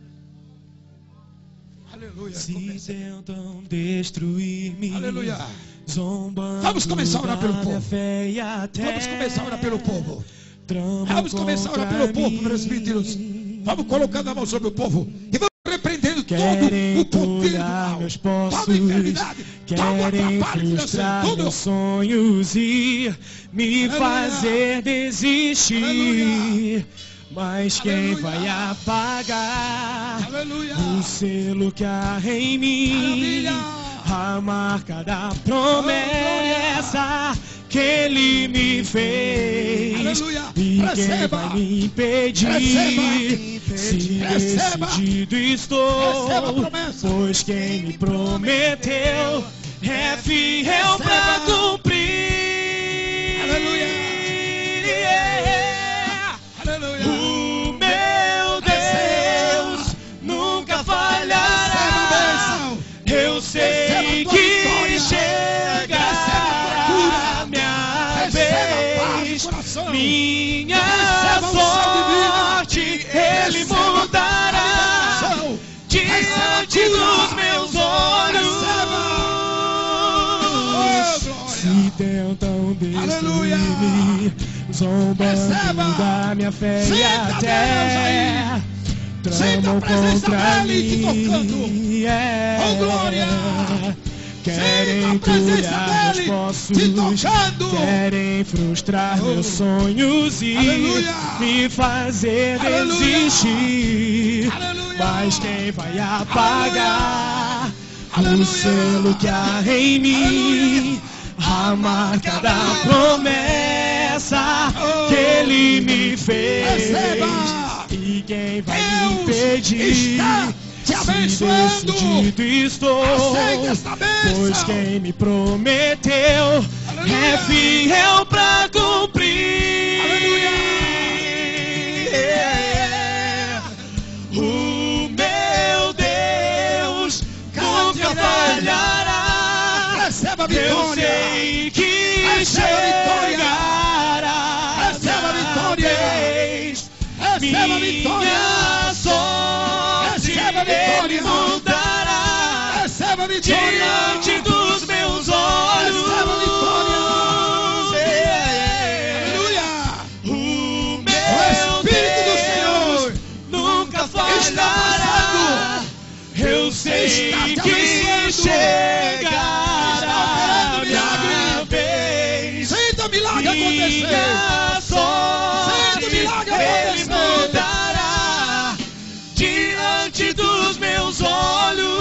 Aleluia. Se tentam destruir-me, aleluia. Zombando. Vamos começar a orar pelo povo. Vamos Vamos começar a orar pelo povo. Vamos começar a orar pelo povo, presbíteros. Vamos colocando a mão sobre o povo e vamos repreendendo todo o poder do mal, toda a enfermidade, todo atrapalho financeiro, tudo. Meus sonhos e me Aleluia. fazer desistir. Aleluia. Mas quem Aleluia. vai apagar Aleluia. o selo que há em mim? Maravilha. A marca da promessa que Ele me fez. Aleluia. E quem Receba. vai me impedir? Receba. Se Receba. decidido estou, Receba a promessa. pois quem me prometeu é fiel para cumprir. Aleluia. Aleluia. O meu Deus nunca falhará. Eu sei que chegará minha vez, minha sorte Ele mudará diante dos meus olhos. Se tentam destruir-me, zombando da minha fé e até tramam contra mim, é, oh, glória. querem curar meus postos, querem frustrar oh. meus sonhos e Aleluia. me fazer Aleluia. desistir. Aleluia. Mas quem vai apagar Aleluia. o selo que há em mim? A marca da promessa oh. que Ele me fez. Receba. E quem vai Deus me impedir? Está te abençoando. Se decidido estou, Aceita esta bênção. pois quem me prometeu é fiel pra cumprir. Aleluia. O meu Deus nunca falhará. Receba a vitória. Eu sei que Receba a vitória. chegará. Receba a vitória. Receba a vitória. Minha sorte Receba a vitória. Ele mudará. Receba a vitória. Diante dos meus olhos. Receba a vitória. Aleluia. O O meu Espírito do Senhor nunca está falhará. Eu sei Está te que abençoando. chegará Está minha operando vez. Sinta o milagre acontecer. Minha sorte Sinta o milagre Ele acontecer. mudará diante dos meus olhos.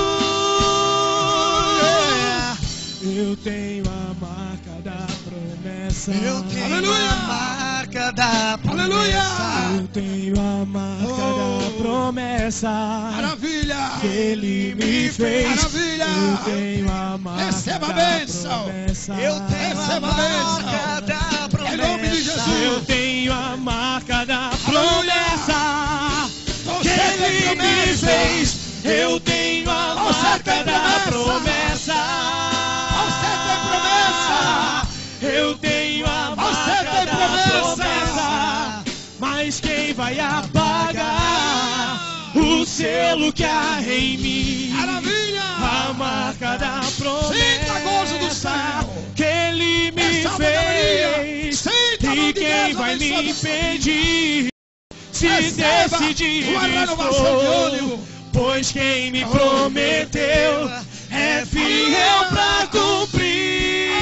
Eu tenho a marca da promessa. Eu tenho Aleluia. a marca da promessa. Aleluia. Eu tenho a marca Oh. da promessa. Maravilha. Que Ele me fez. Maravilha. Eu tenho a marca Receba a da bênção. promessa. Eu tenho a Receba a bênção. marca da promessa. Em nome de Jesus. Eu tenho a marca da Aleluia. promessa. Você Que tem Ele me promessa. fez. Eu tenho a Você marca tem da promessa. promessa. Você tem promessa. Eu tenho a Você marca tem da promessa. promessa. Mas quem vai apagar o selo que há em mim? Maravilha. A marca da promessa. Sinta a gozo do céu. Que Ele me Essa Maria. fez. Sinta a mão E de quem Deus vai me abençoando. impedir? Se Receba decidir, uma renovação de estou. ânimo. Pois quem me Oh, prometeu é fiel pra cumprir.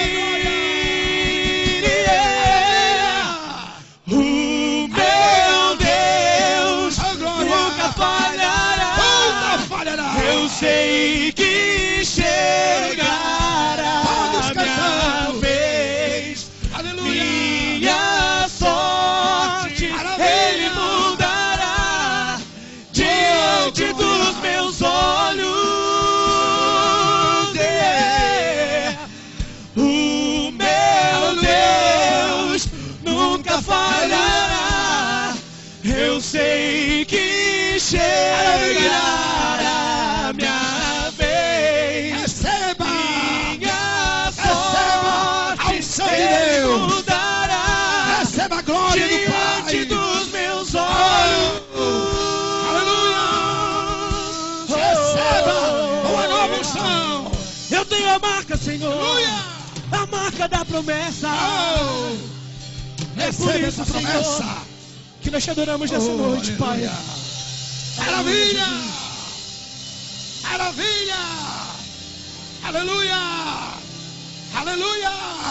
O meu Deus Oh, glória. nunca falhará. Nunca falhará. Eu sei que chegará Todos minha cantando. vez. Aleluia. Minha sorte Maravilha. Ele mudará diante dos meus olhos. É. O meu Deus nunca falhará. Eu sei que chegará minha vez. Receba. Minha Receba a sorte unção de Ele Deus. mudará Receba a glória do Pai. diante dos meus olhos. Aleluia. Receba uma nova unção. Eu tenho a marca, Senhor. Aleluia. A marca da promessa. Oh. É por Receba isso, essa Senhor, promessa. que nós te adoramos nessa Oh, noite, aleluia. Pai. Maravilha. Maravilha. Aleluia. Aleluia.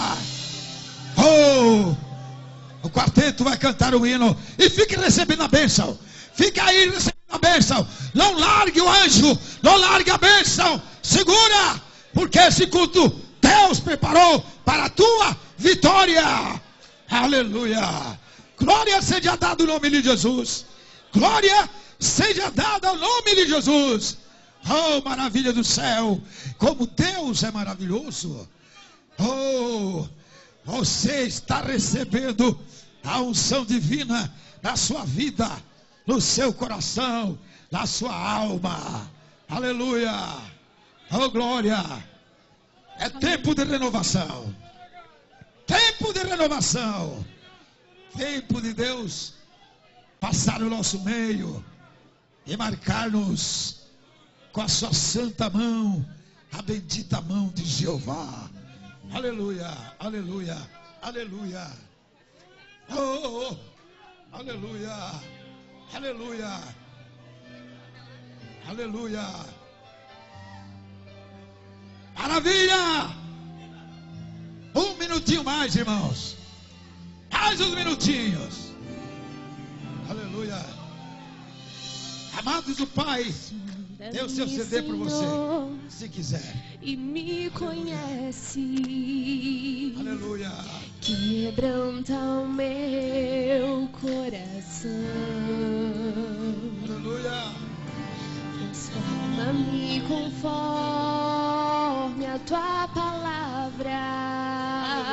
Oh. O quarteto vai cantar o hino e fique recebendo a bênção. Fica aí recebendo a bênção. Não largue o anjo. Não largue a bênção. Segura. Porque esse culto Deus preparou para a tua vitória. Aleluia. Glória seja dada ao nome de Jesus. Glória seja dada ao nome de Jesus. Oh, maravilha do céu. Como Deus é maravilhoso. Oh, você está recebendo a unção divina na sua vida, no seu coração, na sua alma. Aleluia. Oh, glória. É tempo de renovação. Tempo de renovação. Tempo de Deus passar no nosso meio e marcar-nos com a sua santa mão, a bendita mão de Jeová. Aleluia, aleluia, aleluia. Oh, oh, oh. Aleluia, aleluia, aleluia. Maravilha! Um minutinho mais, irmãos. Mais uns minutinhos. Aleluia. Amados do Pai, dê o seu C D para você, se quiser. E me conhece. Aleluia. Quebranta o meu coração. Aleluia. Transforma-me conforme a tua palavra.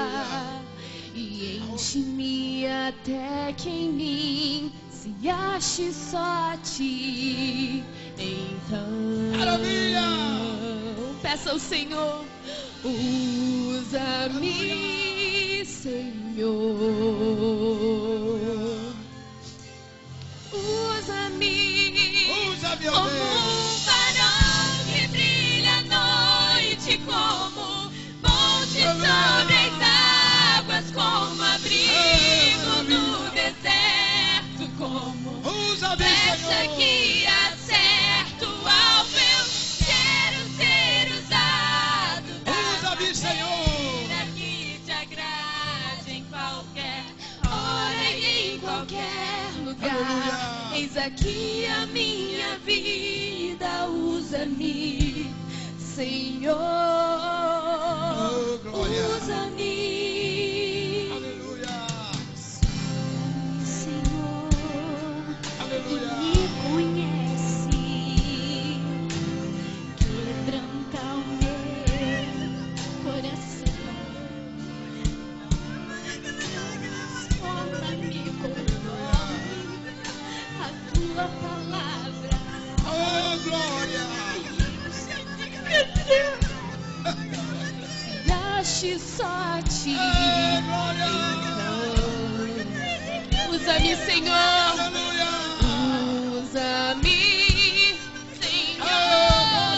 Enche-me até que em mim se ache só a ti. Então, Maravilha! Peça ao Senhor, usa-me, Senhor. Usa-me, Usa-me, como um farol que brilha à noite, como ponte sobre as águas, como abrigo no deserto, como flecha que acerto ao alvo. Quero ser usado da maneira que te agrade em qualquer hora e em qualquer lugar. Eis aqui a minha vida, usa-me, Senhor. Usa-me. Aleluia. Me conhece, quebranta o meu coração, transforma-me conforme a tua palavra. Oh, glória! Se ache só a ti. Então, usa-me, Senhor. Usa-me, Senhor.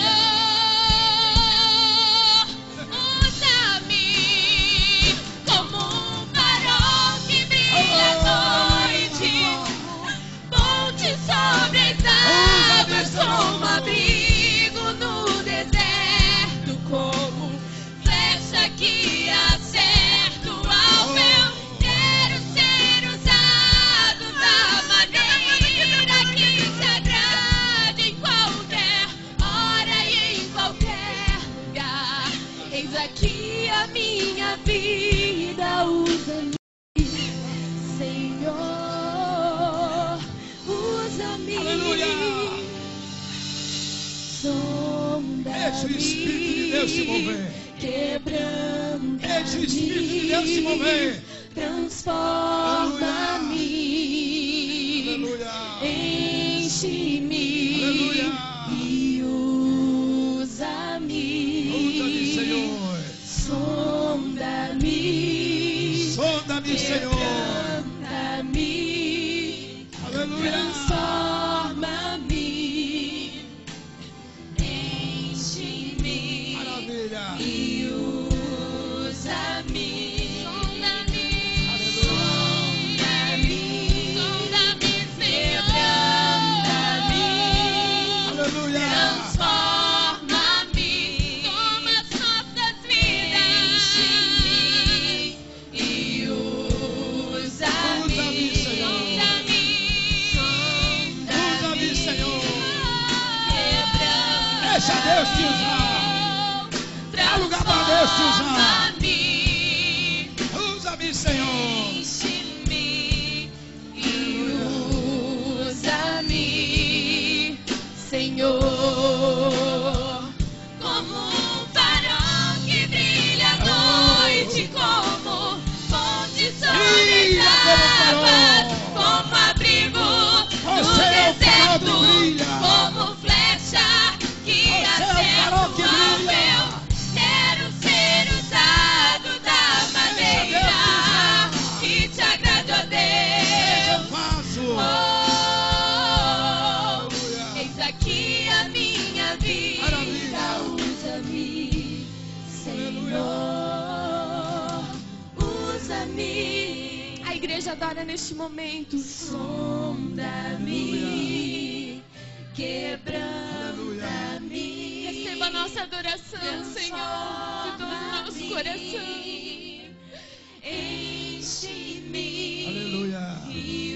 Usa-me como um farol que brilha à noite, ponte sobre as águas, como abrigo no deserto, como flecha que acerta o alvo. Eu quero ser usado da maneira que te agrade em qualquer hora e em qualquer lugar. Eis aqui a minha vida, usa-me, Senhor. Usa-me. Sonda-me. Deixa o Espírito de Deus se mover. Quebranta-me. Deixa o Espírito de Deus se mover. Transforma-me. Enche-me. E usa-me. Usa-me, Senhor. Sonda-me. Sonda-me, Senhor. Quebranta-me. Aleluia. Transforma-me. Enche-me. Maravilha. E usa-me. Sonda-me. Sonda-me. Sonda-me, Senhor. Quebranta-me. Aleluia. Transforma-me. Toma as nossas vidas. Enche-me. E usa-me. Usa-me, Senhor. Sonda-me. Usa-me, Senhor. Quebranta-me. Deixa Deus te usar. Dá lugar para Deus te usar. Usa-me, Senhor. Enche-me e usa-me, Senhor, como um farol que brilha à noite, como ponte sobre as águas, como abrigo no deserto, como flecha que acerta o alvo. Eu quero ser usado da maneira que te agrada, ó Deus. Oh, eis aqui a minha vida, usa-me, Senhor, usa-me. A igreja adora neste momento. Sonda-me, quebranta-me. Receba a nossa adoração, Senhor, de todo o nosso coração. Enche-me. Aleluia. E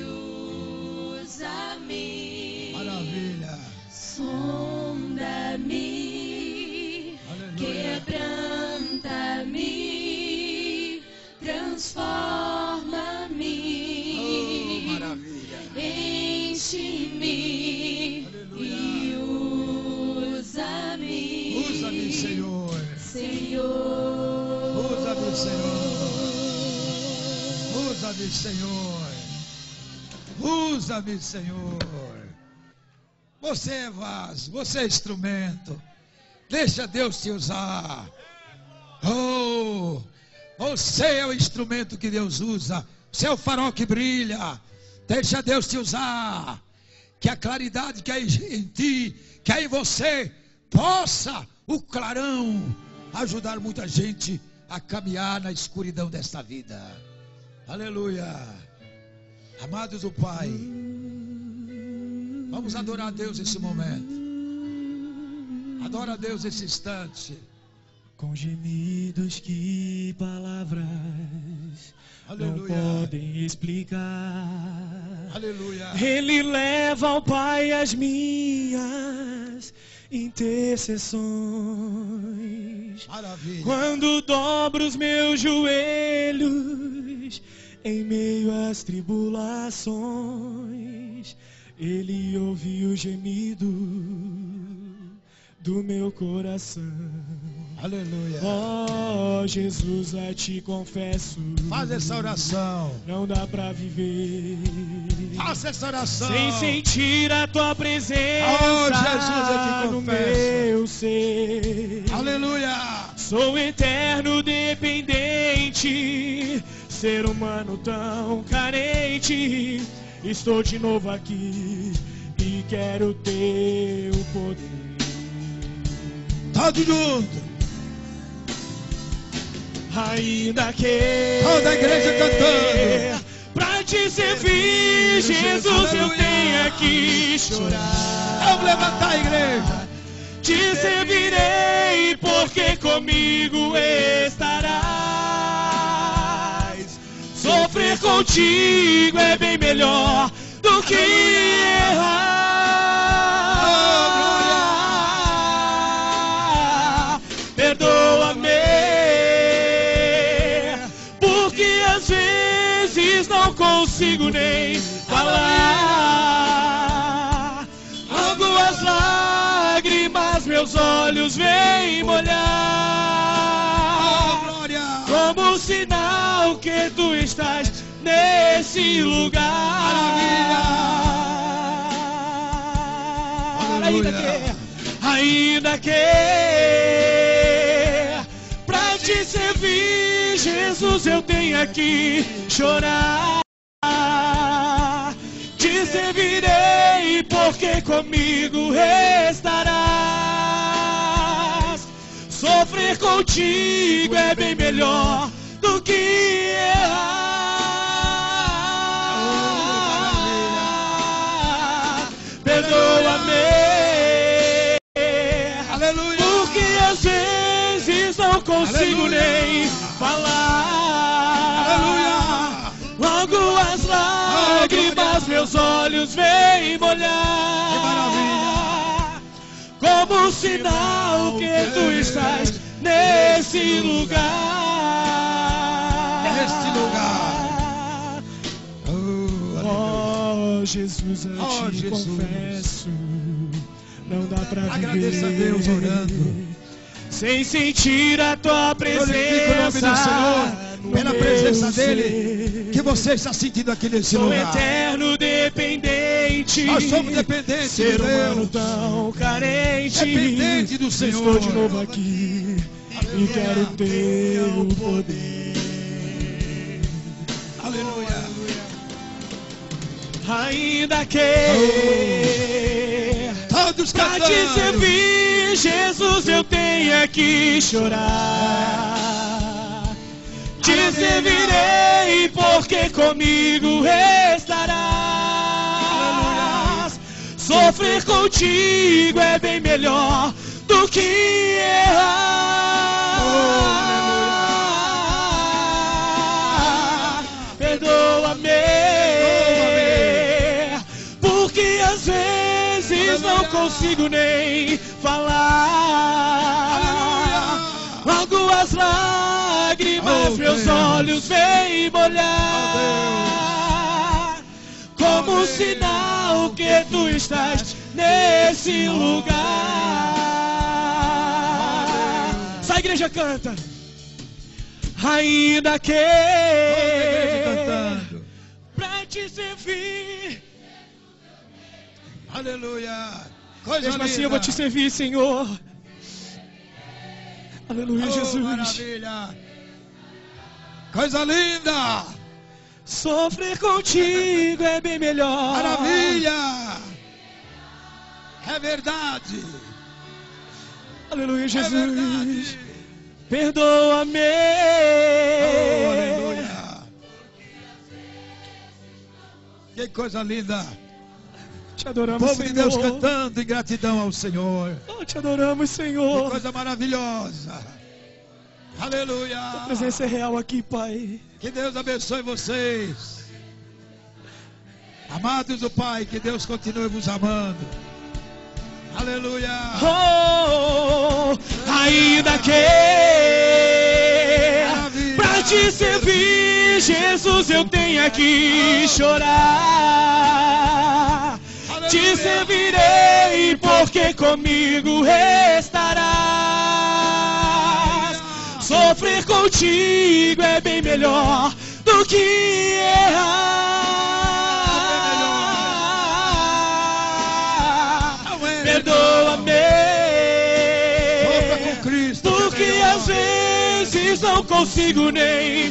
usa-me. Maravilha. Sonda-me. Quebranta-me. Transforma-me. Oh, maravilha. Enche-me. E usa-me. Usa-me, Senhor. Senhor. Usa-me, Senhor. Usa-me, Senhor. Usa-me, Senhor. Você é vaso, você é instrumento. Deixa Deus te usar. Oh, você é o instrumento que Deus usa. Você é o farol que brilha. Deixa Deus te usar. Que a claridade que há em ti, que há em você, possa o clarão ajudar muita gente a caminhar na escuridão desta vida. Aleluia. Amados do Pai, vamos adorar a Deus nesse momento. Adora a Deus nesse instante. Com gemidos que palavras Aleluia. não podem explicar. Aleluia. Ele leva ao Pai as minhas intercessões. Maravilha. Quando dobro os meus joelhos em meio às tribulações, Ele ouve o gemido do meu coração. Aleluia. Oh, Jesus, a ti confesso. Faz essa oração. Não dá pra viver. Faça essa oração. Sem sentir a tua presença. Oh, Jesus, eu te no confesso. meu ser. Aleluia. Sou eterno dependente, ser humano tão carente. Estou de novo aqui e quero teu poder. Todo junto. Ainda que toda a igreja cantando. Pra te servir, Jesus, eu tenho que chorar. Vamos levantar a igreja. Te servirei, porque comigo estarás. Sofrer contigo é bem melhor do que errar. Perdoa-me, porque às vezes não consigo nem falar. Logo as lágrimas meus olhos vêm molhar, como sinal que tu estás nesse lugar. Ainda que, ainda que pra te servir, Jesus, eu tenho que chorar. Te servirei, porque comigo estarás. Sofrer contigo é bem melhor do que errar. Perdoa-me, aleluia, porque às vezes não consigo aleluia. Nem falar. Aleluia. Logo as lágrimas oh, meus olhos vêm molhar. Que maravilha. Como sinal que tu estás nesse lugar. Neste lugar. Oh, oh Jesus, eu oh, te Jesus. confesso, não dá pra viver. Agradeça a Deus orando. Sem sentir a tua presença. Glorifique o nome do Senhor pela presença dele que você está sentindo aqui nesse Sou lugar. Sou eterno dependente. Nós somos dependentes ser de humano Deus. Tão carente. Dependente do Senhor. Estou de novo aqui aleluia. E quero teu poder. Aleluia. Ainda que oh. todos pra cantando. te servir, Jesus, eu tenho que chorar. Te servirei, porque comigo estarás. Sofrer contigo é bem melhor do que errar. Perdoa-me, porque às vezes não consigo nem falar. Logo as lágrimas oh, meus Deus. Olhos vêm molhar, oh, como oh, sinal que tu estás nesse lugar. Oh, essa igreja canta. Ainda que fim. Aleluia. Coisa Mesmo assim linda. eu vou te servir, Senhor. Aleluia, Oh, Jesus. maravilha. Coisa linda. Sofrer contigo é bem melhor. Maravilha. É verdade. Aleluia, Jesus. É verdade. Perdoa-me. Oh, aleluia. Que coisa linda. Te adoramos, Povo Senhor. de Deus cantando em gratidão ao Senhor. Oh, te adoramos, Senhor. Que coisa maravilhosa. Aleluia. A presença é real aqui, Pai. Que Deus abençoe vocês. Amados do Pai, que Deus continue vos amando. Aleluia. Oh, ainda que pra te servir, Jesus, eu tenha que chorar. Aleluia. Te servirei porque comigo estarás. Sofrer contigo é bem melhor do que errar. Perdoa-me, porque às vezes não consigo nem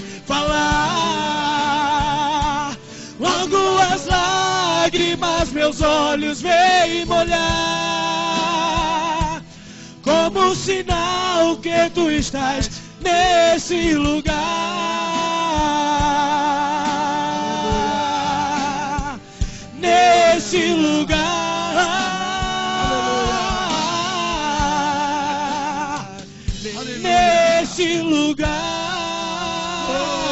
falar. Logo as lágrimas meus olhos vêm molhar, como um sinal que tu estás nesse lugar. Nesse lugar. Nesse lugar.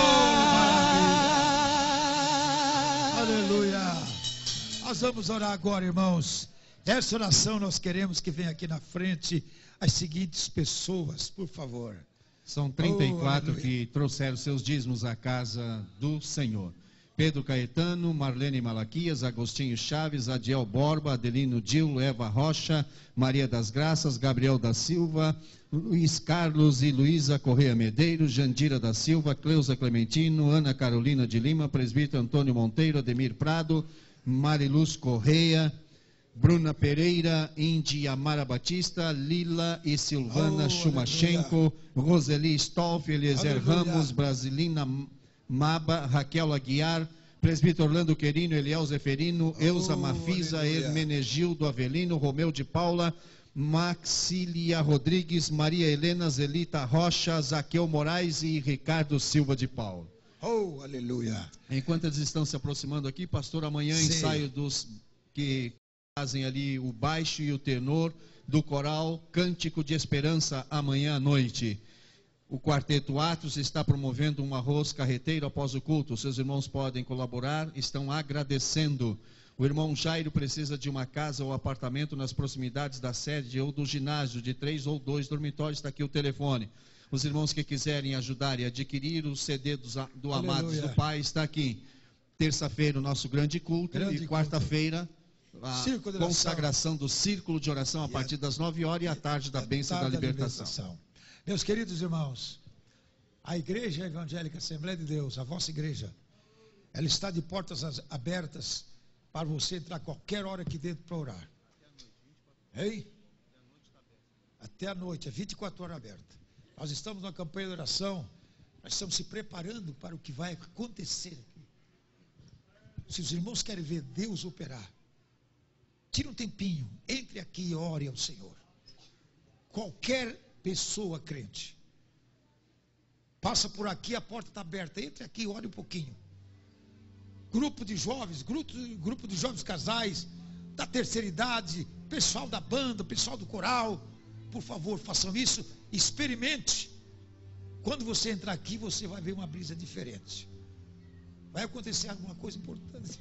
Aleluia. Nós vamos orar agora, irmãos. Essa oração nós queremos que venha aqui na frente as seguintes pessoas, por favor. São trinta e quatro Oh, que trouxeram seus dízimos à casa do Senhor. Pedro Caetano, Marlene Malaquias, Agostinho Chaves, Adiel Borba, Adelino Dil, Eva Rocha, Maria das Graças, Gabriel da Silva, Luiz Carlos e Luísa Correia Medeiros, Jandira da Silva, Cleusa Clementino, Ana Carolina de Lima, Presbítero Antônio Monteiro, Ademir Prado, Mariluz Correia, Bruna Pereira, Indy Amara Batista, Lila e Silvana Oh, Chumachenko, Roseli Stolf, Eliezer Aleluia. Ramos, Brasilina Maba, Raquel Aguiar, Presbítero Orlando Querino, Eliel Zeferino, Eusa Mafisa, aleluia. Hermenegildo Avelino, Romeu de Paula, Maxilia Rodrigues, Maria Helena Zelita Rocha, Zaqueu Moraes e Ricardo Silva de Paula. Oh, aleluia. Enquanto eles estão se aproximando aqui, pastor, amanhã Sim. ensaio dos que fazem ali o baixo e o tenor do coral Cântico de Esperança amanhã à noite. O Quarteto Atos está promovendo um arroz carreteiro após o culto. Seus irmãos podem colaborar, estão agradecendo. O irmão Jairo precisa de uma casa ou apartamento nas proximidades da sede ou do ginásio, de três ou dois dormitórios. Está aqui o telefone. Os irmãos que quiserem ajudar e adquirir o C D do, do Amados do Pai está aqui. Terça-feira o nosso grande culto Grande e quarta-feira a Círculo de oração. consagração do Círculo de Oração a partir das nove horas e à tarde da bênção da Tarde libertação. Meus queridos irmãos, a Igreja Evangélica Assembleia de Deus, a vossa igreja, ela está de portas as- abertas para você entrar qualquer hora aqui dentro para orar. Hein? Até a noite, é vinte e quatro horas aberta. Nós estamos numa campanha de oração, nós estamos se preparando para o que vai acontecer aqui. Se os irmãos querem ver Deus operar, tire um tempinho, entre aqui e ore ao Senhor. Qualquer pessoa crente, passa por aqui, a porta está aberta, entre aqui e ore um pouquinho. Grupo de jovens, grupo, grupo de jovens casais, da terceira idade, pessoal da banda, pessoal do coral, por favor, façam isso, experimente. Quando você entrar aqui, você vai ver uma brisa diferente. Vai acontecer alguma coisa importante.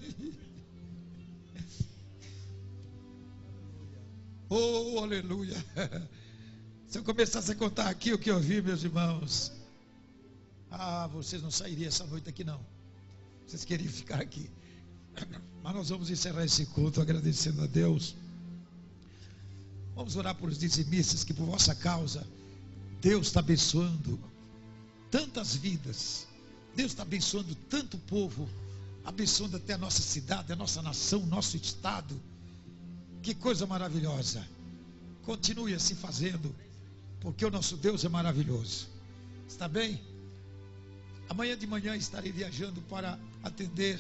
Oh, aleluia. Se eu começasse a contar aqui o que eu vi, meus irmãos, ah, vocês não sairiam essa noite aqui não. Vocês queriam ficar aqui. Mas nós vamos encerrar esse culto agradecendo a Deus. Vamos orar por os dizimistas, que por vossa causa Deus está abençoando tantas vidas. Deus está abençoando tanto povo abençoando até a nossa cidade, a nossa nação, o nosso estado. Que coisa maravilhosa. Continue assim fazendo, porque o nosso Deus é maravilhoso. Está bem? Amanhã de manhã estarei viajando para atender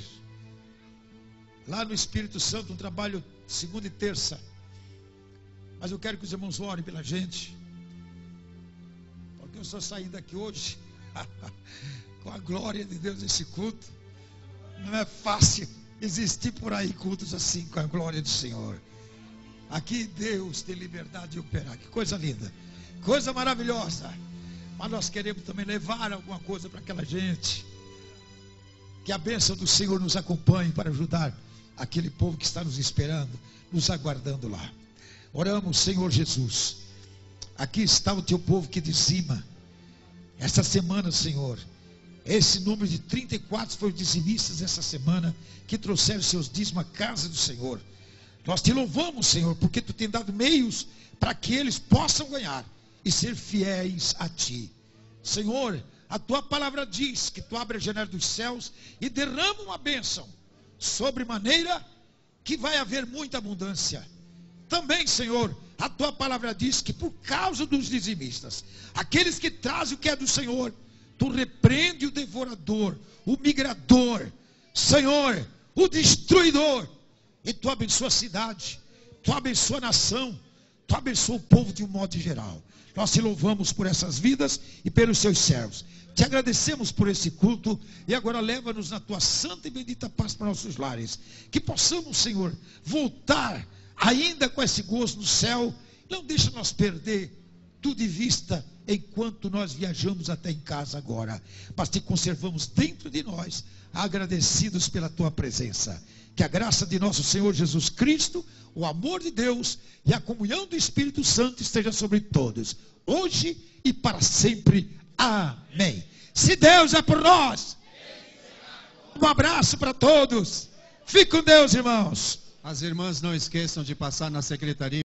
lá no Espírito Santo, um trabalho segunda e terça. Mas eu quero que os irmãos orem pela gente, porque eu estou saindo daqui hoje com a glória de Deus nesse culto. Não é fácil existir por aí cultos assim, com a glória do Senhor. Aqui Deus tem liberdade de operar. Que coisa linda, coisa maravilhosa. Mas nós queremos também levar alguma coisa para aquela gente. Que a bênção do Senhor nos acompanhe para ajudar aquele povo que está nos esperando, nos aguardando lá. Oramos, Senhor Jesus. Aqui está o teu povo que dizima. Esta semana, Senhor, esse número de trinta e quatro foram dizimistas essa semana, que trouxeram seus dízimos à casa do Senhor. Nós te louvamos, Senhor, porque tu tem dado meios para que eles possam ganhar e ser fiéis a ti. Senhor, a tua palavra diz que tu abre a janela dos céus e derrama uma bênção, sobre maneira que vai haver muita abundância. Também, Senhor, a tua palavra diz que por causa dos dizimistas, aqueles que trazem o que é do Senhor, tu repreende o devorador, o migrador, Senhor, o destruidor, e tu abençoa a cidade, tu abençoa a nação, tu abençoa o povo de um modo geral. Nós te louvamos por essas vidas e pelos seus servos. Te agradecemos por esse culto e agora leva-nos na tua santa e bendita paz para nossos lares. Que possamos, Senhor, voltar ainda com esse gozo no céu. Não deixa nós perder tudo de vista enquanto nós viajamos até em casa agora. Mas te conservamos dentro de nós, agradecidos pela tua presença. Que a graça de nosso Senhor Jesus Cristo, o amor de Deus e a comunhão do Espírito Santo esteja sobre todos, hoje e para sempre. Amém. Se Deus é por nós, um abraço para todos. Fique com Deus, irmãos. As irmãs não esqueçam de passar na secretaria.